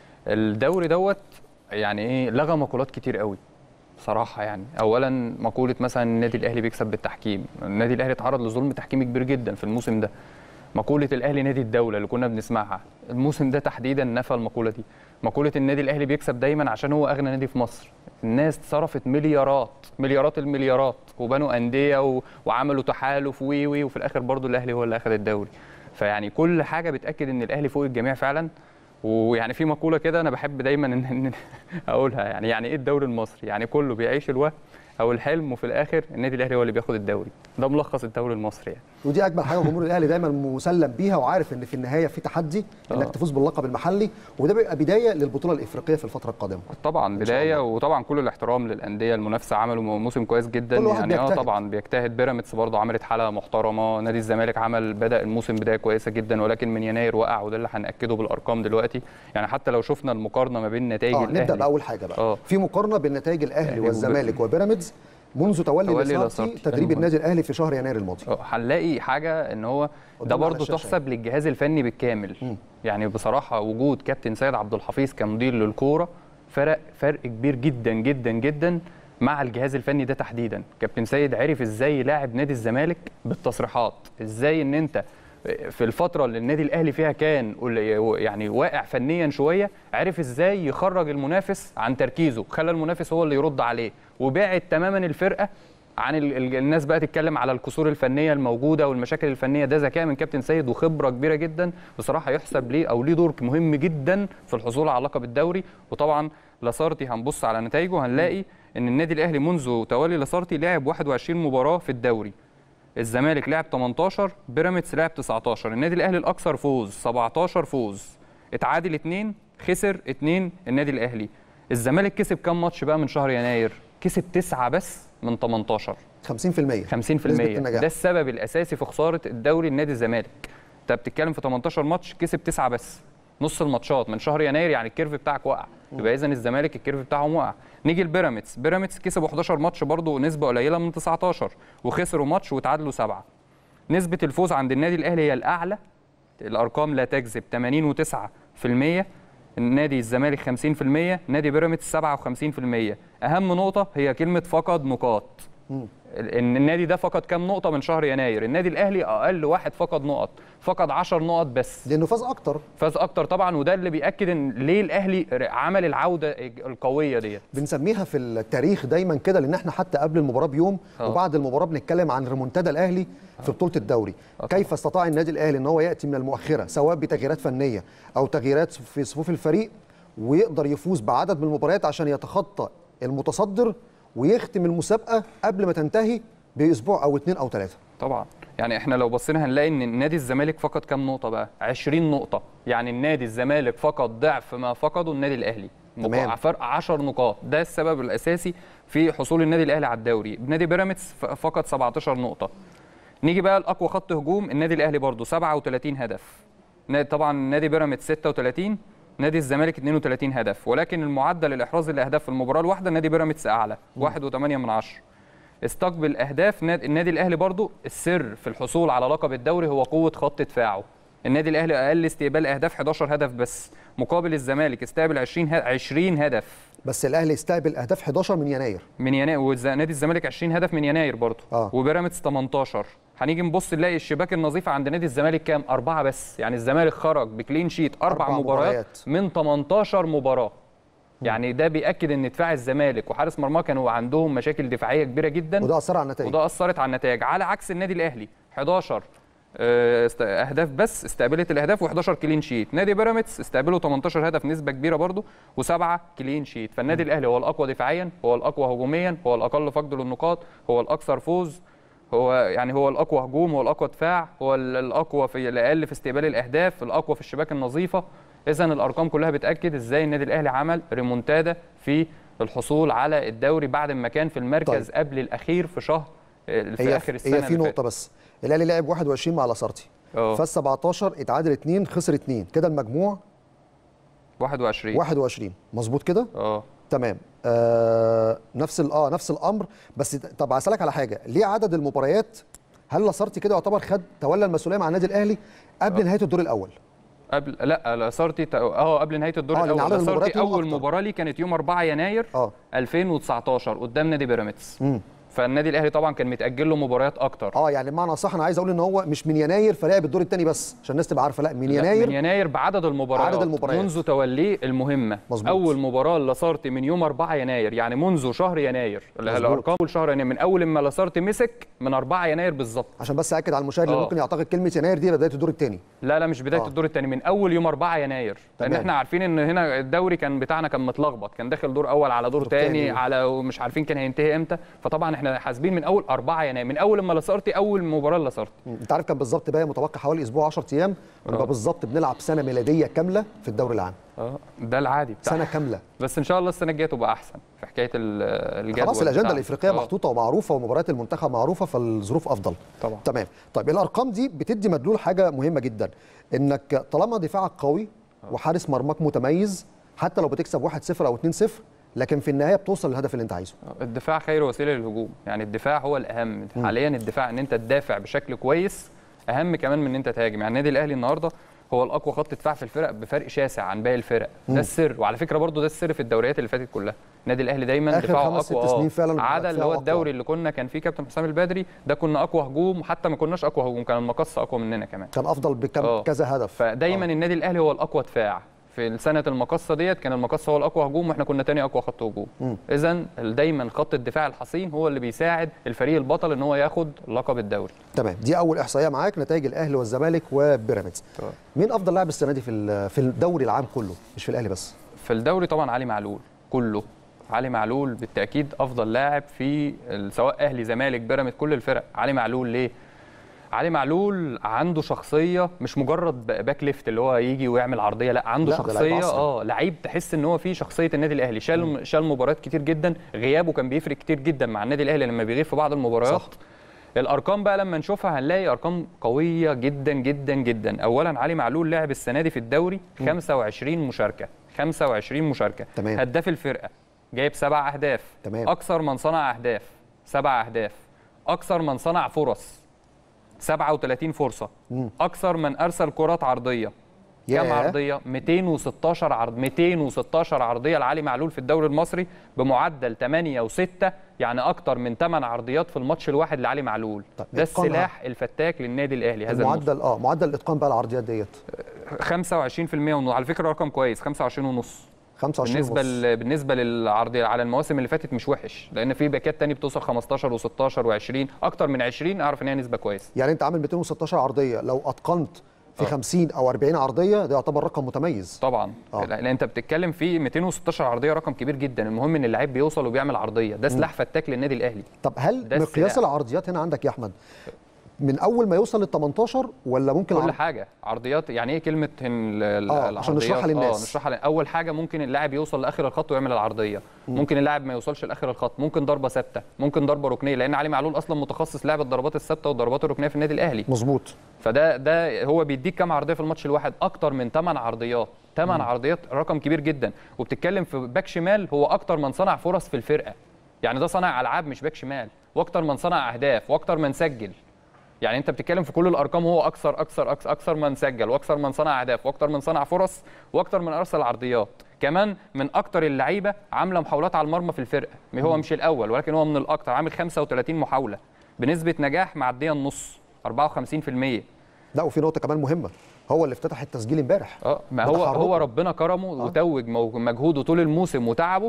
الدوري دوت يعني ايه لغى مقولات كتير قوي بصراحه. يعني اولا مقوله مثلا النادي الاهلي بيكسب بالتحكيم، النادي الاهلي اتعرض لظلم تحكيمي كبير جدا في الموسم ده. مقوله الاهلي نادي الدوله اللي كنا بنسمعها الموسم ده تحديدا نفى المقوله دي. مقوله النادي الاهلي بيكسب دايما عشان هو اغنى نادي في مصر. الناس صرفت مليارات المليارات وبنوا انديه وعملوا تحالف وفي الاخر برضو الاهلي هو اللي اخذ الدوري. فيعني كل حاجه بتاكد ان الاهلي فوق الجميع فعلا. ويعني في مقوله كده انا بحب دايما ان اقولها، يعني ايه الدوري المصري؟ يعني كله بيعيش الوهم او الحلم وفي الاخر النادي الاهلي هو اللي بياخد الدوري. ده ملخص الدوري المصري يعني. ودي اجمل حاجه جمهور الاهلي دايما مسلم بيها وعارف ان في النهايه في تحدي انك تفوز باللقب المحلي، وده بيبقى بدايه للبطوله الافريقيه في الفتره القادمه. طبعا بدايه، وطبعا كل الاحترام للانديه المنافسه، عملوا موسم كويس جدا يعني. طبعا بيجتهد. بيراميدز برضه عملت حاله محترمه، نادي الزمالك بدا الموسم بدايه كويسه جدا، ولكن من يناير وقع، وده اللي هناكده بالارقام دلوقتي. يعني حتى لو شفنا المقارنه ما بين نتائج الاهلي، نبدا باول حاجه بقى. في مقارنه بين نتائج الاهلي والزمالك وبيراميدز منذ تولي لاسارتي تدريب النادي الاهلي في شهر يناير الماضي. هنلاقي حاجه ان هو ده برضه تحسب للجهاز الفني بالكامل. يعني بصراحه وجود كابتن سيد عبد الحفيظ كمدير للكوره فرق كبير جدا جدا جدا مع الجهاز الفني ده تحديدا. كابتن سيد عرف ازاي يلاعب نادي الزمالك بالتصريحات، ازاي ان انت في الفتره اللي النادي الاهلي فيها كان يعني واقع فنيا شويه، عرف ازاي يخرج المنافس عن تركيزه، خلى المنافس هو اللي يرد عليه، وبعد تماما الفرقه عن الناس بقى تتكلم على الكسور الفنيه الموجوده والمشاكل الفنيه. ده ذكاء من كابتن سيد وخبره كبيره جدا بصراحه، يحسب ليه او ليه دور مهم جدا في الحصول على لقب الدوري. وطبعا لاسارتي هنبص على نتائجه هنلاقي ان النادي الاهلي منذ تولي لاسارتي لعب 21 مباراه في الدوري، الزمالك لعب 18، بيراميدز لعب 19، النادي الاهلي الاكثر فوز 17 فوز، اتعادل 2، خسر 2 النادي الاهلي. الزمالك كسب كام ماتش بقى من شهر يناير؟ كسب 9 بس من 18. 50%. 50%. ده السبب الاساسي في خساره الدوري النادي الزمالك. انت بتتكلم في 18 ماتش كسب 9 بس، نص الماتشات من شهر يناير، يعني الكيرف بتاعك وقع. يبقى اذا الزمالك الكيرف بتاعهم وقع. نيجي لبيراميدز، بيراميدز كسبوا 11 ماتش برضه نسبه قليله من 19، وخسروا ماتش وتعادلوا 7. نسبه الفوز عند النادي الاهلي هي الاعلى، الارقام لا تكذب، 80.9%. النادي الزمالك 50%، نادي بيراميدز 57%. اهم نقطه هي كلمه فقد نقاط. ان النادي ده فقد كام نقطه من شهر يناير؟ النادي الاهلي اقل واحد فقد نقط، فقد 10 نقط بس، لانه فاز اكتر طبعا. وده اللي بياكد ان ليه الاهلي عمل العوده القويه ديت. بنسميها في التاريخ دايما كده، لان احنا حتى قبل المباراه بيوم وبعد المباراه بنتكلم عن ريمونتادا الاهلي في بطوله الدوري. كيف استطاع النادي الاهلي ان هو ياتي من المؤخره سواء بتغييرات فنيه او تغييرات في صفوف الفريق، ويقدر يفوز بعدد من المباريات عشان يتخطى المتصدر ويختم المسابقه قبل ما تنتهي باسبوع او 2 أو 3. طبعا يعني احنا لو بصينا هنلاقي ان نادي الزمالك فقد كام نقطه بقى؟ 20 نقطه. يعني النادي الزمالك فقد ضعف ما فقده النادي الاهلي، فرق 10 نقاط. ده السبب الاساسي في حصول النادي الاهلي على الدوري. نادي بيراميدز فقد 17 نقطه. نيجي بقى لاقوى خط هجوم، النادي الاهلي برضه 37 هدف. طبعا نادي بيراميدز 36، نادي الزمالك 32 هدف، ولكن المعدل الاحراز الاهداف في المباراه الواحده نادي بيراميدز اعلى 1.8. استقبل اهداف النادي الاهلي برضو. السر في الحصول على لقب الدوري هو قوه خط دفاعه. النادي الاهلي اقل استقبال اهداف 11 هدف بس، مقابل الزمالك استقبل 20 هدف. بس الاهلي استقبل اهداف 11 من يناير. ونادي الزمالك 20 هدف من يناير برضو. وبيراميدز 18. هنيجي نبص نلاقي الشباك النظيفه عند نادي الزمالك كام؟ 4 بس. يعني الزمالك خرج بكلين شيت 4 مباريات من 18 مباراه. يعني ده بيأكد ان دفاع الزمالك وحارس مرماه كانوا عندهم مشاكل دفاعيه كبيره جدا، وده اثر على النتائج. وده اثرت على النتائج، على عكس النادي الاهلي 11 اهداف بس استقبلت الاهداف و11 كلين شيت. نادي بيراميدز استقبلوا 18 هدف نسبه كبيره برضو و7 كلين شيت. فالنادي الاهلي هو الاقوى دفاعيا، هو الاقوى هجوميا، هو الاقل فقد للنقاط، هو الاكثر فوز، هو الاقوى هجوم، هو الاقوى دفاع، هو الاقوى في الاقل في استقبال الاهداف، الاقوى في الشباك النظيفه. اذا الارقام كلها بتاكد ازاي النادي الاهلي عمل ريمونتادا في الحصول على الدوري بعد ما كان في المركز قبل الاخير في شهر في اخر السنه. هي في نقطه بس، الاهلي لعب 21 مع لاسارتي، فاز 17 اتعادل 2 خسر 2، كده المجموع 21 مظبوط كده؟ تمام. نفس الامر. بس طب هسالك على حاجه، ليه عدد المباريات هل لاسارتي كده يعتبر تولى المسؤوليه مع النادي الاهلي قبل نهايه الدور الاول؟ لا لاسارتي قبل نهايه الدور الاول. لاسارتي اول مباراه ليه كانت يوم 4 يناير 2019 قدام نادي بيراميدز. فالنادي الاهلي طبعا كان متاجل له مباريات اكتر. يعني بمعنى صح انا عايز اقول ان هو مش من يناير فلعب الدور الثاني بس عشان الناس تبقى عارفه، لا من يناير بعدد المباريات منذ توليه المهمه. مزبوط. اول مباراه لاسارتي من يوم 4 يناير، يعني منذ شهر يناير. الارقام شهر يناير من اول ما لاسارتي مسك من 4 يناير بالظبط. عشان بس اكد على المشاهد اللي ممكن يعتقد كلمه يناير دي بدايه الدور الثاني. لا مش بدايه الدور الثاني، من اول يوم 4 يناير. لان احنا عارفين ان هنا الدوري بتاعنا كان متلخبط، كان داخل دور اول على دور ثاني على ومش عارفين كان هينتهي امتى. فطبعا احنا حاسبين من اول 4 يناير، من اول ما لاسارتي اول مباراه لاسارتي. انت عارف كان بالظبط بقى متوقع حوالي اسبوع 10 ايام ونبقى بالظبط بنلعب سنه ميلاديه كامله في الدوري العام. ده العادي بتاعنا، سنه كامله. بس ان شاء الله السنه الجايه تبقى احسن في حكايه الجدول. خلاص الاجنده الافريقيه محطوطه ومعروفه ومباريات المنتخب معروفه، فالظروف افضل طبعا. تمام. طيب الارقام دي بتدي مدلول حاجه مهمه جدا، انك طالما دفاعك قوي وحارس مرماك متميز، حتى لو بتكسب 1-0 او 2-0 لكن في النهايه بتوصل للهدف اللي انت عايزه. الدفاع خير وسيله للهجوم، يعني الدفاع هو الاهم حاليا. الدفاع ان انت تدافع بشكل كويس اهم كمان من ان انت تهاجم. يعني النادي الاهلي النهارده هو الاقوى خط دفاع في الفرق بفرق شاسع عن باقي الفرق. ده السر، وعلى فكره برضو ده السر في الدوريات اللي فاتت كلها. النادي الاهلي دايما دفاعه اقوى. عدا اللي هو الدوري اللي كان فيه كابتن حسام البدري، ده كنا اقوى هجوم، حتى ما كناش اقوى هجوم، كان المقص اقوى مننا كمان، كان افضل بكم كذا هدف. فدايما النادي الاهلي هو الاقوى دفاع. في سنه المقصه ديت كان المقصه هو الاقوى هجوم واحنا كنا تاني اقوى خط هجوم. اذا دايما خط الدفاع الحصين هو اللي بيساعد الفريق البطل ان هو ياخد لقب الدوري. تمام. دي اول احصائيه معاك، نتائج الاهلي والزمالك وبيراميدز. مين افضل لاعب السنه دي في الدوري العام كله، مش في الاهلي بس؟ في الدوري طبعا علي معلول كله. علي معلول بالتاكيد افضل لاعب في سواء اهلي زمالك بيراميدز كل الفرق. علي معلول ليه؟ علي معلول عنده شخصيه، مش مجرد باك ليفت اللي هو يجي ويعمل عرضيه، لا عنده شخصيه. لعيب تحس ان هو فيه شخصيه النادي الاهلي. شال مباريات كتير جدا، غيابه كان بيفرق كتير جدا مع النادي الاهلي لما بيغيب في بعض المباريات. صح. الارقام بقى لما نشوفها هنلاقي ارقام قويه جدا جدا جدا. اولا علي معلول لعب السنه دي في الدوري 25 مشاركه. 25 مشاركه. تمام. هداف الفرقه، جايب 7 اهداف. تمام. اكثر من صنع اهداف 7 اهداف. اكثر من صنع فرص 37 فرصه. اكثر من ارسل كرات عرضيه. كم عرضيه؟ 216 عرض. 216 عرضيه لعلي معلول في الدوري المصري بمعدل 8 و6، يعني اكتر من 8 عرضيات في الماتش الواحد لعلي معلول. ده السلاح الفتاك للنادي الاهلي. هذا المعدل معدل الاتقان بقى العرضيات ديت 25%. وعلى فكره رقم كويس، 25.5. 25 بالنسبه للعرضيه على المواسم اللي فاتت مش وحش، لان في باكات تاني بتوصل 15 و16 و20 اكتر من 20. اعرف ان هي نسبه كويسه. يعني انت عامل 216 عرضيه، لو اتقنت في 50 او 40 عرضيه ده يعتبر رقم متميز طبعا. لان انت بتتكلم في 216 عرضيه، رقم كبير جدا. المهم ان اللعيب بيوصل وبيعمل عرضيه، ده سلاح فتاك للنادي الاهلي. طب هل مقياس العرضيات هنا عندك يا احمد من اول ما يوصل لل 18 ولا ممكن كل حاجه عرضيات؟ يعني ايه كلمه العرضيات؟ عشان نشرحها للناس. نشرحها. اول حاجه ممكن اللاعب يوصل لاخر الخط ويعمل العرضيه. ممكن اللاعب ما يوصلش لاخر الخط، ممكن ضربه ثابته، ممكن ضربه ركنيه، لان علي معلول اصلا متخصص لعب الضربات الثابته والضربات الركنيه في النادي الاهلي. مظبوط. فده هو بيديك كام عرضيه في الماتش الواحد؟ اكتر من 8 عرضيات. 8 عرضيات رقم كبير جدا. وبتتكلم في باك شمال هو اكتر من صنع فرص في الفرقه، يعني ده صانع العاب مش باك شمال، واكتر من صنع اهداف، واكتر من سجل. يعني انت بتتكلم في كل الارقام هو اكثر من سجل، واكثر من صنع اهداف، واكثر من صنع فرص، واكثر من ارسل عرضيات. كمان من اكثر اللعيبه عامله محاولات على المرمى في الفرقه. هو مش الاول ولكن هو من الاكثر، عامل 35 محاوله بنسبه نجاح معديه النص. 54%. لا وفي نقطه كمان مهمه، هو اللي افتتح التسجيل امبارح. ما هو ربنا كرمه وتوج مجهوده طول الموسم وتعبه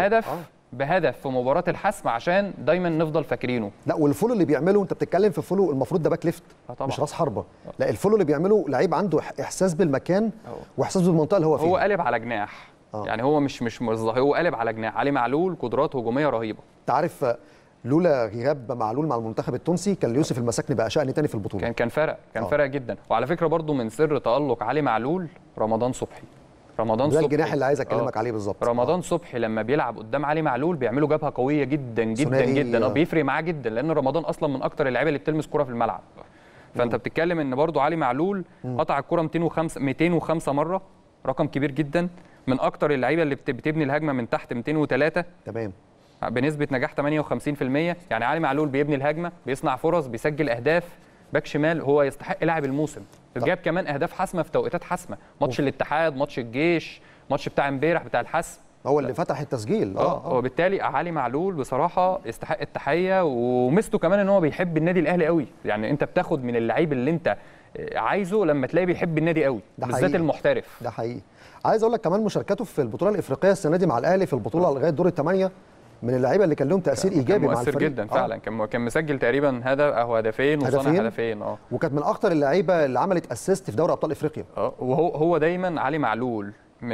بهدف في مباراه الحسم عشان دايما نفضل فاكرينه. لا والفولو اللي بيعمله، انت بتتكلم في فولو المفروض ده باك ليفت مش راس حربه. لا الفولو اللي بيعمله لعيب عنده احساس بالمكان واحساس بالمنطقه اللي هو فيها. هو قالب على جناح. يعني هو مش ظاهر، هو قالب على جناح. علي معلول قدرات هجوميه رهيبه. انت عارف لولا غياب معلول مع المنتخب التونسي كان يوسف المساكني بقى شأن تاني في البطوله. كان فرق جدا. وعلى فكره برضو من سر تألق علي معلول رمضان صبحي. ده الجناح اللي عايز اكلمك عليه بالظبط. رمضان صبحي لما بيلعب قدام علي معلول بيعملوا جبهه قويه جدا جدا جدا. بيفرق معاه جدا لان رمضان اصلا من اكتر اللعيبه اللي بتلمس كره في الملعب. فانت بتتكلم ان برضو علي معلول قطع الكره 205 مره، رقم كبير جدا. من اكتر اللعيبه اللي بتبني الهجمه من تحت 203. تمام. بنسبه نجاح 58%. يعني علي معلول بيبني الهجمه، بيصنع فرص، بيسجل اهداف. باك شمال هو يستحق لاعب الموسم. جاب كمان اهداف حاسمه في توقيتات حاسمه، ماتش الاتحاد، ماتش الجيش، ماتش بتاع امبارح بتاع الحسم. هو اللي فتح التسجيل. وبالتالي علي معلول بصراحه يستحق التحيه. وميزته كمان ان هو بيحب النادي الاهلي قوي. يعني انت بتاخد من اللعيب اللي انت عايزه لما تلاقيه بيحب النادي قوي، بالذات المحترف. ده حقيقي. عايز اقول لك كمان مشاركته في البطوله الافريقيه السنه دي مع الاهلي في البطوله لغايه دور الثمانيه من اللعيبه اللي كان لهم تاثير ايجابي مع الفريق. مؤثر جدا فعلا. كان مسجل تقريبا هدف او هدفين وصنع هدفين. وكانت من اخطر اللعيبه اللي عملت اسيست في دوري ابطال افريقيا. وهو دايما علي معلول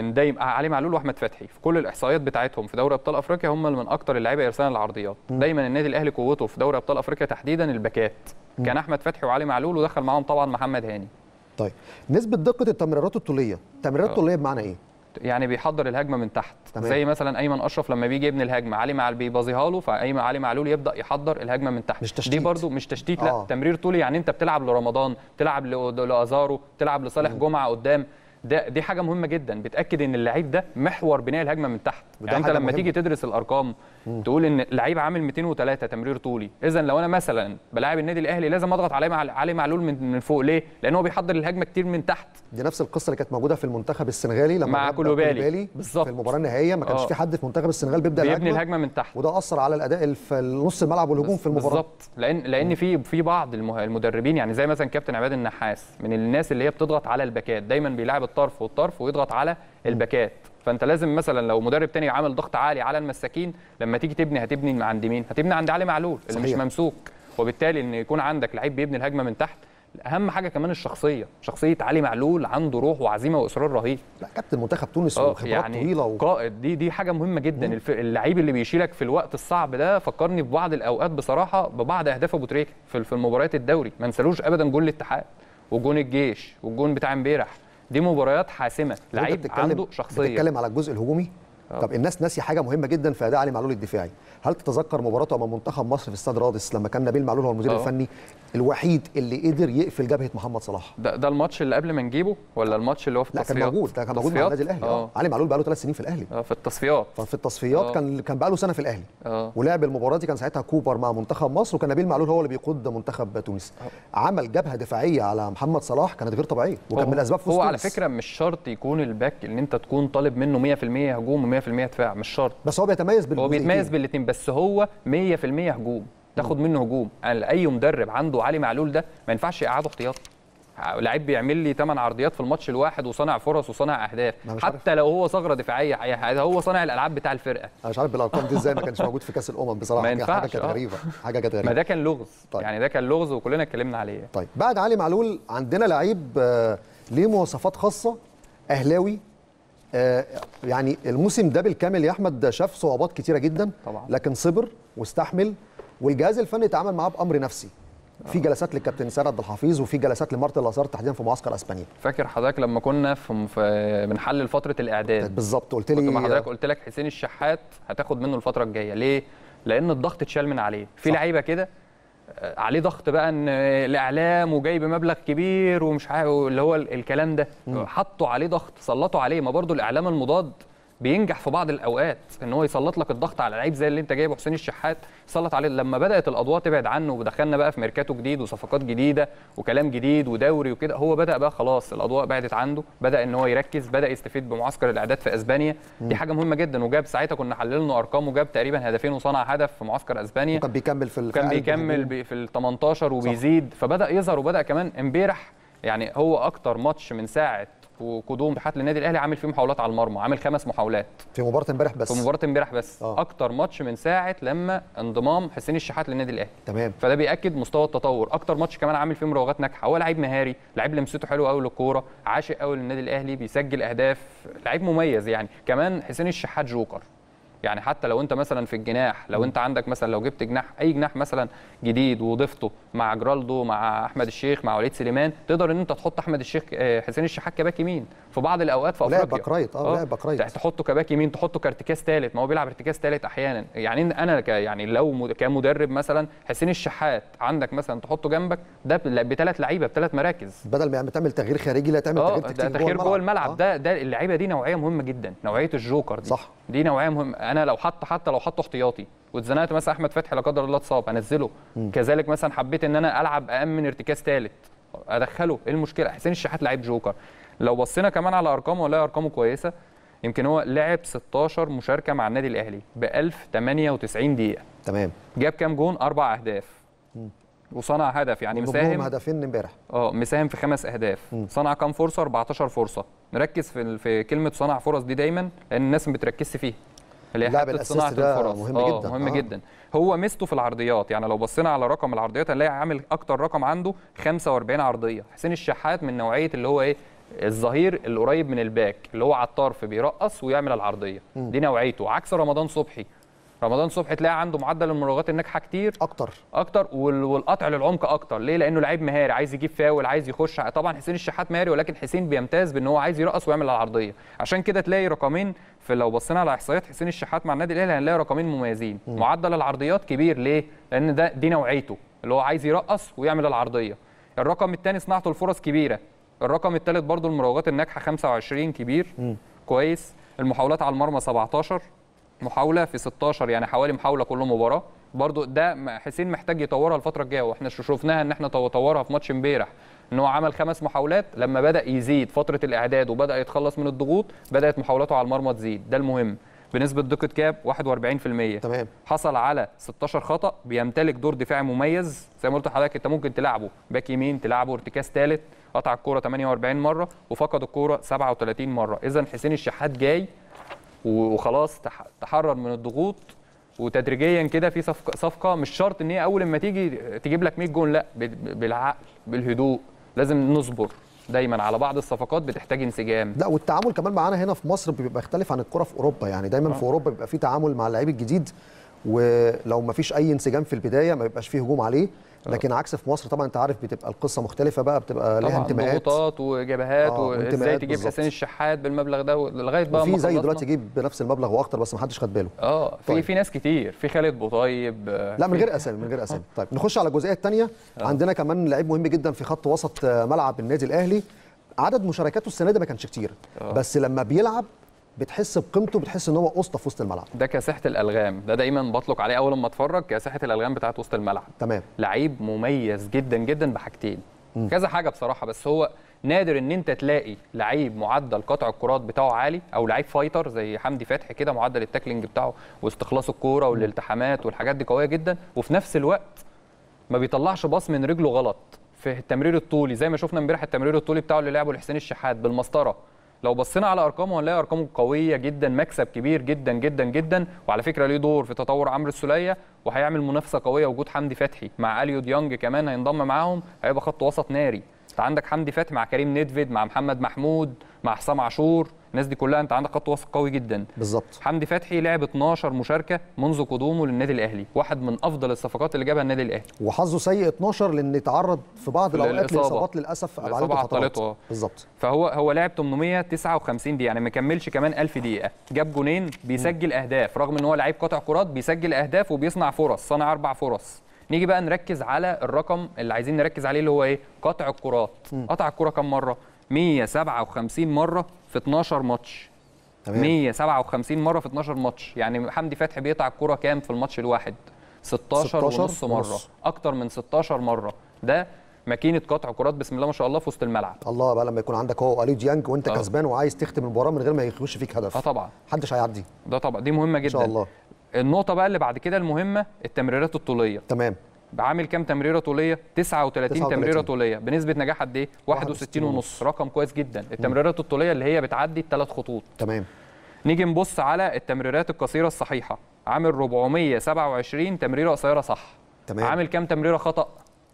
علي معلول واحمد فتحي في كل الاحصائيات بتاعتهم في دوري ابطال افريقيا هم من اكتر اللعيبه ارسالا للعرضيات. دايما النادي الاهلي قوته في دوري ابطال افريقيا تحديدا الباكات. كان احمد فتحي وعلي معلول ودخل معاهم طبعا محمد هاني. طيب نسبه دقه التمريرات الطوليه، التمريرات الطوليه بمعنى ايه؟ يعني بيحضر الهجمه من تحت. تمام. زي مثلا ايمن اشرف لما بيجي يبني الهجمه علي معلول بيبازيها له، علي معلول يبدا يحضر الهجمه من تحت. مش تشتيت. دي برضو مش تشتيت. لا تمرير طولي. يعني انت بتلعب لرمضان، تلعب لازارو، تلعب لصالح جمعه قدام. دي حاجه مهمه جدا بتاكد ان اللعيب ده محور بناء الهجمه من تحت. يعني انت لما تيجي تدرس الارقام تقول ان اللعيب عامل 203 تمرير طولي. اذا لو انا مثلا بلاعب النادي الاهلي لازم اضغط علي معلول من فوق. ليه؟ لان هو بيحضر الهجمه كتير من تحت. دي نفس القصه اللي كانت موجوده في المنتخب السنغالي لما مع كولوبالي بالظبط في المباراه النهائيه. ما كانش في حد في منتخب السنغال بيبني الهجمه من تحت، وده اثر على الاداء في نص الملعب والهجوم في المباراه. بالظبط. لان في بعض المدربين يعني زي مثلا كابتن عماد النحاس من الناس اللي هي بتضغط على الباكات. دايما بيلعب الطرف والطرف ويضغط على الباكات. فانت لازم مثلا لو مدرب تاني عامل ضغط عالي على المساكين لما تيجي هتبني عند مين؟ هتبني عند علي معلول اللي مش ممسوك. وبالتالي ان يكون عندك لعيب بيبني الهجمه من تحت. اهم حاجه كمان شخصيه علي معلول عنده روح وعزيمه واصرار رهيب. لا كابتن منتخب تونس وخبرات يعني طويله قائد. دي حاجه مهمه جدا. اللعيب اللي بيشيلك في الوقت الصعب ده فكرني في بعض الاوقات بصراحه ببعض اهداف ابو تريكه في المباريات الدوري. ما نسالوش ابدا جول الاتحاد وجون الجيش والجون بتاع امبارح. دي مباريات حاسمه. لعيب عنده شخصيه. بتتكلم على الجزء الهجومي. طب الناس ناسيه حاجه مهمه جدا في اداء علي معلول الدفاعي. هل تتذكر مباراته امام منتخب مصر في استاد رادس لما كان نبيل معلول هو المدير الفني الوحيد اللي قدر يقفل جبهه محمد صلاح؟ ده الماتش اللي قبل ما نجيبه ولا الماتش اللي هو في التصفيات؟ لا كان موجود. ده كان موجود مع النادي الاهلي. علي معلول بقى له 3 سنين في الاهلي. في التصفيات. ففي التصفيات كان بقى له سنه في الاهلي. ولعب المباراه دي كان ساعتها كوبر مع منتخب مصر وكان نبيل معلول هو اللي بيقود منتخب تونس. عمل جبهه دفاعيه على محمد صلاح كانت غير طبيعيه وكان من اسباب فوز هو على فكره مش شرط يكون الباك ان انت تكون طالب منه 100% هجوم و100% دفاع. مش شرط. بس هو بيتميز بالاثنين. بس هو 100% هجوم. تاخد منه هجوم. يعني اي مدرب عنده علي معلول ده ما ينفعش يقعده احتياطي. لعيب بيعمل لي 8 عرضيات في الماتش الواحد وصانع فرص وصانع اهداف حتى لو هو ثغره دفاعيه. هو صانع الالعاب بتاع الفرقه. انا مش عارف بالارقام دي ازاي ما كانش موجود في كاس الامم بصراحه. حاجه كانت غريبه. ما ده كان لغز. طيب. يعني ده كان لغز وكلنا اتكلمنا عليه. طيب بعد علي معلول عندنا لعيب ليه مواصفات خاصه اهلاوي. يعني الموسم ده بالكامل يا احمد شاف صعوبات كتيره جدا طبعا. لكن صبر واستحمل والجهاز الفني اتعامل معاه بامر نفسي. في جلسات للكابتن سيد عبد الحفيظ وفي جلسات لمارتن لازار تحديدا في معسكر اسبانيا. فاكر حضرتك لما كنا بنحلل فتره الاعداد بالظبط قلت لي كنت مع حضرتك قلت لك حسين الشحات هتاخد منه الفتره الجايه. ليه؟ لان الضغط اتشال من عليه. في لعيبه كده عليه ضغط بقى ان الاعلام وجاي بمبلغ كبير ومش عارف اللي هو الكلام ده. حطوا عليه ضغط سلطوا عليه. ما برضو الاعلام المضاد بينجح في بعض الاوقات ان هو يسلط لك الضغط على لعيب زي اللي انت جايبه حسين الشحات، يسلط عليه. لما بدات الاضواء تبعد عنه ودخلنا بقى في ميركاتو جديد وصفقات جديده وكلام جديد ودوري وكده، هو بدا بقى خلاص الاضواء بعدت عنده، بدا ان هو يركز، بدا يستفيد بمعسكر الاعداد في اسبانيا. دي حاجه مهمه جدا. وجاب ساعتها كنا حللنا ارقامه، جاب تقريبا هدفين وصنع هدف في معسكر اسبانيا، وكان بيكمل في ال 18 وبيزيد. فبدا يظهر، وبدا كمان امبارح يعني هو اكتر ماتش من ساعه وقدوم شحات للنادي الاهلي عامل فيه محاولات على المرمى، عامل 5 محاولات في مباراه امبارح بس. في مباراه امبارح بس. اكتر ماتش من ساعه لما انضمام حسين الشحات للنادي الاهلي. تمام. فده بياكد مستوى التطور. اكتر ماتش كمان عامل فيه مراوغات ناجحه. هو لعيب مهاري، لعيب لمسته حلوه قوي للكوره، عاشق قوي للنادي الاهلي، بيسجل اهداف، لعيب مميز يعني. كمان حسين الشحات جوكر، يعني حتى لو انت مثلا في الجناح، لو انت عندك مثلا لو جبت جناح، اي جناح مثلا جديد وضفته مع جرالدو، مع احمد الشيخ، مع وليد سليمان، تقدر ان انت تحط احمد الشيخ حسين الشحات كباك يمين في بعض الاوقات في افريقيا. لاعب باك رايت. لاعب باك رايت. تحطه كباك يمين، تحطه كارتكاز ثالث، ما هو بيلعب ارتكاز ثالث احيانا. يعني انا يعني لو كمدرب مثلا حسين الشحات عندك مثلا تحطه جنبك ده بثلاث لعيبه بثلاث مراكز، بدل ما تعمل تغيير خارجي لا تعمل تغيير تكتيكي جوه الملعب. ده اللعيبه دي نوعيه مهمه جدا، نوعيه الجوكر دي. صح. دي نوعيه مهمه. انا لو حتى لو حطه احتياطي واتزنقت مثلا احمد فتحي لا قدر الله اتصاب، انزله. كذلك مثلا حبيت ان انا العب امن ارتكاز ثالث، ادخله. ايه المشكله؟ حسين الشحات لعيب جوكر. لو بصينا كمان على ارقامه، ولا ارقامه كويسه. يمكن هو لعب 16 مشاركه مع النادي الاهلي ب 1098 دقيقه. تمام. جاب كام جون؟ 4 اهداف. وصنع هدف، يعني مساهم هدفين امبارح. مساهم في 5 اهداف. صنع كام فرصه؟ 14 فرصه. نركز في كلمه صنع فرص دي دايما، لان الناس ما بتركزش فيها. اللي هي حته صناعه الفرص مهم جدا. مهم جدا. هو ميزته في العرضيات، يعني لو بصينا على رقم العرضيات هنلاقي عامل اكتر رقم عنده 45 عرضيه. حسين الشحات من نوعيه اللي هو ايه، الظهير اللي قريب من الباك، اللي هو على الطرف بيرقص ويعمل العرضيه. دي نوعيته، عكس رمضان صبحي. رمضان صبحي تلاقي عنده معدل المراوغات الناجحه كتير اكتر والقطع للعمق اكتر. ليه؟ لانه لعيب مهاري، عايز يجيب فاول، عايز يخش. طبعا حسين الشحات مهاري، ولكن حسين بيمتاز بان هو عايز يرقص ويعمل العرضيه. عشان كده تلاقي رقمين لو بصينا على احصائيات حسين الشحات مع النادي الاهلي هنلاقي رقمين مميزين. معدل العرضيات كبير. ليه؟ لان دي نوعيته، اللي هو عايز يرقص ويعمل العرضيه. الرقم الثاني صناعته الفرص كبيره. الرقم الثالث برضو المراوغات الناجحه 25 كبير. كويس. المحاولات على المرمى 17 محاوله في 16، يعني حوالي محاوله كل مباراه. برضو ده حسين محتاج يطورها الفتره الجايه، واحنا شفناها ان احنا طورها في ماتش امبارح، ان هو عمل 5 محاولات. لما بدا يزيد فتره الاعداد وبدا يتخلص من الضغوط، بدات محاولاته على المرمى تزيد. ده المهم. بنسبه دقه كام؟ 41%. تمام. حصل على 16 خطا. بيمتلك دور دفاعي مميز. زي ما قلت لحضرتك، انت ممكن تلعبه باك يمين، تلعبه ارتكاز ثالث. قطع الكوره 48 مره وفقد الكوره 37 مره. اذا حسين الشحات جاي وخلاص تحرر من الضغوط، وتدريجيا كده في صفقه مش شرط ان هي اول ما تيجي تجيب لك 100 جون، لا، بالعقل بالهدوء. لازم نصبر دايما على بعض الصفقات، بتحتاج انسجام. لا، والتعامل كمان معانا هنا في مصر بيبقى يختلف عن الكره في اوروبا. يعني دايما في اوروبا بيبقى في تعامل مع اللعيب الجديد، ولو ما فيش اي انسجام في البدايه ما بيبقاش فيه هجوم عليه. لكن عكس في مصر طبعا انت عارف بتبقى القصه مختلفه بقى، بتبقى ليها انتماءات، ضغوطات وجبهات، وازاي تجيب حسين الشحات بالمبلغ ده لغايه بقى في زي دلوقتي يجيب بنفس المبلغ واكتر، بس ما حدش خد باله. في ناس كتير، في خالد بوطيب. لا، من غير اسامي. طيب نخش على الجزئيه الثانيه. عندنا كمان لعيب مهم جدا في خط وسط ملعب النادي الاهلي. عدد مشاركاته السنه دي ما كانش كتير، بس لما بيلعب بتحس بقيمته، بتحس ان هو اسطى في وسط الملعب. ده كاسحه الالغام، ده دايما بطلق عليه اول ما اتفرج، كاسحه الالغام بتاعت وسط الملعب. تمام. لعيب مميز جدا جدا بحاجتين، كذا حاجه بصراحه، بس هو نادر ان انت تلاقي لعيب معدل قطع الكرات بتاعه عالي، او لعيب فايتر زي حمدي فتحي كده معدل التاكلينج بتاعه واستخلاص الكوره والالتحامات والحاجات دي قويه جدا، وفي نفس الوقت ما بيطلعش باص من رجله غلط في التمرير الطولي، زي ما شفنا امبارح التمرير الطولي بتاعه اللي لعبه لحسين الشحات بالمسطره. لو بصينا على ارقامه هنلاقي ارقامه قويه جدا، مكسب كبير جدا جدا جدا. وعلى فكره ليه دور في تطور عمرو السوليه، وهيعمل منافسه قويه. وجود حمدي فتحي مع اليو ديانج كمان هينضم معاهم، هيبقى خط وسط ناري. انت عندك حمدي فتحي مع كريم نيدفيد، مع محمد محمود، مع حسام عاشور، الناس دي كلها انت عندك خط وسط قوي جدا. بالظبط. حمدي فتحي لعب 12 مشاركه منذ قدومه للنادي الاهلي، واحد من افضل الصفقات اللي جابها النادي الاهلي. وحظه سيء 12 لان تعرض في بعض الاوقات لاصابات للاسف ابعاد فترات. بالظبط. فهو لعب 859 دقيقه، يعني ما كملش كمان 1000 دقيقه. جاب جونين، بيسجل اهداف، رغم ان هو لعيب قاطع كرات بيسجل اهداف وبيصنع فرص، صنع 4 فرص. نيجي بقى نركز على الرقم اللي عايزين نركز عليه اللي هو ايه؟ قطع الكرات. قطع الكره كم مره؟ 157 مره في 12 ماتش. تمام. 157 مره في 12 ماتش. يعني حمدي فتحي بيقطع الكوره كام في الماتش الواحد؟ 16 ونص مره، اكتر من 16 مره. ده ماكينه قطع كرات بسم الله ما شاء الله في وسط الملعب. الله بقى لما يكون عندك هو اليو ديانج وانت كسبان وعايز تختم المباراه من غير ما يخش فيك هدف. طبعا محدش هيعدي. ده طبعا دي مهمه جدا ان شاء الله. النقطه بقى اللي بعد كده المهمه التمريرات الطوليه. تمام. بعمل كام تمريره طوليه؟ 39 تمريره طوليه بنسبه نجاح قد ايه؟ 61.5. رقم كويس جدا. التمريرات الطوليه اللي هي بتعدي الثلاث خطوط. تمام. نيجي نبص على التمريرات القصيره الصحيحه، عامل 427 تمريره قصيره صح. تمام. عامل كام تمريره خطا؟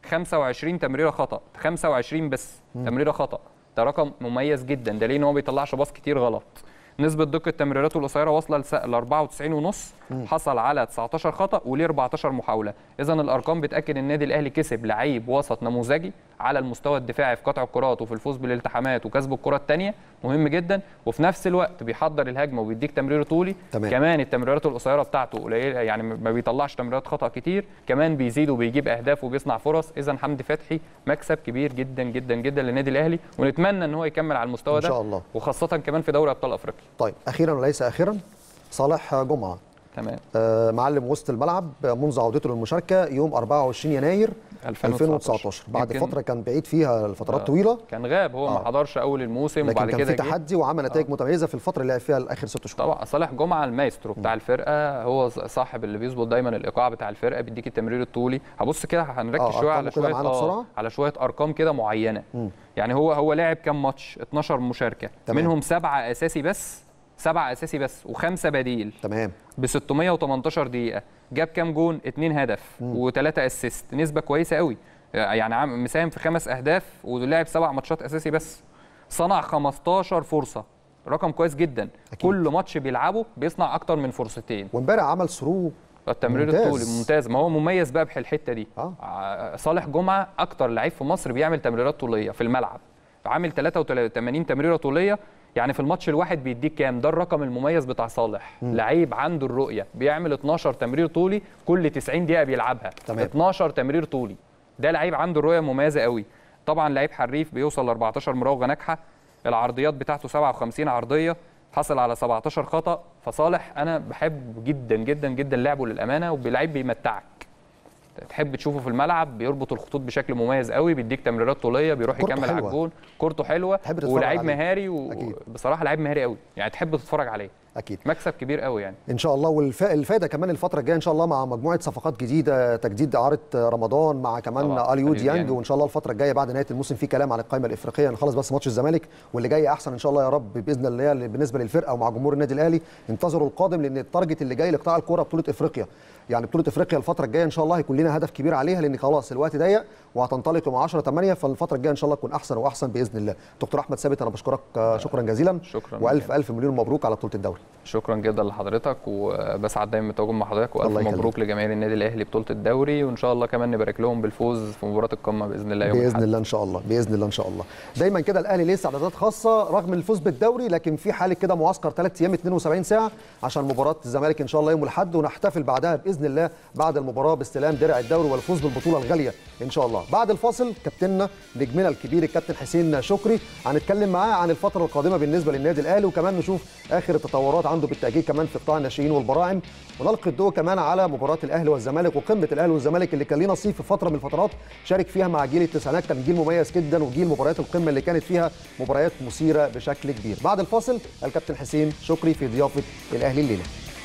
25 تمريره خطا، 25 بس تمريره خطا. ده رقم مميز جدا، ده ليه ان هو ما بيطلعش باص كتير غلط. نسبة دقة تمريراته القصيرة واصلة ل 94.5، حصل على 19 خطأ وليه 14 محاولة. إذا الأرقام بتأكد إن النادي الأهلي كسب لعيب وسط نموذجي على المستوى الدفاعي في قطع الكرات وفي الفوز بالالتحامات وكسب الكرة الثانية، مهم جدا، وفي نفس الوقت بيحضر الهجمة وبيديك تمرير طولي. تمام. كمان التمريرات القصيرة بتاعته قليلة، يعني ما بيطلعش تمريرات خطأ كتير، كمان بيزيد وبيجيب أهداف وبيصنع فرص. إذا حمدي فتحي مكسب كبير جدا جدا جدا للنادي الأهلي، ونتمنى إن هو يكمل على المستوى ده إن شاء الله، وخاصة كمان في دوري أبطال أفريقيا. طيب أخيرا وليس آخرا، صالح جمعة. تمام. معلم وسط الملعب منذ عودته للمشاركه يوم 24 يناير 2019 بعد فتره كان بعيد فيها لفترات طويله، كان غاب هو ما حضرش اول الموسم، وبعد كده كان في تحدي وعمل نتائج متميزه في الفتره اللي لعب فيها اخر 6 شهور. طبعا صالح جمعه المايسترو بتاع الفرقه، هو صاحب اللي بيظبط دايما الايقاع بتاع الفرقه، بيديك التمرير الطولي. هبص كده هنركز شويه على شويه ارقام كده معينه. يعني هو لاعب كام ماتش؟ 12 مشاركه. تمام. منهم 7 اساسي بس، 7 اساسي بس و5 بديل. تمام. ب 618 دقيقه. جاب كام جون؟ 2 هدف و3 اسيست، نسبه كويسه قوي. يعني مساهم في 5 اهداف ولعب 7 ماتشات اساسي بس. صنع 15 فرصه، رقم كويس جدا. أكيد. كل ماتش بيلعبه بيصنع اكتر من فرصتين. وامبارح عمل ثرو التمرير الطولي ممتاز. ما هو مميز بقى الحته دي. صالح جمعه اكتر لعيب في مصر بيعمل تمريرات طوليه في الملعب، عامل 83 تمريره طوليه. يعني في الماتش الواحد بيديك كام؟ ده الرقم المميز بتاع صالح. لعيب عنده الرؤيه، بيعمل 12 تمرير طولي كل 90 دقيقه بيلعبها. تمام. 12 تمرير طولي، ده لعيب عنده الرؤيه مميزه قوي. طبعا لعيب حريف، بيوصل ل 14 مراوغه ناجحه، العرضيات بتاعته 57 عرضيه، حصل على 17 خطا. فصالح انا بحب جدا جدا جدا لعبه للامانه، وبيلعب بيمتعك، تحب تشوفه في الملعب، بيربط الخطوط بشكل مميز قوي، بيديك تمريرات طوليه، بيروح يكمل على الجون، كورته حلوه، ولاعيب مهاري، وبصراحه لعيب مهاري قوي، يعني تحب تتفرج عليه. اكيد مكسب كبير قوي يعني ان شاء الله. والفائده كمان الفتره الجايه ان شاء الله مع مجموعه صفقات جديده، تجديد اعاره رمضان مع كمان اليو ديانج، وان شاء الله الفتره الجايه بعد نهايه الموسم في كلام على القائمه الافريقيه. نخلص بس ماتش الزمالك واللي جاي احسن ان شاء الله يا رب باذن الله بالنسبه للفرقه ومع جمهور النادي الاهلي. انتظروا القادم، لان التارجت اللي جاي لقطاع الكوره بطوله افريقيا. يعني بطوله افريقيا الفتره الجايه ان شاء الله هيكون لنا هدف كبير عليها، لان خلاص الوقت ضيق وهتنطلق يوم 10/8، فالفتره الجايه ان شاء الله تكون احسن واحسن باذن الله. دكتور احمد ثابت انا بشكرك شكرا جزيلا. شكرا والف الف مليون مبروك على بطوله الدوري. شكرا جدا لحضرتك، وبسعد دايما بالتواجد مع حضرتك، والف مبروك لجماهير النادي الاهلي بطوله الدوري، وان شاء الله كمان نبارك لهم بالفوز في مباراه القمه باذن الله يوم باذن الحد. الله ان شاء الله، باذن الله ان شاء الله. دايما كده الاهلي ليه استعدادات خاصه رغم الفوز بالدوري، لكن في حاله كده معسكر 3 ايام 72 ساعه عشان مباراه الزمالك ان شاء الله يوم الاحد، ونحتفل بعدها باذن الله بعد المباراه باستلام درع الدوري والفوز بالبطوله الغاليه ان شاء الله. بعد الفاصل كابتننا نجمنا الكبير الكابتن حسين شكري هنتكلم معاه عن الفتره القادمه بالنسبه للنادي الاهلي، وكمان نشوف اخر التطورات عنده بالتاكيد كمان في قطاع الناشئين والبراعم، ونلقي الضوء كمان على مباراه الاهلي والزمالك وقمه الاهلي والزمالك اللي كان ليه نصيب في فتره من الفترات شارك فيها مع جيل التسعينات، كان جيل مميز جدا وجيل مباريات القمه اللي كانت فيها مباريات مثيره بشكل كبير. بعد الفاصل الكابتن حسين شكري في ضيافه الاهلي الليله.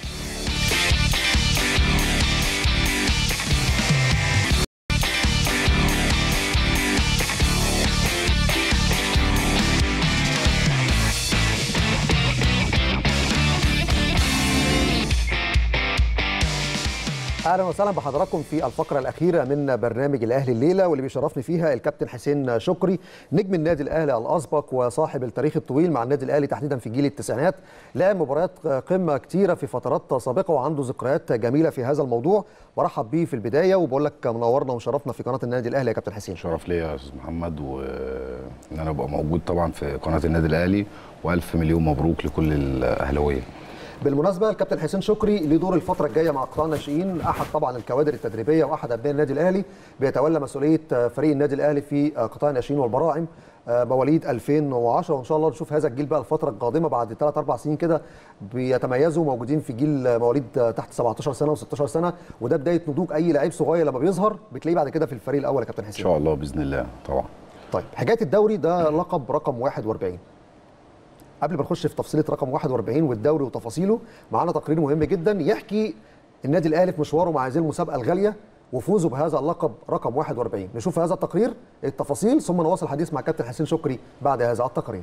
اهلا وسهلا بحضراتكم في الفقره الاخيره من برنامج الاهلي الليله، واللي بيشرفني فيها الكابتن حسين شكري نجم النادي الاهلي الاسبق وصاحب التاريخ الطويل مع النادي الاهلي تحديدا في جيل التسعينات، لعب مباريات قمه كتيره في فترات سابقه وعنده ذكريات جميله في هذا الموضوع. برحب بيه في البدايه وبقول لك منورنا وشرفنا في قناه النادي الاهلي يا كابتن حسين. شرف ليا يا استاذ محمد، وان انا ابقى موجود طبعا في قناه النادي الاهلي، والف مليون مبروك لكل الاهلاويه. بالمناسبه الكابتن حسين شكري ليه دور الفتره الجايه مع قطاع الناشئين، احد طبعا الكوادر التدريبيه واحد ابناء النادي الاهلي، بيتولى مسؤوليه فريق النادي الاهلي في قطاع الناشئين والبراعم مواليد 2010، وان شاء الله نشوف هذا الجيل بقى الفتره القادمه بعد 3 4 سنين كده بيتميزوا موجودين في جيل مواليد تحت 17 سنه و16 سنه، وده بدايه نضوج اي لعيب صغير لما بيظهر بتلاقيه بعد كده في الفريق الاول يا كابتن حسين. ان شاء الله باذن الله طبعا. طيب حكايه الدوري ده لقب رقم 41. قبل ما نخش في تفصيله رقم 41 والدوري وتفاصيله، معانا تقرير مهم جدا يحكي النادي الاهلي في مشواره مع هذه المسابقه الغاليه وفوزه بهذا اللقب رقم 41. نشوف هذا التقرير التفاصيل ثم نواصل الحديث مع كابتن حسين شكري بعد هذا التقرير.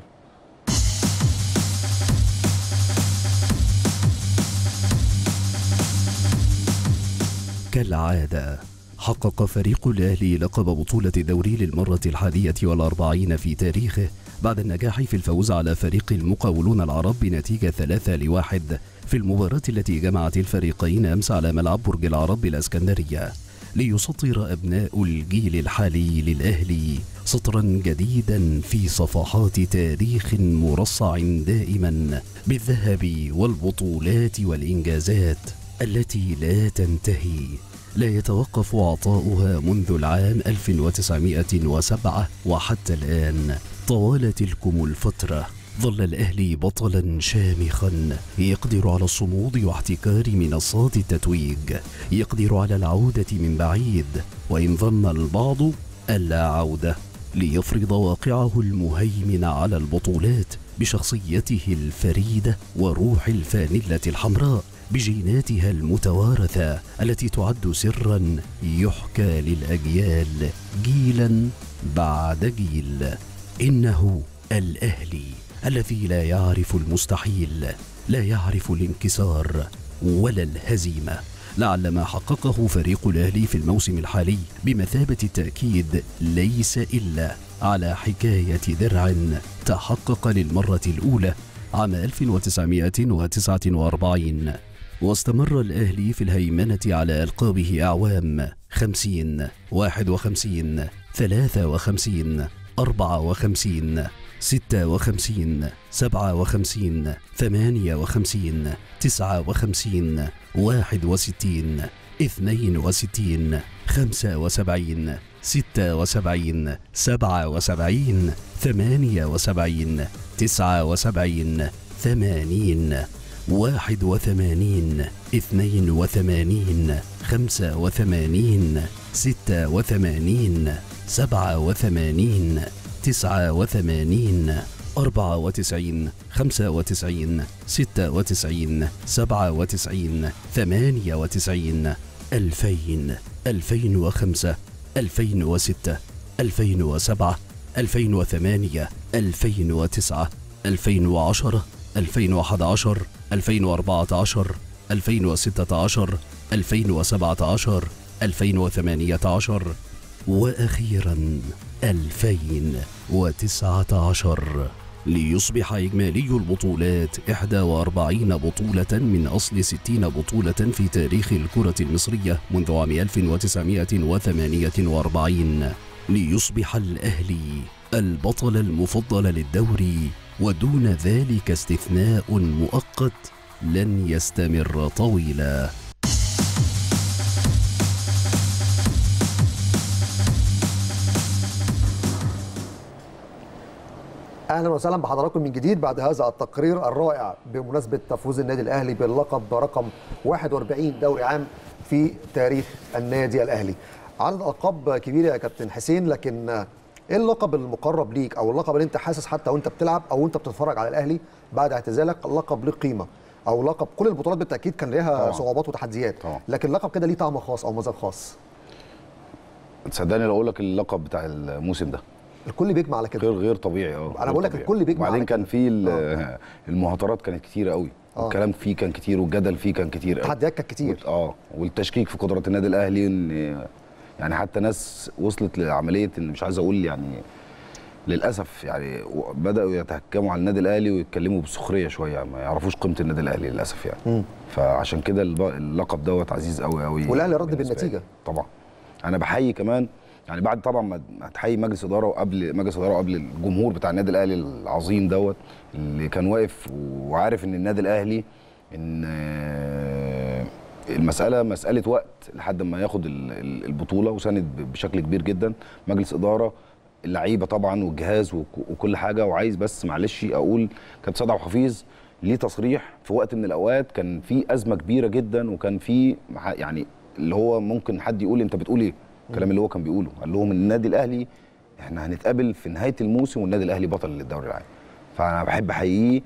كالعادة حقق فريق الأهلي لقب بطولة الدوري للمرة 41 في تاريخه بعد النجاح في الفوز على فريق المقاولون العرب بنتيجة 3-1 في المباراة التي جمعت الفريقين أمس على ملعب برج العرب بالإسكندرية، ليسطر أبناء الجيل الحالي للأهلي سطرا جديدا في صفحات تاريخ مرصع دائما بالذهب والبطولات والإنجازات التي لا تنتهي، لا يتوقف عطاؤها منذ العام 1907 وحتى الآن. طوال تلكم الفترة ظل الأهلي بطلا شامخا يقدر على الصمود واحتكار منصات التتويج، يقدر على العودة من بعيد وإن ظن البعض ألا عودة، ليفرض واقعه المهيمن على البطولات بشخصيته الفريدة وروح الفانلة الحمراء بجيناتها المتوارثة التي تعد سرا يحكى للأجيال جيلا بعد جيل. إنه الأهلي الذي لا يعرف المستحيل، لا يعرف الانكسار ولا الهزيمة. لعل ما حققه فريق الأهلي في الموسم الحالي بمثابة التأكيد ليس إلا على حكاية درع تحقق للمرة الأولى عام 1949، واستمر الأهلي في الهيمنة على ألقابه أعوام 50 51 53 54 56 57 58 59 61 62 75 76 77 78 79 80 81 82 85 86 87 89 94 95 96 97 98 2000 2005 2006 2007 2008 2009 2010 2011 2014 2016 2017 2018 وأخيرا 2019، ليصبح إجمالي البطولات 41 بطولة من أصل 60 بطولة في تاريخ الكرة المصرية منذ عام 1948، ليصبح الأهلي البطل المفضل للدوري، ودون ذلك استثناء مؤقت لن يستمر طويلا. اهلا وسهلا بحضراتكم من جديد بعد هذا التقرير الرائع بمناسبه تفوز النادي الاهلي باللقب رقم 41 دوري عام في تاريخ النادي الاهلي. عدد القاب كبيره يا كابتن حسين، لكن ايه اللقب المقرب ليك او اللقب اللي انت حاسس حتى وانت بتلعب او انت بتتفرج على الاهلي بعد اعتزالك اللقب له قيمه، او لقب كل البطولات بالتاكيد كان لها صعوبات وتحديات لكن لقب كده ليه طعم خاص او مذاق خاص؟ تصدقني لو اقول لك اللقب بتاع الموسم ده الكل بيجمع على كده غير طبيعي. انا بقول لك الكل بيجمع. وبعدين كان في المهاترات كانت كتيره قوي، الكلام فيه كان كتير والجدل فيه كان كتير قوي، التحديات كانت كتير والتشكيك في قدرات النادي الاهلي، ان يعني حتى ناس وصلت لعمليه ان مش عايز اقول يعني للاسف يعني بداوا يتهكموا على النادي الاهلي ويتكلموا بسخريه شويه، ما يعرفوش قيمه النادي الاهلي للاسف يعني. فعشان كده اللقب دوت عزيز قوي قوي، والاهلي رد بالنتيجه طبعا. انا بحيي كمان يعني بعد طبعا ما هتحيي مجلس اداره وقبل مجلس اداره وقبل الجمهور بتاع النادي الاهلي العظيم دوت اللي كان واقف وعارف ان النادي الاهلي ان المساله مساله وقت لحد ما ياخد البطوله، وساند بشكل كبير جدا مجلس اداره، اللعيبه طبعا والجهاز وكل حاجه. وعايز بس معلش اقول كابتن سيد عبد الحفيظ ليه تصريح في وقت من الاوقات كان في ازمه كبيره جدا، وكان في يعني اللي هو ممكن حد يقول انت بتقول ايه الكلام اللي هو كان بيقوله. قال لهم النادي الاهلي احنا هنتقابل في نهايه الموسم والنادي الاهلي بطل للدوري العام. فانا بحب احييه،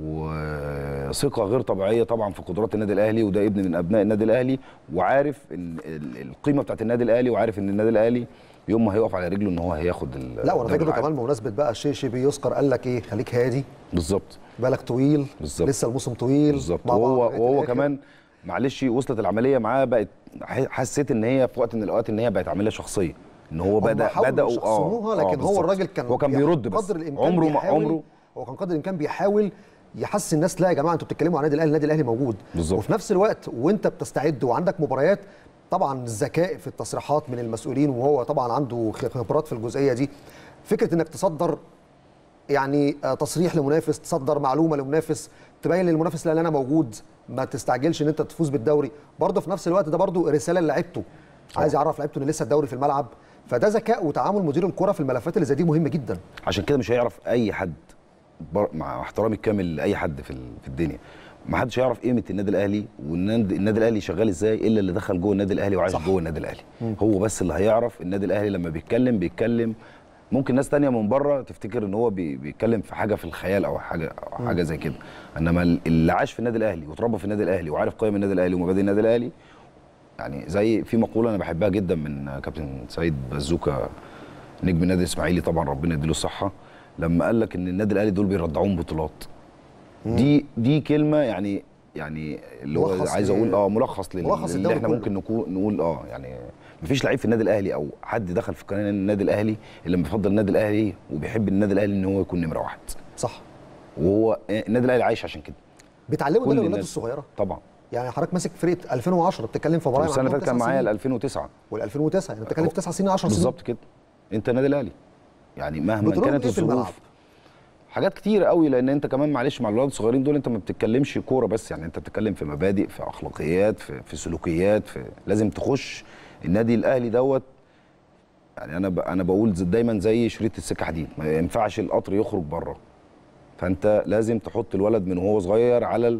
وثقه غير طبيعيه طبعا في قدرات النادي الاهلي، وده ابن من ابناء النادي الاهلي، وعارف ان القيمه بتاعت النادي الاهلي، وعارف ان النادي الاهلي يوم ما هيقف على رجله ان هو هياخد لا وانا فاكر كمان بمناسبه بقى الشيء بيذكر قال لك ايه، خليك هادي بالظبط، بالك طويل بالزبط. لسه الموسم طويل بالظبط. وهو كمان معلش وصلت العمليه معاه، بقت حسيت ان هي في وقت من الاوقات ان هي بقت عمليه شخصيه، ان هو بداوا يشخصنوها، لكن هو الراجل كان بيرد بس قدر الامكان عمره هو كان قدر الامكان بيحاول يحسس الناس لا يا جماعه انتوا بتتكلموا عن النادي الاهلي موجود بالزبط. وفي نفس الوقت وانت بتستعد وعندك مباريات، طبعا الذكاء في التصريحات من المسؤولين، وهو طبعا عنده خبرات في الجزئيه دي. فكره انك تصدر يعني تصريح لمنافس، تصدر معلومه لمنافس، تبين للمنافس لا انا موجود، ما تستعجلش ان انت تفوز بالدوري. برضه في نفس الوقت ده برضه رساله لعيبته، عايز يعرف لعيبته ان لسه الدوري في الملعب. فده ذكاء وتعامل مدير الكره في الملفات اللي زي دي مهم جدا. عشان كده مش هيعرف اي حد، مع احترامي الكامل لاي حد في الدنيا، ما حدش يعرف قيمه النادي الاهلي والنادي الاهلي شغال ازاي الا اللي دخل جوه النادي الاهلي وعايش جوه النادي الاهلي. هو بس اللي هيعرف النادي الاهلي لما بيتكلم. ممكن ناس تانية من بره تفتكر ان هو بيتكلم في حاجه في الخيال او حاجه زي كده، انما اللي عاش في النادي الاهلي وتربى في النادي الاهلي وعارف قيم النادي الاهلي ومبادئ النادي الاهلي، يعني زي في مقوله انا بحبها جدا من كابتن سيد بازوكا نجم النادي الاسماعيلي طبعا ربنا يديله الصحه، لما قال لك ان النادي الاهلي دول بيرضعون بطولات. دي كلمه يعني اللي هو عايز اقول ملخص اللي احنا ممكن نقول يعني مفيش لعيب في النادي الاهلي او حد دخل في قناه النادي الاهلي اللي بيفضل النادي الاهلي وبيحب النادي الاهلي ان هو يكون نمره واحد. صح. وهو النادي الاهلي عايش عشان كده. بيتعلموا ده للاولاد الصغيره طبعا. يعني حضرتك ماسك فرقه 2010 بتتكلم في برايم، السنه اللي فاتت كان معايا ال 2009 وال2009 يعني بتتكلم في 9 سنين 10 سنين بالظبط كده. انت النادي الاهلي يعني مهما كانت الظروف حاجات كتيره قوي، لان انت كمان معلش مع الاولاد الصغيرين دول انت ما بتتكلمش كوره بس، يعني انت بتتكلم في مبادئ، في اخلاقيات، في سلوكيات، لازم تخش النادي الاهلي دوت. يعني انا بقول دايما زي شريط السكه حديد، ما ينفعش القطر يخرج بره، فانت لازم تحط الولد من وهو صغير على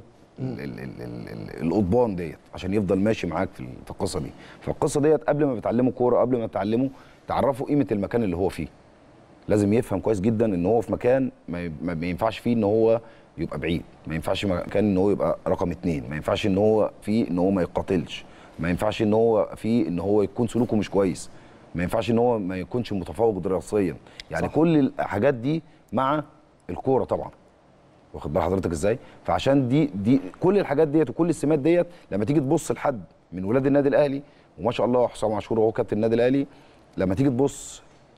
القضبان ديت عشان يفضل ماشي معاك في القصه دي. فالقصه ديت قبل ما بتعلمه كوره، قبل ما تعرفه قيمه المكان اللي هو فيه، لازم يفهم كويس جدا ان هو في مكان ما ينفعش فيه ان هو يبقى بعيد، ما ينفعش مكان ان هو يبقى رقم 2، ما ينفعش ان هو فيه ان هو ما يقاتلش، ما ينفعش ان هو فيه ان هو يكون سلوكه مش كويس، ما ينفعش ان هو ما يكونش متفوق دراسيا، يعني صح. كل الحاجات دي مع الكوره طبعا، واخد بال حضرتك ازاي؟ فعشان دي كل الحاجات ديت وكل السمات ديت لما تيجي تبص لحد من ولاد النادي الاهلي، وما شاء الله حسام عاشور وهو كابتن النادي الاهلي، لما تيجي تبص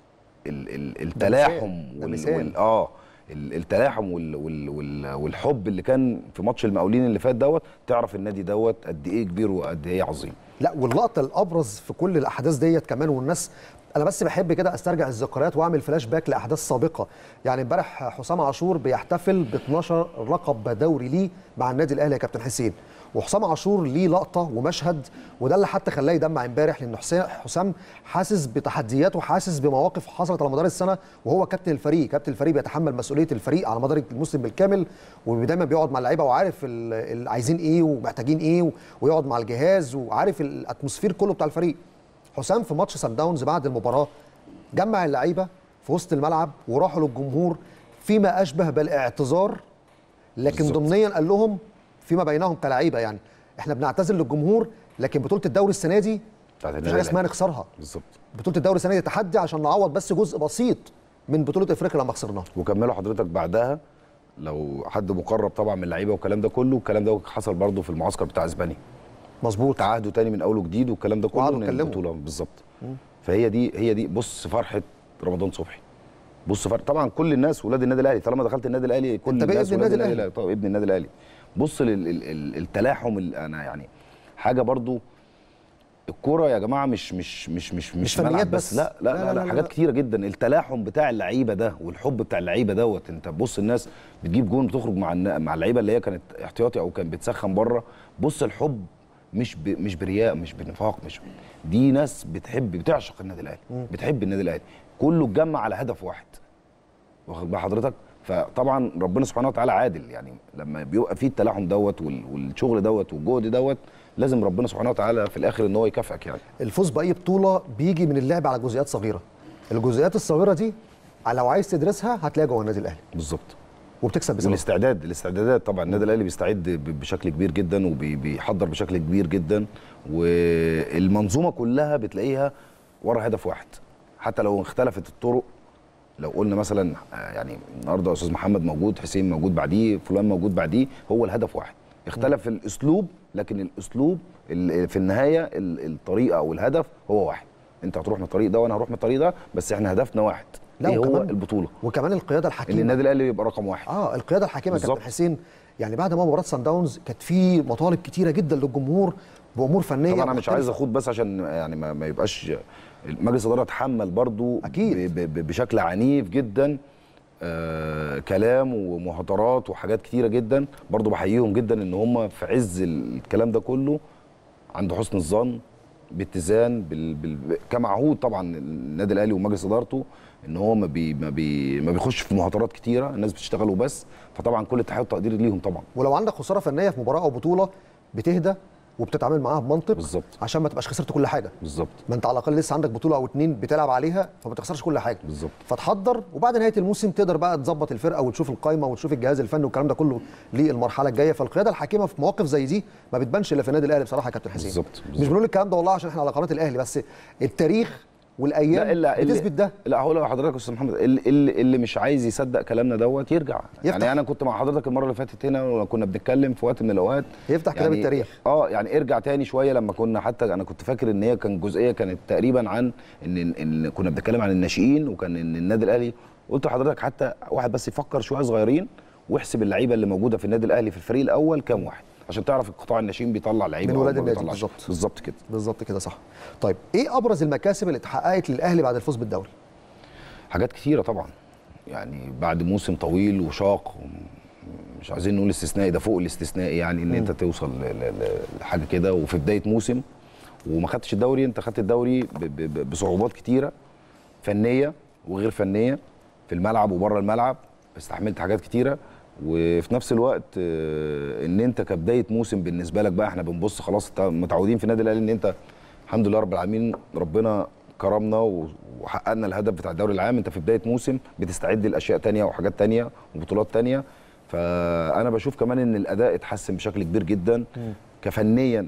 التلاحم التلاحم والحب اللي كان في ماتش المقاولين اللي فات دوت، تعرف النادي دوت قد ايه كبير وقد ايه عظيم. لا واللقطه الابرز في كل الاحداث ديت كمان، والناس انا بس بحب كده استرجع الذكريات واعمل فلاش باك لاحداث سابقه. يعني امبارح حسام عاشور بيحتفل ب 12 لقب دوري ليه مع النادي الاهلي يا كابتن حسين، وحسام عاشور ليه لقطه ومشهد، وده اللي حتى خلاه يدمع امبارح، لان حسام حاسس بتحديات وحاسس بمواقف حصلت على مدار السنه، وهو كابتن الفريق، بيتحمل مسؤوليه الفريق على مدار الموسم بالكامل، ودايما بيقعد مع اللعيبه وعارف عايزين ايه ومحتاجين ايه، ويقعد مع الجهاز وعارف الاتموسفير كله بتاع الفريق. حسام في ماتش سان داونز بعد المباراه جمع اللعيبه في وسط الملعب وراحوا للجمهور فيما اشبه بالاعتذار، لكن بالزبط. ضمنيا قال لهم فيما بينهم كلاعيبه يعني احنا بنعتذر للجمهور، لكن بطوله الدوري السنه دي مش حاجه اسمها نخسرها. بالظبط. بطوله الدوري السنه دي تحدي عشان نعوض بس جزء بسيط من بطوله افريقيا لما خسرناها. وكملوا حضرتك بعدها لو حد مقرب طبعا من اللعيبه والكلام ده كله، الكلام ده حصل برضه في المعسكر بتاع اسبانيا. مظبوط. تعهدوا تاني من اول وجديد والكلام ده كله من البطوله بالظبط. فهي دي بص فرحه رمضان صبحي، بص طبعا كل الناس ولاد النادي الاهلي، طالما دخلت النادي الاهلي كل الناس ولاد النادي الاهلي. طبعا ابن النادي الاهلي. بص التلاحم اللي انا يعني حاجه برضو الكوره يا جماعه مش فنيات بس لا لا لا, لا, لا حاجات كتيره جدا. التلاحم بتاع اللعيبه ده والحب بتاع اللعيبه دوت. انت بص الناس بتجيب جون بتخرج مع اللعيبه اللي هي كانت احتياطي او كانت بتسخن بره. بص الحب مش برياء مش بنفاق دي ناس بتعشق النادي الاهلي بتحب النادي الاهلي كله اتجمع على هدف واحد. واخد بال حضرتك؟ فطبعا ربنا سبحانه وتعالى عادل يعني لما بيبقى فيه التلاحم دوت والشغل دوت والجهد دوت لازم ربنا سبحانه وتعالى في الاخر ان هو يكافئك يعني. الفوز باي بطوله بيجي من اللعب على جزئيات صغيره. الجزئيات الصغيره دي لو عايز تدرسها هتلاقيها جوه النادي الاهلي بالظبط وبتكسب بسبب الاستعدادات طبعا. النادي الاهلي بيستعد بشكل كبير جدا وبيحضر بشكل كبير جدا والمنظومه كلها بتلاقيها ورا هدف واحد. حتى لو اختلفت الطرق لو قلنا مثلا يعني النهارده استاذ محمد موجود حسين موجود بعديه فلان موجود بعديه هو الهدف واحد. اختلف الاسلوب لكن الاسلوب في النهايه الطريقه او الهدف هو واحد. انت هتروح من الطريق ده وانا هروح من الطريق ده بس احنا هدفنا واحد. ايه هو البطوله وكمان القياده الحكيمه ان النادي الاهلي يبقى رقم واحد. القياده الحكيمه كابتن حسين. يعني بعد ما مباراه سان داونز كانت في مطالب كتيره جدا للجمهور بامور فنيه. طبعا انا مش عايز اخوض بس عشان يعني ما يبقاش مجلس الاداره اتحمل برضو اكيد بشكل عنيف جدا كلام ومهاترات وحاجات كتيره جدا. برضو بحييهم جدا ان هم في عز الكلام ده كله عند حسن الظن باتزان كمعهود طبعا النادي الاهلي ومجلس ادارته ان هو ما بيخش في مهاترات كتيره. الناس بتشتغل وبس. فطبعا كل التحيه والتقدير ليهم طبعا. ولو عندك خساره فنيه في مباراه او بطوله بتهدى وبتتعامل معاها بمنطق بالظبط عشان ما تبقاش خسرت كل حاجه بالظبط. ما انت على الاقل لسه عندك بطوله او اتنين بتلعب عليها فما تخسرش كل حاجه بالظبط. فتحضر وبعد نهايه الموسم تقدر بقى تظبط الفرقه وتشوف القايمه وتشوف الجهاز الفني والكلام ده كله للمرحله الجايه. فالقياده الحكيمه في مواقف زي دي ما بتبانش الا في النادي الاهلي بصراحه يا كابتن حسين. بالظبط. مش بنقول الكلام ده والله عشان احنا على قناه الاهلي بس التاريخ والايام بتثبت ده. لا هقول لحضرتك يا استاذ محمد اللي مش عايز يصدق كلامنا دوت يرجع يعني انا كنت مع حضرتك المره اللي فاتت هنا وكنا بنتكلم في وقت من الاوقات يفتح كلام التاريخ يعني ارجع تاني شويه لما كنا حتى انا كنت فاكر ان هي كان جزئيه كانت تقريبا عن ان كنا بنتكلم عن الناشئين وكان ان النادي الاهلي قلت لحضرتك حتى واحد بس يفكر شويه صغيرين واحسب اللعيبه اللي موجوده في النادي الاهلي في الفريق الاول كام واحد عشان تعرف القطاع الناشئين بيطلع لعيبه من ولاد النادي بالظبط كده صح. طيب ايه ابرز المكاسب اللي اتحققت للاهلي بعد الفوز بالدوري؟ حاجات كتيره طبعا يعني بعد موسم طويل وشاق مش عايزين نقول استثنائي ده فوق الاستثنائي يعني ان انت توصل لحاجه كده وفي بدايه موسم وما خدتش الدوري. انت خدت الدوري بصعوبات كتيره فنيه وغير فنيه في الملعب وبره الملعب. استحملت حاجات كتيره وفي نفس الوقت ان انت كبدايه موسم بالنسبه لك بقى احنا بنبص خلاص متعودين في النادي الاهلي ان انت الحمد لله رب العالمين ربنا كرمنا وحققنا الهدف بتاع الدوري العام. انت في بدايه موسم بتستعد لاشياء تانية وحاجات تانية وبطولات تانية. فانا بشوف كمان ان الاداء اتحسن بشكل كبير جدا كفنيا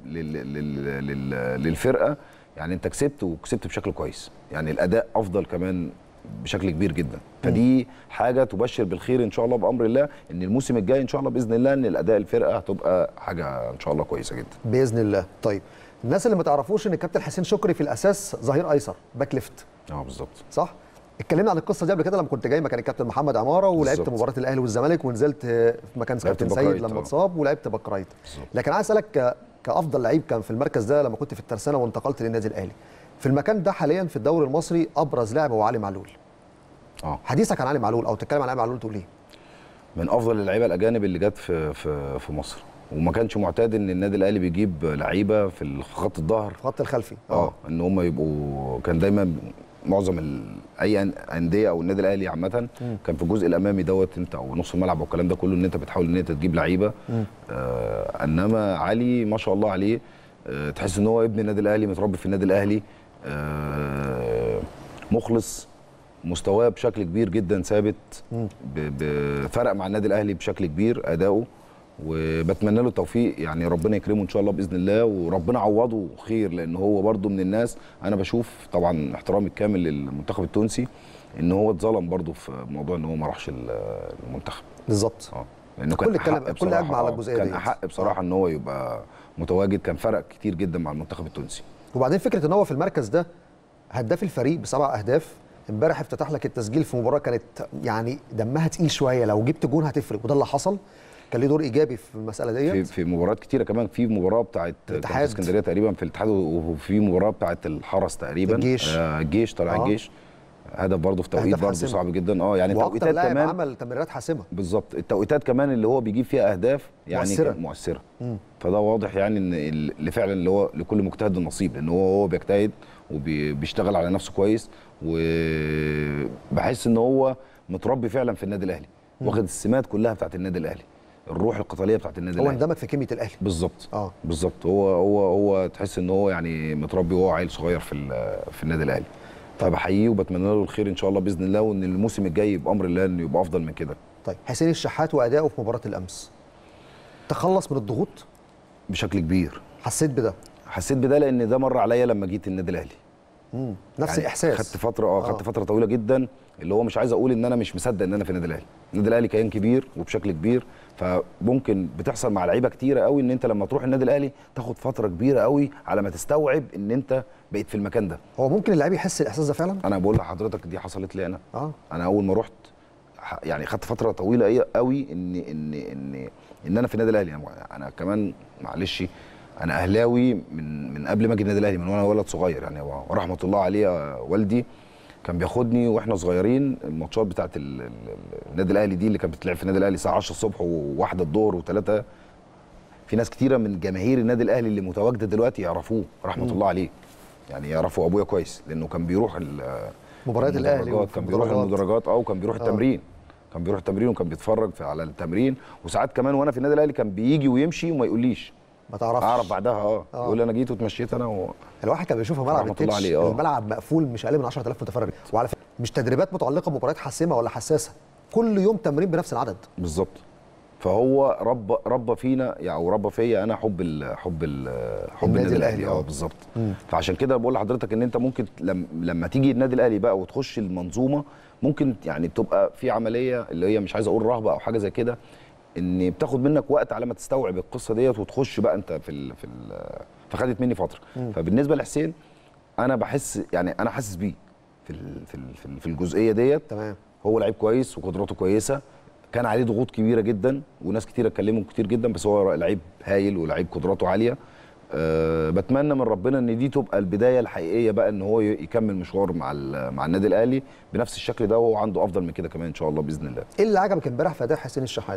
للفرقه. يعني انت كسبت بشكل كويس يعني الاداء افضل كمان بشكل كبير جدا. فدي حاجه تبشر بالخير ان شاء الله بامر الله ان الموسم الجاي ان شاء الله باذن الله ان الاداء الفرقه هتبقى حاجه ان شاء الله كويسه جدا باذن الله. طيب الناس اللي ما تعرفوش ان الكابتن حسين شكري في الاساس ظهير ايسر باك ليفت بالظبط صح. اتكلمنا عن القصه دي قبل كده لما كنت جاي مكان الكابتن محمد عماره ولعبت مباراه الاهلي والزمالك ونزلت في مكان كابتن سيد لما اتصاب ولعبت باك رايت. لكن عايز اسالك كافضل لعيب كان في المركز ده لما كنت في الترسانه وانتقلت للنادي الاهلي في المكان ده حاليا في الدوري المصري ابرز لاعب هو علي معلول. حديثك عن علي معلول او تتكلم عن علي معلول تقول ايه؟ من افضل اللعيبه الاجانب اللي جت في مصر وما كانش معتاد ان النادي الاهلي بيجيب لعيبه في خط الظهر في الخط الخلفي ان هم يبقوا كان دايما معظم اي انديه او النادي الاهلي عامه كان في الجزء الامامي دوت انت او نص الملعب والكلام ده كله ان انت بتحاول ان انت تجيب لعيبه انما علي ما شاء الله عليه تحس ان هو ابن النادي الاهلي متربي في النادي الاهلي مخلص مستواه بشكل كبير جدا ثابت فرق مع النادي الاهلي بشكل كبير اداؤه وبتمنى له التوفيق يعني ربنا يكرمه ان شاء الله باذن الله وربنا عوضه خير لان هو برده من الناس انا بشوف طبعا احترامي الكامل للمنتخب التونسي ان هو اتظلم برده في موضوع ان هو ما راحش المنتخب بالظبط لانه كل اجمع على الجزئيه دي كان احق بصراحه ان هو يبقى متواجد كان فرق كتير جدا مع المنتخب التونسي. وبعدين فكره ان هو في المركز ده هداف الفريق ب7 اهداف امبارح افتتح لك التسجيل في مباراه كانت يعني دمها تقيل شويه لو جبت جون هتفرق وده اللي حصل. كان ليه دور ايجابي في المساله ديت في مباريات كتيره كمان. في مباراه بتاعت الاتحاد اسكندريه تقريبا في الاتحاد، وفي مباراه بتاعت الحرس تقريبا الجيش طلع الجيش هدف برضه في توقيت برضه صعب جدا. يعني التوقيتات كمان عمل تمريرات حاسمه بالظبط. التوقيتات كمان اللي هو بيجيب فيها اهداف يعني مؤثره. فده واضح يعني ان اللي فعلا اللي هو لكل مجتهد نصيب، لان هو بيجتهد وبيشتغل على نفسه كويس، وبحس ان هو متربي فعلا في النادي الاهلي، واخد السمات كلها بتاعت النادي الاهلي، الروح القتاليه بتاعت النادي الاهلي. هو اندمج في كيمياء الاهلي بالظبط. بالظبط. هو تحس ان هو يعني متربي وهو عيل صغير في النادي الاهلي. فبحييه وبتمنى له الخير ان شاء الله باذن الله، وان الموسم الجاي بامر الله انه يبقى افضل من كده. طيب حسين الشحات وادائه في مباراه الامس تخلص من الضغوط بشكل كبير. حسيت بده لان ده مر عليا لما جيت النادي الاهلي. نفس يعني الاحساس. خدت فتره خدت فتره طويله جدا، اللي هو مش عايز اقول ان انا مش مصدق ان انا في النادي الاهلي. النادي الاهلي كيان كبير وبشكل كبير، فممكن بتحصل مع لعيبه كتيره قوي ان انت لما تروح النادي الاهلي تاخد فتره كبيره قوي على ما تستوعب ان انت بقيت في المكان ده. هو ممكن اللعيب يحس الاحساس ده فعلا؟ انا بقول لحضرتك دي حصلت لي انا. انا اول ما رحت يعني خدت فتره طويله قوي ان انا في النادي الاهلي. انا كمان معلش انا اهلاوي من قبل ما اجي النادي الاهلي، من وانا ولد صغير يعني. ورحمه الله عليه والدي كان بياخدني واحنا صغيرين الماتشات بتاعت النادي الاهلي دي اللي كانت بتلعب في النادي الاهلي الساعه 10 الصبح و1 الظهر و3. في ناس كتيره من جماهير النادي الاهلي اللي متواجده دلوقتي يعرفوه رحمه الله عليه، يعني يعرفوا ابويا كويس لانه كان بيروح مباريات الاهلي، كان بيروح المدرجات وكان بيروح التمرين. كان بيروح التمرين وكان بيتفرج على التمرين، وساعات كمان وانا في النادي الاهلي كان بيجي ويمشي وما يقوليش، ما تعرفش. اعرف بعدها يقول لي انا جيت واتمشيت انا الواحد كان بيشوف ملعب التتش الملعب مقفول مش اقل من 10000 متفرج، وعلى فكره مش تدريبات متعلقه بمباريات حاسمه ولا حساسه، كل يوم تمرين بنفس العدد بالظبط. فهو ربى فينا يعني، او ربى فيا انا حب النادي الاهلي بالظبط. فعشان كده بقول لحضرتك ان انت ممكن لما تيجي النادي الاهلي بقى وتخش المنظومه، ممكن يعني بتبقى في عمليه اللي هي مش عايز اقول رهبه او حاجه زي كده، ان بتاخد منك وقت على ما تستوعب القصه ديت وتخش بقى انت فخدت مني فتره. فبالنسبه لحسين انا بحس يعني انا حاسس بيه في الجزئيه ديت. تمام. هو لعيب كويس وقدراته كويسه، كان عليه ضغوط كبيره جدا وناس كتير اتكلموا كتير جدا، بس هو لعيب هايل ولعيب قدراته عاليه. بتمنى من ربنا ان دي تبقى البدايه الحقيقيه بقى ان هو يكمل مشوار مع النادي الاهلي بنفس الشكل ده، وهو عنده افضل من كده كمان ان شاء الله باذن الله. ايه اللي عجبك امبارح في اداء حسين الشحات؟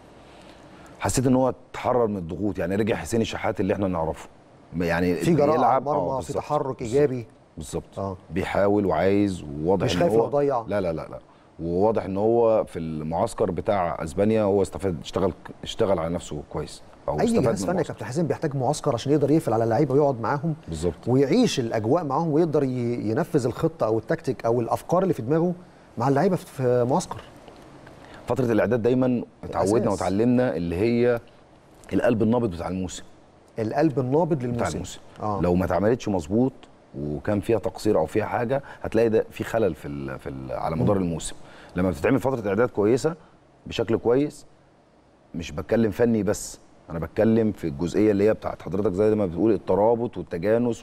حسيت ان هو اتحرر من الضغوط، يعني رجع حسين الشحات اللي احنا نعرفه، يعني في جراءه على المرمى، في تحرك ايجابي بالظبط. بيحاول وعايز وواضح مش خايف لو ضيع. لا وواضح ان هو في المعسكر بتاع اسبانيا هو اشتغل على نفسه كويس. اي جهاز فني يا كابتن حسين بيحتاج معسكر عشان يقدر يقفل على اللعيبه ويقعد معاهم بالظبط ويعيش الاجواء معاهم ويقدر ينفذ الخطه او التكتيك او الافكار اللي في دماغه مع اللعيبه في معسكر. فتره الاعداد دايما اتعودنا وتعلمنا اللي هي القلب النابض بتاع الموسم. القلب النابض للموسم بتاع الموسم. لو ما اتعملتش مظبوط وكان فيها تقصير او فيها حاجه هتلاقي ده في خلل على مدار الموسم. لما بتتعمل فتره اعداد كويسه بشكل كويس، مش بتكلم فني بس، انا بتكلم في الجزئيه اللي هي بتاعت حضرتك زي ما بتقول الترابط والتجانس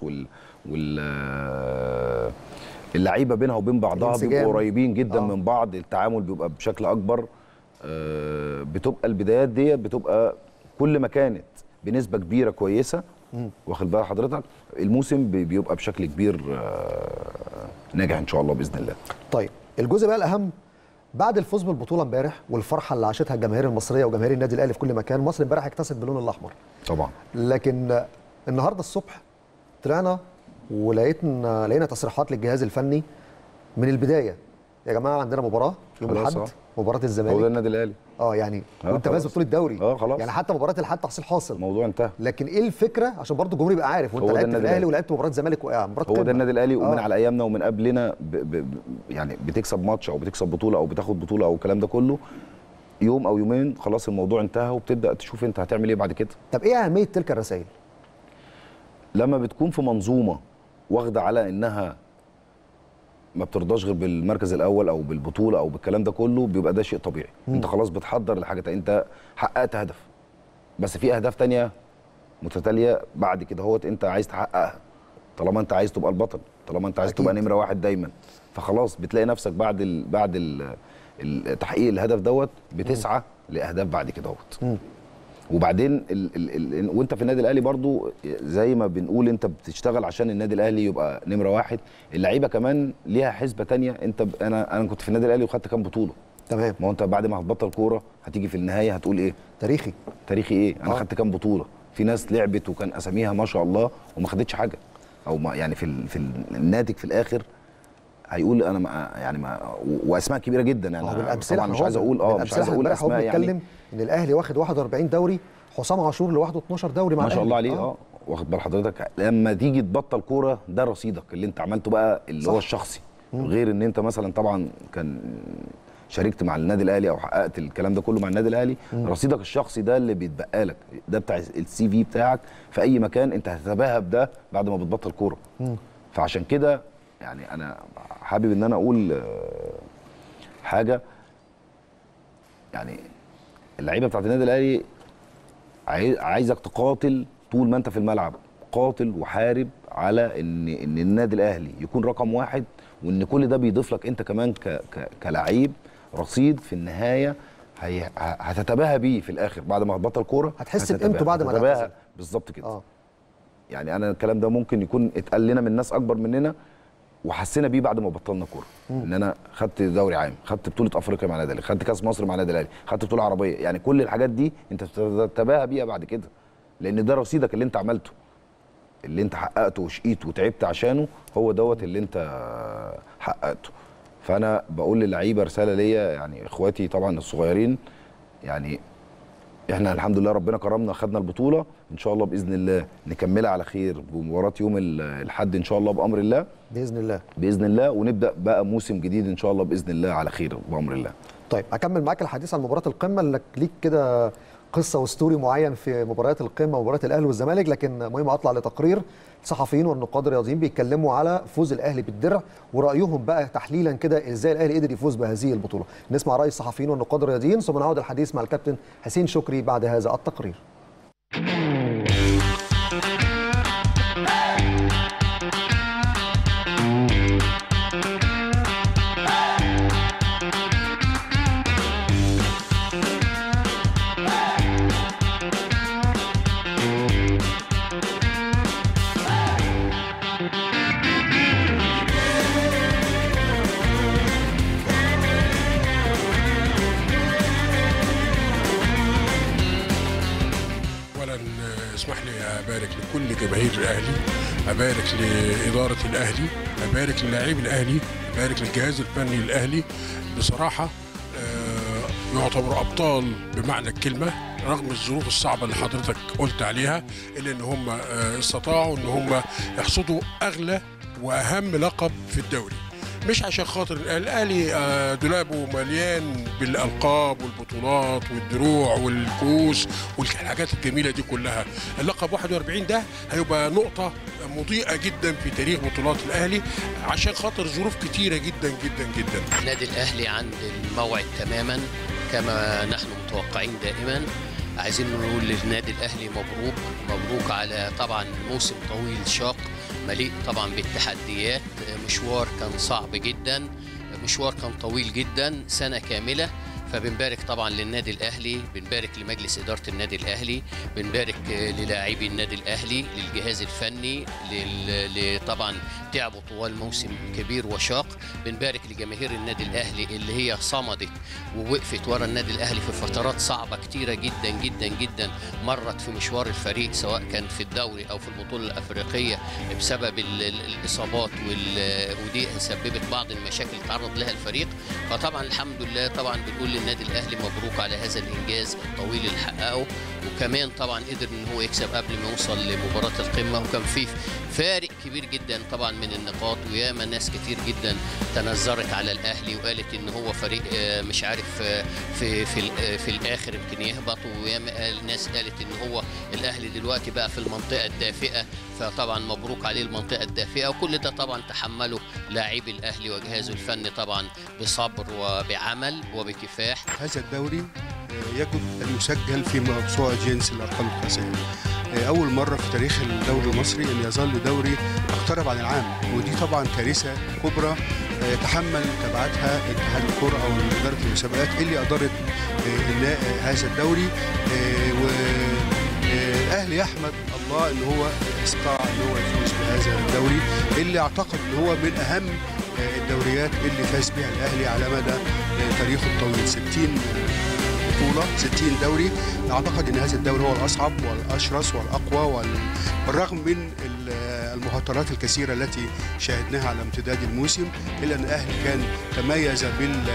اللعيبه بينها وبين بعضها بيبقوا قريبين جدا من بعض، التعامل بيبقى بشكل اكبر. بتبقى البدايات ديت بتبقى كل ما كانت بنسبه كبيره كويسه، واخد بال حضرتك، الموسم بيبقى بشكل كبير ناجح ان شاء الله باذن الله. طيب الجزء بقى الاهم بعد الفوز بالبطوله امبارح والفرحه اللي عاشتها الجماهير المصريه وجماهير النادي الاهلي في كل مكان، مصر امبارح اكتست باللون الاحمر طبعا. لكن النهارده الصبح طلعنا لقينا تصريحات للجهاز الفني من البدايه، يا جماعه عندنا مباراه يوم الاحد، مباراه الزمالك، هو ده النادي الاهلي يعني وانت فاز بطوله الدوري خلاص، يعني حتى مباراه الحد تحصيل حاصل، الموضوع انتهى. لكن ايه الفكره عشان برضو الجمهور يبقى عارف، وانت لعبت في الاهلي ولعبت مباراه الزمالك مباراه هو ده النادي الاهلي ومن على ايامنا ومن قبلنا يعني بتكسب ماتش او بتكسب بطوله او بتاخد بطوله او الكلام ده كله يوم او يومين خلاص الموضوع انتهى وبتبدا تشوف انت هتعمل ايه بعد كده. طب ايه اهميه تلك الرسائل؟ لما بتكون في منظومه واخده على انها ما بترضاش غير بالمركز الاول او بالبطوله او بالكلام ده كله، بيبقى ده شيء طبيعي. انت خلاص بتحضر لحاجه، انت حققت هدف بس في اهداف تانية متتاليه بعد كده هوت انت عايز تحققها، طالما انت عايز تبقى البطل، طالما انت عايز تبقى نمره واحد دايما، فخلاص بتلاقي نفسك بعد تحقيق الهدف دوت بتسعى لاهداف بعد كده دوت. وبعدين وانت في النادي الاهلي برضو زي ما بنقول انت بتشتغل عشان النادي الاهلي يبقى نمره واحد، اللعيبه كمان ليها حسبه تانية. انت انا كنت في النادي الاهلي وخدت كام بطوله. تمام. ما هو انت بعد ما هتبطل كوره هتيجي في النهايه هتقول ايه؟ تاريخي ايه؟ انا خدت كام بطوله. في ناس لعبت وكان اساميها ما شاء الله وما خدتش حاجه، او ما يعني في الناتج في الاخر هيقول انا ما واسماء كبيره جدا يعني. طبعا مش عايز اقول مش عايز اقول اسماء يعني. ان الاهلي واخد 41 دوري، حسام عاشور لوحده 12 دوري مع ما شاء الله عليه. واخد بال حضرتك، لما تيجي تبطل كوره ده رصيدك اللي انت عملته بقى اللي هو الشخصي. غير ان انت مثلا طبعا كان شاركت مع النادي الاهلي او حققت الكلام ده كله مع النادي الاهلي، رصيدك الشخصي ده اللي بيتبقى لك، ده بتاع السي في بتاعك في اي مكان انت هتتباهى بده بعد ما بتبطل كوره. فعشان كده يعني انا حابب ان انا اقول حاجه، يعني اللعيبه بتاعت النادي الاهلي عايزك تقاتل طول ما انت في الملعب، قاتل وحارب على ان النادي الاهلي يكون رقم واحد، وان كل ده بيضيف لك انت كمان كلاعب رصيد في النهايه هتتباهى بيه في الاخر بعد ما هتبطل كوره. هتحس بقيمته بعد ما تتباهى بالظبط كده. يعني انا الكلام ده ممكن يكون اتقال لنا من ناس اكبر مننا وحسينا بيه بعد ما بطلنا كوره، ان انا خدت دوري عام، خدت بطوله افريقيا مع النادي الاهلي، خدت كاس مصر مع النادي الاهلي، خدت بطوله عربيه، يعني كل الحاجات دي انت بتتباهى بيها بعد كده، لان ده رصيدك اللي انت عملته، اللي انت حققته وشقيت وتعبت عشانه، هو دوت اللي انت حققته. فانا بقول للعيبه رساله ليا، يعني اخواتي طبعا الصغيرين، يعني احنا الحمد لله ربنا كرمنا خدنا البطوله، ان شاء الله باذن الله نكملها على خير بمباراه يوم الاحد ان شاء الله بامر الله، باذن الله، ونبدا بقى موسم جديد ان شاء الله باذن الله على خير بامر الله. طيب اكمل معاك الحديث عن مباراه القمه، انك ليك كده قصه وستوري معين في مباريات القمه ومباريات الاهلي والزمالك، لكن مهم اطلع لتقرير صحفيين والنقاد الرياضيين بيتكلموا على فوز الاهلي بالدرع ورايهم بقى تحليلا كده ازاي الاهلي قدر يفوز بهذه البطوله. نسمع راي الصحفيين والنقاد الرياضيين ثم نعود الحديث مع الكابتن حسين شكري بعد هذا التقرير. اسمح لي ابارك لكل جماهير الاهلي، ابارك لاداره الاهلي، ابارك للاعبي الاهلي، ابارك للجهاز الفني الاهلي. بصراحه يعتبروا ابطال بمعنى الكلمه رغم الظروف الصعبه اللي حضرتك قلت عليها، الا ان هم استطاعوا ان هم يحصدوا اغلى واهم لقب في الدوري. مش عشان خاطر الاهلي دولابه مليان بالالقاب والبطولات والدروع والكؤوس والحاجات الجميله دي كلها، اللقب 41 ده هيبقى نقطه مضيئه جدا في تاريخ بطولات الاهلي عشان خاطر ظروف كتيره جدا جدا جدا. النادي الاهلي عند الموعد تماما كما نحن متوقعين دائما. عايزين نقول للنادي الاهلي مبروك، مبروك على طبعا موسم طويل شاق مليء طبعا بالتحديات، مشوار كان صعب جدا، مشوار كان طويل جدا، سنة كاملة. فبنبارك طبعا للنادي الاهلي، بنبارك لمجلس اداره النادي الاهلي، بنبارك للاعبي النادي الاهلي، للجهاز الفني، طبعا تعبوا طوال موسم كبير وشاق. بنبارك لجماهير النادي الاهلي اللي هي صمدت ووقفت ورا النادي الاهلي في فترات صعبه كتيره جدا جدا جدا مرت في مشوار الفريق، سواء كان في الدوري او في البطوله الافريقيه بسبب الاصابات ودي سببت بعض المشاكل اللي تعرض لها الفريق. فطبعا الحمد لله طبعا بنقول النادي الاهلي مبروك على هذا الانجاز الطويل اللي حققه، وكمان طبعا قدر ان هو يكسب قبل ما يوصل لمباراه القمه، وكان في فارق كبير جدا طبعا من النقاط، وياما ناس كتير جدا تنظرت على الاهلي وقالت ان هو فريق مش عارف في الاخر يمكن يهبط، وياما ناس قالت ان هو الاهلي دلوقتي بقى في المنطقه الدافئه، فطبعا مبروك عليه المنطقه الدافئه. وكل ده طبعا تحمله لاعبي الاهلي وجهازه الفني طبعا بصبر وبعمل وبكفاح. هذا الدوري يجب ان يسجل في موسوعه جينيس الارقام القياسيه. اول مره في تاريخ الدوري المصري ان يظل دوري اقترب عن العام، ودي طبعا كارثه كبرى يتحمل تبعاتها اتحاد الكره او اداره المسابقات اللي ادارت هذا الدوري. والاهلي يحمد الله ان هو استطاع ان هو يفوز بهذا الدوري اللي اعتقد ان هو من اهم الدوريات اللي فاز بها الاهلي على مدى تاريخه الطويل. 60 بطوله، 60 دوري. اعتقد ان هذا الدوري هو الاصعب والاشرس والاقوى، بالرغم من المهاترات الكثيره التي شاهدناها على امتداد الموسم، الا ان الاهلي كان تميز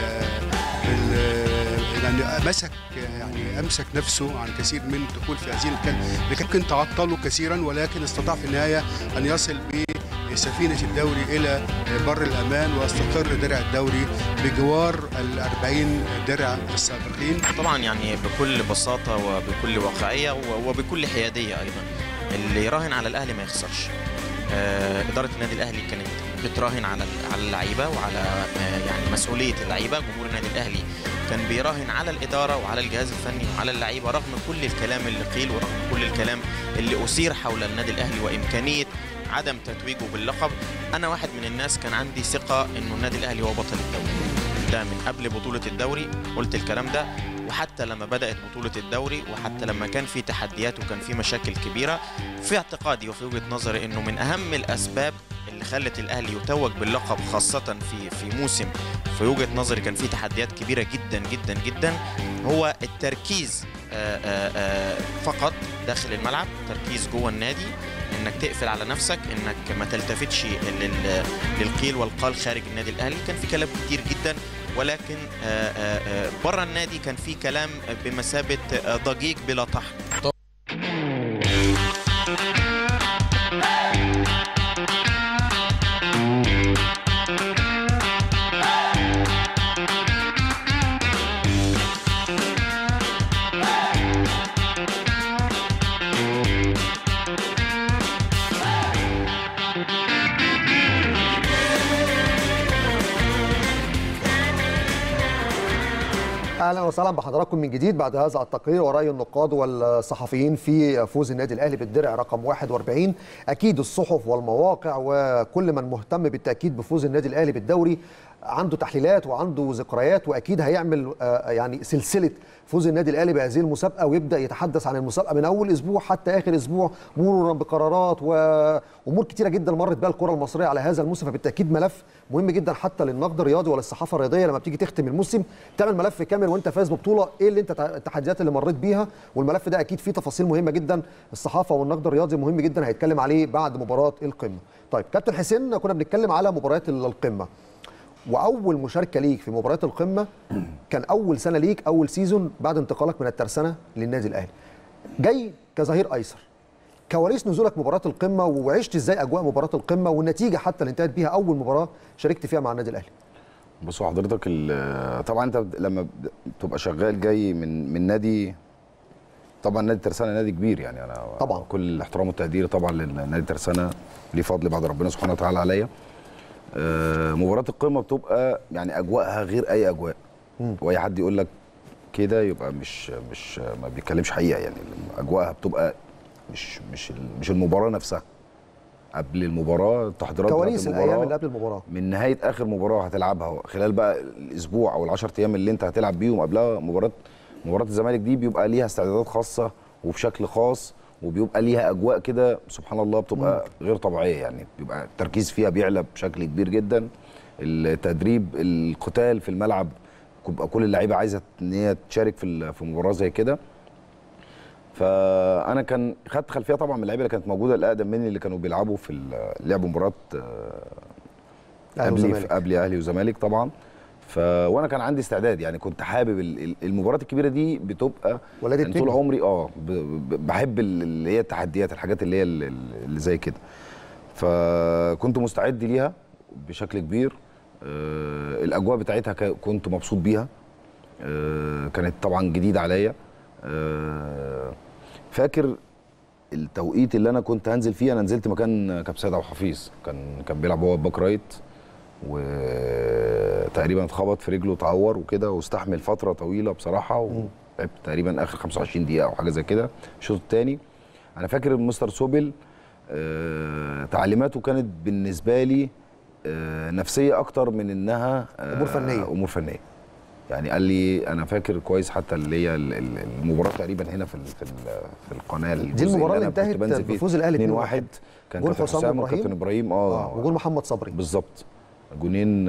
امسك نفسه عن كثير من الدخول في هذه اللي ممكن تعطله كثيرا، ولكن استطاع في النهايه ان يصل بسفينه الدوري الى بر الامان واستقر درع الدوري بجوار ال40 درع السابقين. طبعا يعني بكل بساطه وبكل واقعيه وبكل حياديه ايضا، اللي يراهن على الاهلي ما يخسرش. اداره النادي الاهلي كانت بتراهن على اللعيبه وعلى يعني مسؤوليه اللعيبه. جمهور النادي الاهلي كان بيراهن على الاداره وعلى الجهاز الفني وعلى اللعيبه، رغم كل الكلام اللي قيل ورغم كل الكلام اللي اثير حول النادي الاهلي وامكانيه عدم تتويجه باللقب. انا واحد من الناس كان عندي ثقه انه النادي الاهلي هو بطل الدوري ده من قبل بطوله الدوري، قلت الكلام ده، وحتى لما بدات بطوله الدوري وحتى لما كان في تحديات وكان في مشاكل كبيره، في اعتقادي وفي وجهه نظري انه من اهم الاسباب اللي خلت الاهلي يتوج باللقب، خاصه في موسم في وجهه نظري كان في تحديات كبيره جدا جدا جدا، هو التركيز فقط داخل الملعب، تركيز جوه النادي، انك تقفل على نفسك، انك ما تلتفتش للقيل والقال خارج النادي الاهلي. كان في كلام كتير جدا، ولكن بره النادي كان في كلام بمثابه ضجيج بلا طحن. اهلا وسهلا بحضراتكم من جديد بعد هذا التقرير وراي النقاد والصحفيين في فوز النادي الاهلي بالدرع رقم 41. اكيد الصحف والمواقع وكل من مهتم بالتاكيد بفوز النادي الاهلي بالدوري عنده تحليلات وعنده ذكريات، واكيد هيعمل يعني سلسله فوز النادي الاهلي بهذه المسابقه ويبدا يتحدث عن المسابقه من اول اسبوع حتى اخر اسبوع، مرورا بقرارات وامور كثيره جدا مرت بها الكره المصريه على هذا الموسم. فبالتاكيد ملف مهم جدا حتى للنقد الرياضي وللصحافه الرياضيه لما بتيجي تختم الموسم تعمل ملف كامل وانت فاز ببطوله، ايه اللي انت التحديات اللي مريت بيها، والملف ده اكيد فيه تفاصيل مهمه جدا الصحافه والنقد الرياضي مهم جدا هيتكلم عليه بعد مباراه القمه. طيب كابتن حسين، كنا بنتكلم على مباريات القمه، واول مشاركه ليك في مباريات القمه كان اول سنه ليك، اول سيزون بعد انتقالك من الترسانه للنادي الاهلي، جاي كظهير ايسر. كواليس نزولك مباراه القمه، وعشت ازاي اجواء مباراه القمه والنتيجه حتى اللي انتهت بيها اول مباراه شاركت فيها مع النادي الاهلي؟ بصوا حضرتك، طبعا انت لما تبقى شغال جاي من نادي، طبعا نادي الترسانه نادي كبير، يعني انا طبعا كل الاحترام والتقدير طبعا للنادي الترسانه، ليه فضل بعد ربنا سبحانه وتعالى عليا. مباراه القمه بتبقى يعني اجواءها غير اي اجواء، واي حد يقول لك كده يبقى مش ما بيتكلمش حقيقه. يعني اجواءها بتبقى مش المباراه نفسها، قبل المباراه، التحضيرات، كواليس الايام اللي قبل المباراه، من نهايه اخر مباراه هتلعبها خلال بقى الاسبوع او ال10 ايام اللي انت هتلعب بيهم قبلها مباراه الزمالك دي بيبقى ليها استعدادات خاصه وبشكل خاص، وبيبقى ليها اجواء كده سبحان الله بتبقى غير طبيعيه. يعني بيبقى التركيز فيها بيعلى بشكل كبير جدا، التدريب، القتال في الملعب، بيبقى كل اللعيبه عايزه ان هي تشارك في مباراه زي كده. فانا كان خدت خلفيه طبعا من اللعيبه اللي كانت موجوده الاقدم مني اللي كانوا بيلعبوا في لعبوا مباراه قبل اهلي وزمالك طبعا. وانا كان عندي استعداد، يعني كنت حابب المباريات الكبيره دي، بتبقى يعني طول عمري بحب اللي هي التحديات، الحاجات اللي هي اللي زي كده، فكنت مستعد ليها بشكل كبير. الاجواء بتاعتها كنت مبسوط بيها، كانت طبعا جديده عليا. فاكر التوقيت اللي انا كنت هنزل فيه، انا نزلت مكان كابتن سيد عبد الحفيظ، كان بيلعب هو باك رايت، وتقريبا اتخبط في رجله وتعور وكده، واستحمل فتره طويله بصراحه، ولعبت تقريبا اخر 25 دقيقه او حاجه زي كده الشوط الثاني. انا فاكر مستر سوبل تعليماته كانت بالنسبه لي نفسيه اكتر من انها امور فنيه. يعني قال لي انا فاكر كويس حتى اللي هي المباراه تقريبا هنا في القناه دي المباراه اللي انتهت بفوز الاهلي 2-1 كان جول حسام وكابتن ابراهيم وجول محمد صبري بالظبط، جونين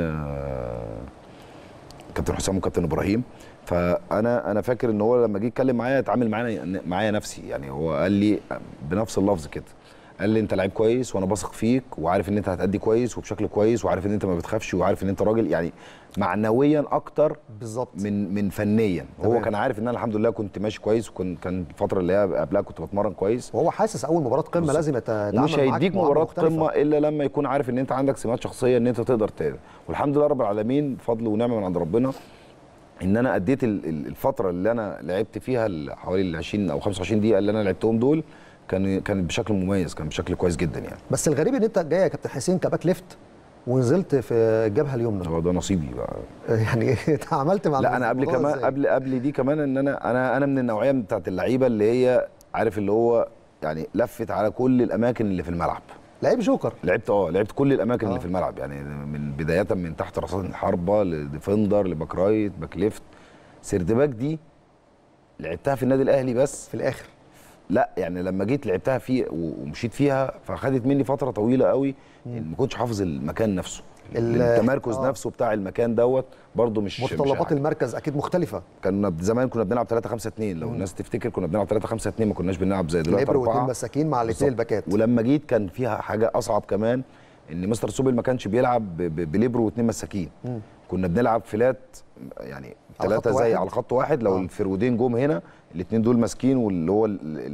كابتن حسام وكابتن ابراهيم. فانا فاكر ان هو لما جه يتكلم معايا اتعامل معايا نفسي، يعني هو قال لي بنفس اللفظ كده، قال لي انت لعيب كويس وانا واثق فيك وعارف ان انت هتأدي كويس وبشكل كويس وعارف ان انت ما بتخافش وعارف ان انت راجل، يعني معنويا اكتر بالظبط من فنيا. هو كان عارف ان انا الحمد لله كنت ماشي كويس، كان الفتره اللي هي قبلها كنت بتمرن كويس، وهو حاسس اول مباراه قمه لازم يتعامل معاك، مش هيديك مباراه قمه الا لما يكون عارف ان انت عندك سمات شخصيه ان انت تقدر والحمد لله رب العالمين فضل ونعمه من عند ربنا ان انا اديت الفتره اللي انا لعبت فيها حوالي ال 20 او 25 دقيقه اللي انا لعبتهم دول كان بشكل مميز، كان بشكل كويس جدا يعني. بس الغريب ان انت جاي يا كابتن حسين كباك ليفت ونزلت في الجبهه اليمنى. هو ده نصيبي بقى يعني اتعاملت مع لا انا قبل كمان قبل دي كمان ان انا من النوعيه بتاعت اللعيبه اللي هي عارف اللي هو يعني لفت على كل الاماكن اللي في الملعب. لعيب جوكر. لعبت كل الاماكن اللي في الملعب، يعني من بدايه من تحت رصاص الحربه لديفندر لباك رايت باك ليفت سيرد باك، دي لعبتها في النادي الاهلي بس في الاخر. لا يعني لما جيت لعبتها فيه ومشيت فيها فاخدت مني فتره طويله قوي ما كنتش حافظ المكان نفسه، التمركز نفسه بتاع المكان دوت برده مش متطلبات المركز اكيد مختلفه. زمان كنا بنلعب 3-5-2 لو الناس تفتكر كنا بنلعب 3-5-2 ما كناش بنلعب زي دلوقتي 4 واثنين مساكين مع الاثنين الباكات. ولما جيت كان فيها حاجه اصعب كمان ان مستر سوبل ما كانش بيلعب بليبرو واثنين مساكين، كنا بنلعب فلات يعني 3 زي على خط واحد، لو الفرودين جم هنا الاثنين دول ماسكين واللي هو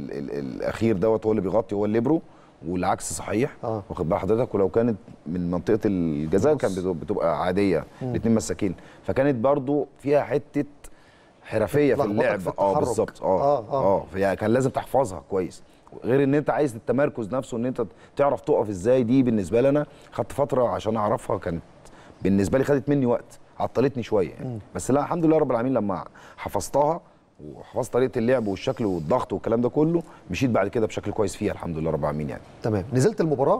الاخير دوت هو اللي بيغطي هو الليبرو والعكس صحيح. واخد بال حضرتك، ولو كانت من منطقه الجزاء كان بتبقى عاديه الاثنين مساكين، فكانت برضو فيها حته حرفيه في اللعب بالظبط يعني كان لازم تحفظها كويس، غير ان انت عايز التمركز نفسه ان انت تعرف تقف ازاي. دي بالنسبه لي انا خدت فتره عشان اعرفها، كانت بالنسبه لي خدت مني وقت، عطلتني شويه يعني. بس لا الحمد لله رب العالمين لما حفظتها وحفظت طريقه اللعب والشكل والضغط والكلام ده كله مشيت بعد كده بشكل كويس فيها الحمد لله رب العالمين يعني. تمام. نزلت المباراه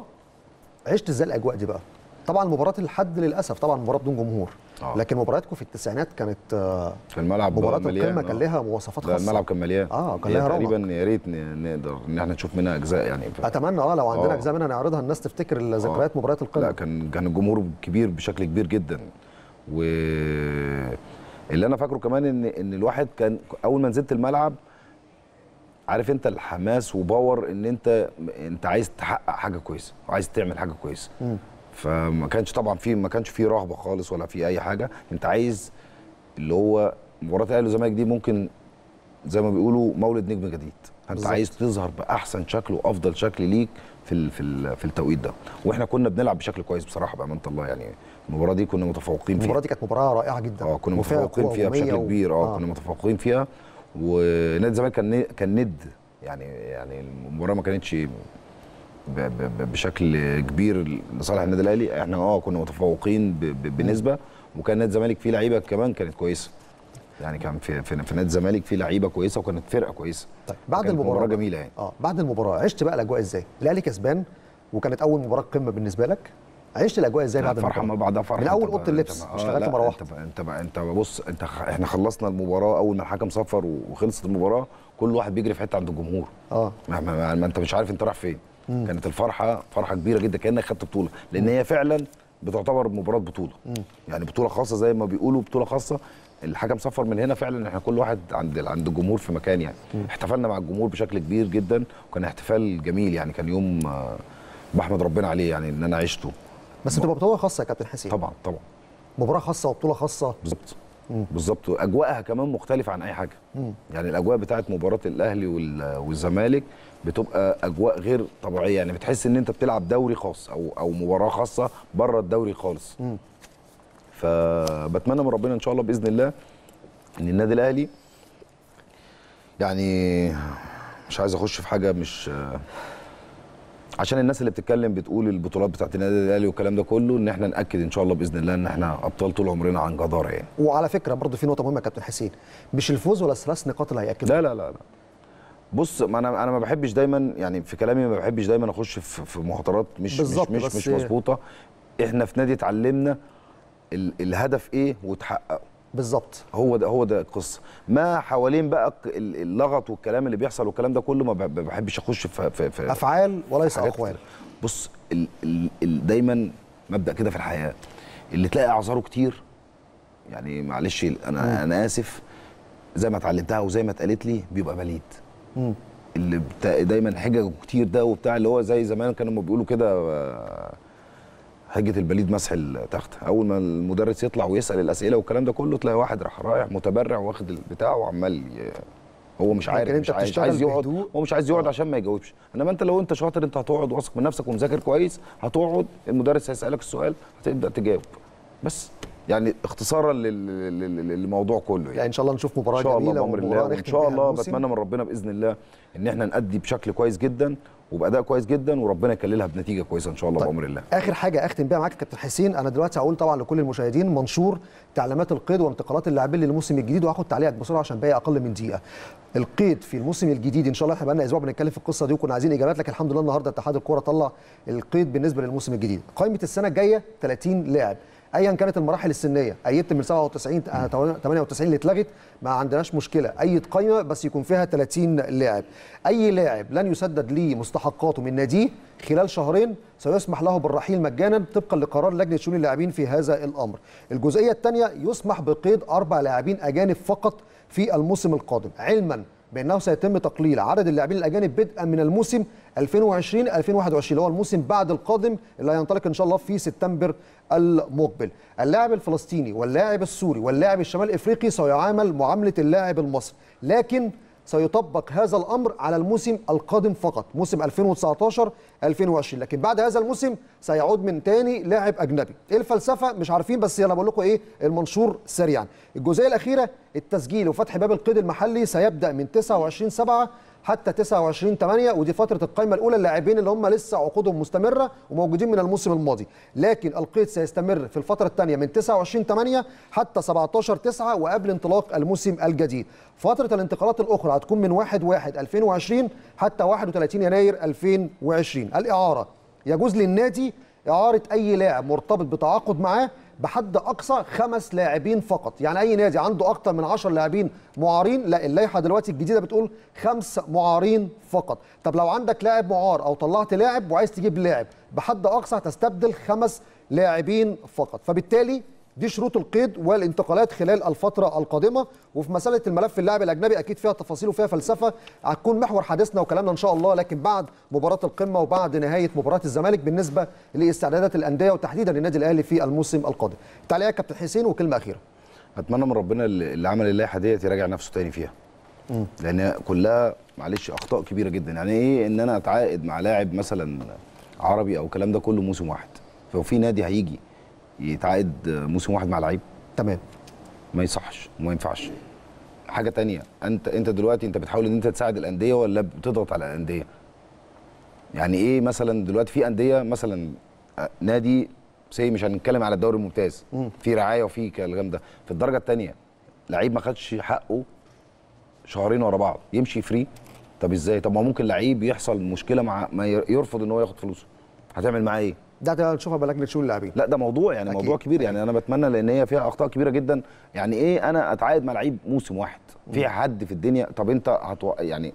عشت ازاي الاجواء دي بقى؟ طبعا مباراه الحد للاسف طبعا مباراه بدون جمهور لكن مبارياتكم في التسعينات كانت الملعب مباراه القمه كان لها مواصفات خاصه. الملعب كان مليان كان لها تقريبا يا ريت نقدر ان احنا نشوف منها اجزاء يعني اتمنى لو عندنا اجزاء منها نعرضها الناس تفتكر ذكريات مباريات القمه. لا كان الجمهور كبير بشكل كبير جدا، اللي انا فاكره كمان ان الواحد كان اول ما نزلت الملعب عارف انت الحماس وباور ان انت عايز تحقق حاجه كويسه وعايز تعمل حاجه كويسه. فما كانش طبعا ما كانش فيه رهبه خالص ولا في اي حاجه، انت عايز اللي هو مباراه الاهلي والزمالك دي ممكن زي ما بيقولوا مولد نجم جديد، انت عايز تظهر باحسن شكل وافضل شكل ليك في التوقيت ده، واحنا كنا بنلعب بشكل كويس بصراحه بامانه الله يعني. المباراه دي كنا متفوقين فيها، المباراه دي كانت مباراه رائعه جدا كنا متفوقين فيها بشكل كبير كنا متفوقين فيها، ونادي الزمالك كان ند يعني المباراه ما كانتش بشكل كبير لصالح النادي الاهلي، احنا كنا متفوقين بنسبه، وكان نادي الزمالك فيه لعيبه كمان كانت كويسه يعني، كان في نادي الزمالك فيه لعيبه كويسه وكانت فرقه كويسه. طيب بعد المباراه مباراه جميله يعني. بعد المباراه عشت بقى الاجواء ازاي؟ الاهلي كسبان وكانت اول مباراه قمه بالنسبه لك، عشت الاجواء ازاي بعد فرحه ما بعدها فرحه من اول اوضه اللبس مش لغايه مره واحده؟ انت بص احنا خلصنا المباراه اول ما الحكم صفر وخلصت المباراه كل واحد بيجري في حته عند الجمهور ما انت مش عارف انت رايح فين. كانت الفرحه فرحه كبيره جدا كانك خدت بطوله، لان هي فعلا بتعتبر مباراه بطوله يعني بطوله خاصه زي ما بيقولوا بطوله خاصه. الحكم صفر من هنا فعلا احنا كل واحد عند الجمهور في مكان يعني. احتفلنا مع الجمهور بشكل كبير جدا وكان احتفال جميل يعني، كان يوم بحمد ربنا عليه يعني ان انا عشته. بس تبقى بطوله خاصه يا كابتن حسين. طبعا مباراه خاصه وبطوله خاصه بالظبط اجواءها كمان مختلفه عن اي حاجه. يعني الاجواء بتاعت مباراه الاهلي والزمالك بتبقى اجواء غير طبيعيه يعني، بتحس ان انت بتلعب دوري خاص او مباراه خاصه بره الدوري خالص. فبتمنى من ربنا ان شاء الله باذن الله ان النادي الاهلي يعني مش عايز اخش في حاجه مش عشان الناس اللي بتتكلم بتقول البطولات بتاعت النادي الاهلي والكلام ده كله، ان احنا ناكد ان شاء الله باذن الله ان احنا ابطال طول عمرنا عن جداره يعني. وعلى فكره برضه في نقطه مهمه يا كابتن حسين، مش الفوز ولا 3 نقاط اللي هياكدوا. لا بص، ما انا ما بحبش دايما، يعني في كلامي ما بحبش دايما اخش في مخاطرات مش مظبوطه. احنا في نادي اتعلمنا الهدف ايه وتحققه بالظبط. هو ده القصه. ما حوالين بقى اللغط والكلام اللي بيحصل والكلام ده كله ما بحبش اخش في افعال وليس اقوال. بص، دايما مبدا كده في الحياه، اللي تلاقي اعذاره كتير، يعني معلش انا اسف، زي ما اتعلمتها وزي ما اتقالت لي بيبقى بليد. اللي دايما حججه كتير ده وبتاع، اللي هو زي زمان كانوا بيقولوا كده حجه البليد مسح التخت. اول ما المدرس يطلع ويسال الاسئله والكلام ده كله، تلاقي واحد رايح متبرع واخد البتاع وعمال هو مش عارف، مش عايز يقعد، هو مش عايز يقعد عشان ما يجاوبش. انما انت لو انت شاطر، انت هتقعد واثق من نفسك ومذاكر كويس، هتقعد المدرس هيسالك السؤال هتبدا تجاوب. بس يعني اختصارا للموضوع كله يعني ان شاء الله نشوف مباراه جميله ومباراه ان شاء الله. بتمنى من ربنا باذن الله ان احنا نأدي بشكل كويس جدا وباداء كويس جدا، وربنا يكللها بنتيجه كويسه ان شاء الله. طيب، بامر الله. اخر حاجه اختم بيها معاك يا كابتن حسين، انا دلوقتي هقول طبعا لكل المشاهدين منشور تعليمات القيد وانتقالات اللاعبين للموسم الجديد، وهاخد تعليقك بسرعه عشان باقي اقل من دقيقه. القيد في الموسم الجديد ان شاء الله، احنا بقى لنا اسبوع بنتكلم في القصه دي وكنا عايزين اجابات، لكن الحمد لله النهارده اتحاد الكوره طلع القيد بالنسبه للموسم الجديد. قائمه السنه الجايه 30 لاعب ايا كانت المراحل السنيه، ايدت من 97 98 اللي اتلغت ما عندناش مشكله، ايد قائمه بس يكون فيها 30 لاعب. اي لاعب لن يسدد ليه مستحقاته من ناديه خلال شهرين سيسمح له بالرحيل مجانا طبقا لقرار لجنه شؤون اللاعبين في هذا الامر. الجزئيه الثانيه، يسمح بقيد 4 لاعبين اجانب فقط في الموسم القادم، علما بانه سيتم تقليل عدد اللاعبين الاجانب بدءا من الموسم 2020 2021 اللي هو الموسم بعد القادم اللي هينطلق ان شاء الله في سبتمبر المقبل. اللاعب الفلسطيني واللاعب السوري واللاعب الشمال افريقي سيعامل معامله اللاعب المصري، لكن سيطبق هذا الامر على الموسم القادم فقط، موسم 2019 2020، لكن بعد هذا الموسم سيعود من تاني لاعب اجنبي. ايه الفلسفه مش عارفين، بس يلا بقول لكم ايه المنشور سريعا. الجزئيه الاخيره، التسجيل وفتح باب القيد المحلي سيبدا من 29/7 حتى 29/8، ودي فتره القائمه الاولى، اللاعبين اللي هم لسه عقودهم مستمره وموجودين من الموسم الماضي، لكن القيد سيستمر في الفتره الثانيه من 29/8 حتى 17/9 وقبل انطلاق الموسم الجديد. فتره الانتقالات الاخرى هتكون من 1/1/2020 حتى 31 يناير 2020. الاعاره، يجوز للنادي اعاره اي لاعب مرتبط بتعاقد معاه بحد اقصى 5 لاعبين فقط، يعني اي نادي عنده اكتر من 10 لاعبين معارين، لا، اللائحه دلوقتي الجديده بتقول 5 معارين فقط. طب لو عندك لاعب معار او طلعت لاعب وعايز تجيب لاعب بحد اقصى تستبدل 5 لاعبين فقط، فبالتالي دي شروط القيد والانتقالات خلال الفترة القادمة. وفي مسألة الملف اللاعب الأجنبي أكيد فيها تفاصيل وفيها فلسفة هتكون محور حديثنا وكلامنا إن شاء الله، لكن بعد مباراة القمة وبعد نهاية مباراة الزمالك بالنسبة لاستعدادات الأندية وتحديدا النادي الأهلي في الموسم القادم. تعليق كابتن حسين وكلمة أخيرة. أتمنى من ربنا اللي عمل اللائحة ديت يراجع نفسه تاني فيها. لأن كلها معلش أخطاء كبيرة جدا. يعني إيه إن أنا أتعاقد مع لاعب مثلا عربي أو الكلام ده كله موسم واحد، ففي نادي هيجي يتعاقد موسم واحد مع لعيب؟ تمام، ما يصحش وما ينفعش. حاجه تانية، انت دلوقتي انت بتحاول ان انت تساعد الانديه ولا بتضغط على الانديه؟ يعني ايه مثلا دلوقتي في انديه مثلا نادي مش هنتكلم على الدوري الممتاز، في رعايه وفي كلام ده، في الدرجه الثانيه لعيب ما خدش حقه شهرين ورا بعض يمشي فري؟ طب ازاي؟ طب ما ممكن لعيب يحصل مشكله مع ما يرفض ان هو ياخد فلوسه، هتعمل معاه ايه؟ ده هنشوفها بلجنه شؤون اللاعبين. لا ده موضوع يعني أكيد. موضوع كبير يعني. انا بتمنى لان هي فيها اخطاء كبيره جدا. يعني ايه انا اتعاقد مع لعيب موسم واحد؟ في حد في الدنيا طب انت يعني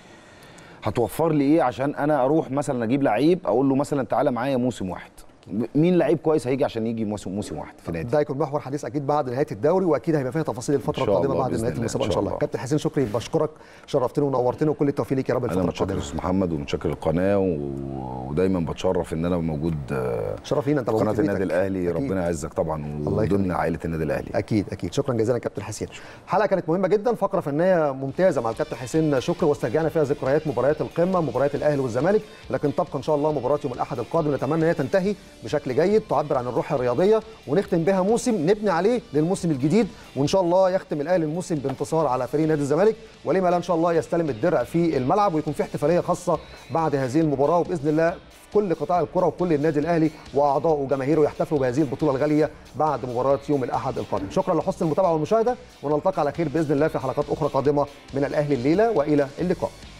هتوفر لي ايه عشان انا اروح مثلا اجيب لعيب اقول له مثلا تعالى معايا موسم واحد؟ مين لعيب كويس هيجي عشان يجي موسم واحد في نادي؟ ده هيكون محور حديث اكيد بعد نهايه الدوري، واكيد هيبقى فيها تفاصيل الفتره القادمه بعد نهايه المسابقه ان شاء الله. كابتن حسين شكري بشكرك، شرفتني ونورتني وكل التوفيق ليك يا رب الفتره القادمه. انا متشكر محمد ومتشكر القناه ودايما بتشرف ان انا موجود شرف لينا انت قناه النادي الاهلي. ربنا يعزك طبعا وضمن عائله النادي الاهلي. اكيد شكرا جزيلا كابتن حسين. حلقه كانت مهمه جدا، فقره فنيه ممتازه مع الكابتن حسين شكري، واسترجعنا فيها ذكريات مباريات القمه، مباريات الاهلي والزمالك، لكن تبقى ان شاء الله مباراه يوم الاحد القادم نتمنى ان هي تنتهي بشكل جيد تعبر عن الروح الرياضيه ونختم بها موسم نبني عليه للموسم الجديد، وان شاء الله يختم الاهلي الموسم بانتصار على فريق نادي الزمالك، ولما لا ان شاء الله يستلم الدرع في الملعب ويكون في احتفاليه خاصه بعد هذه المباراه، وباذن الله كل قطاع الكره وكل النادي الاهلي واعضائه وجماهيره يحتفلوا بهذه البطوله الغاليه بعد مباراه يوم الاحد القادم. شكرا لحسن المتابعه والمشاهده، ونلتقي على خير باذن الله في حلقات اخرى قادمه من الاهلي الليله، والى اللقاء.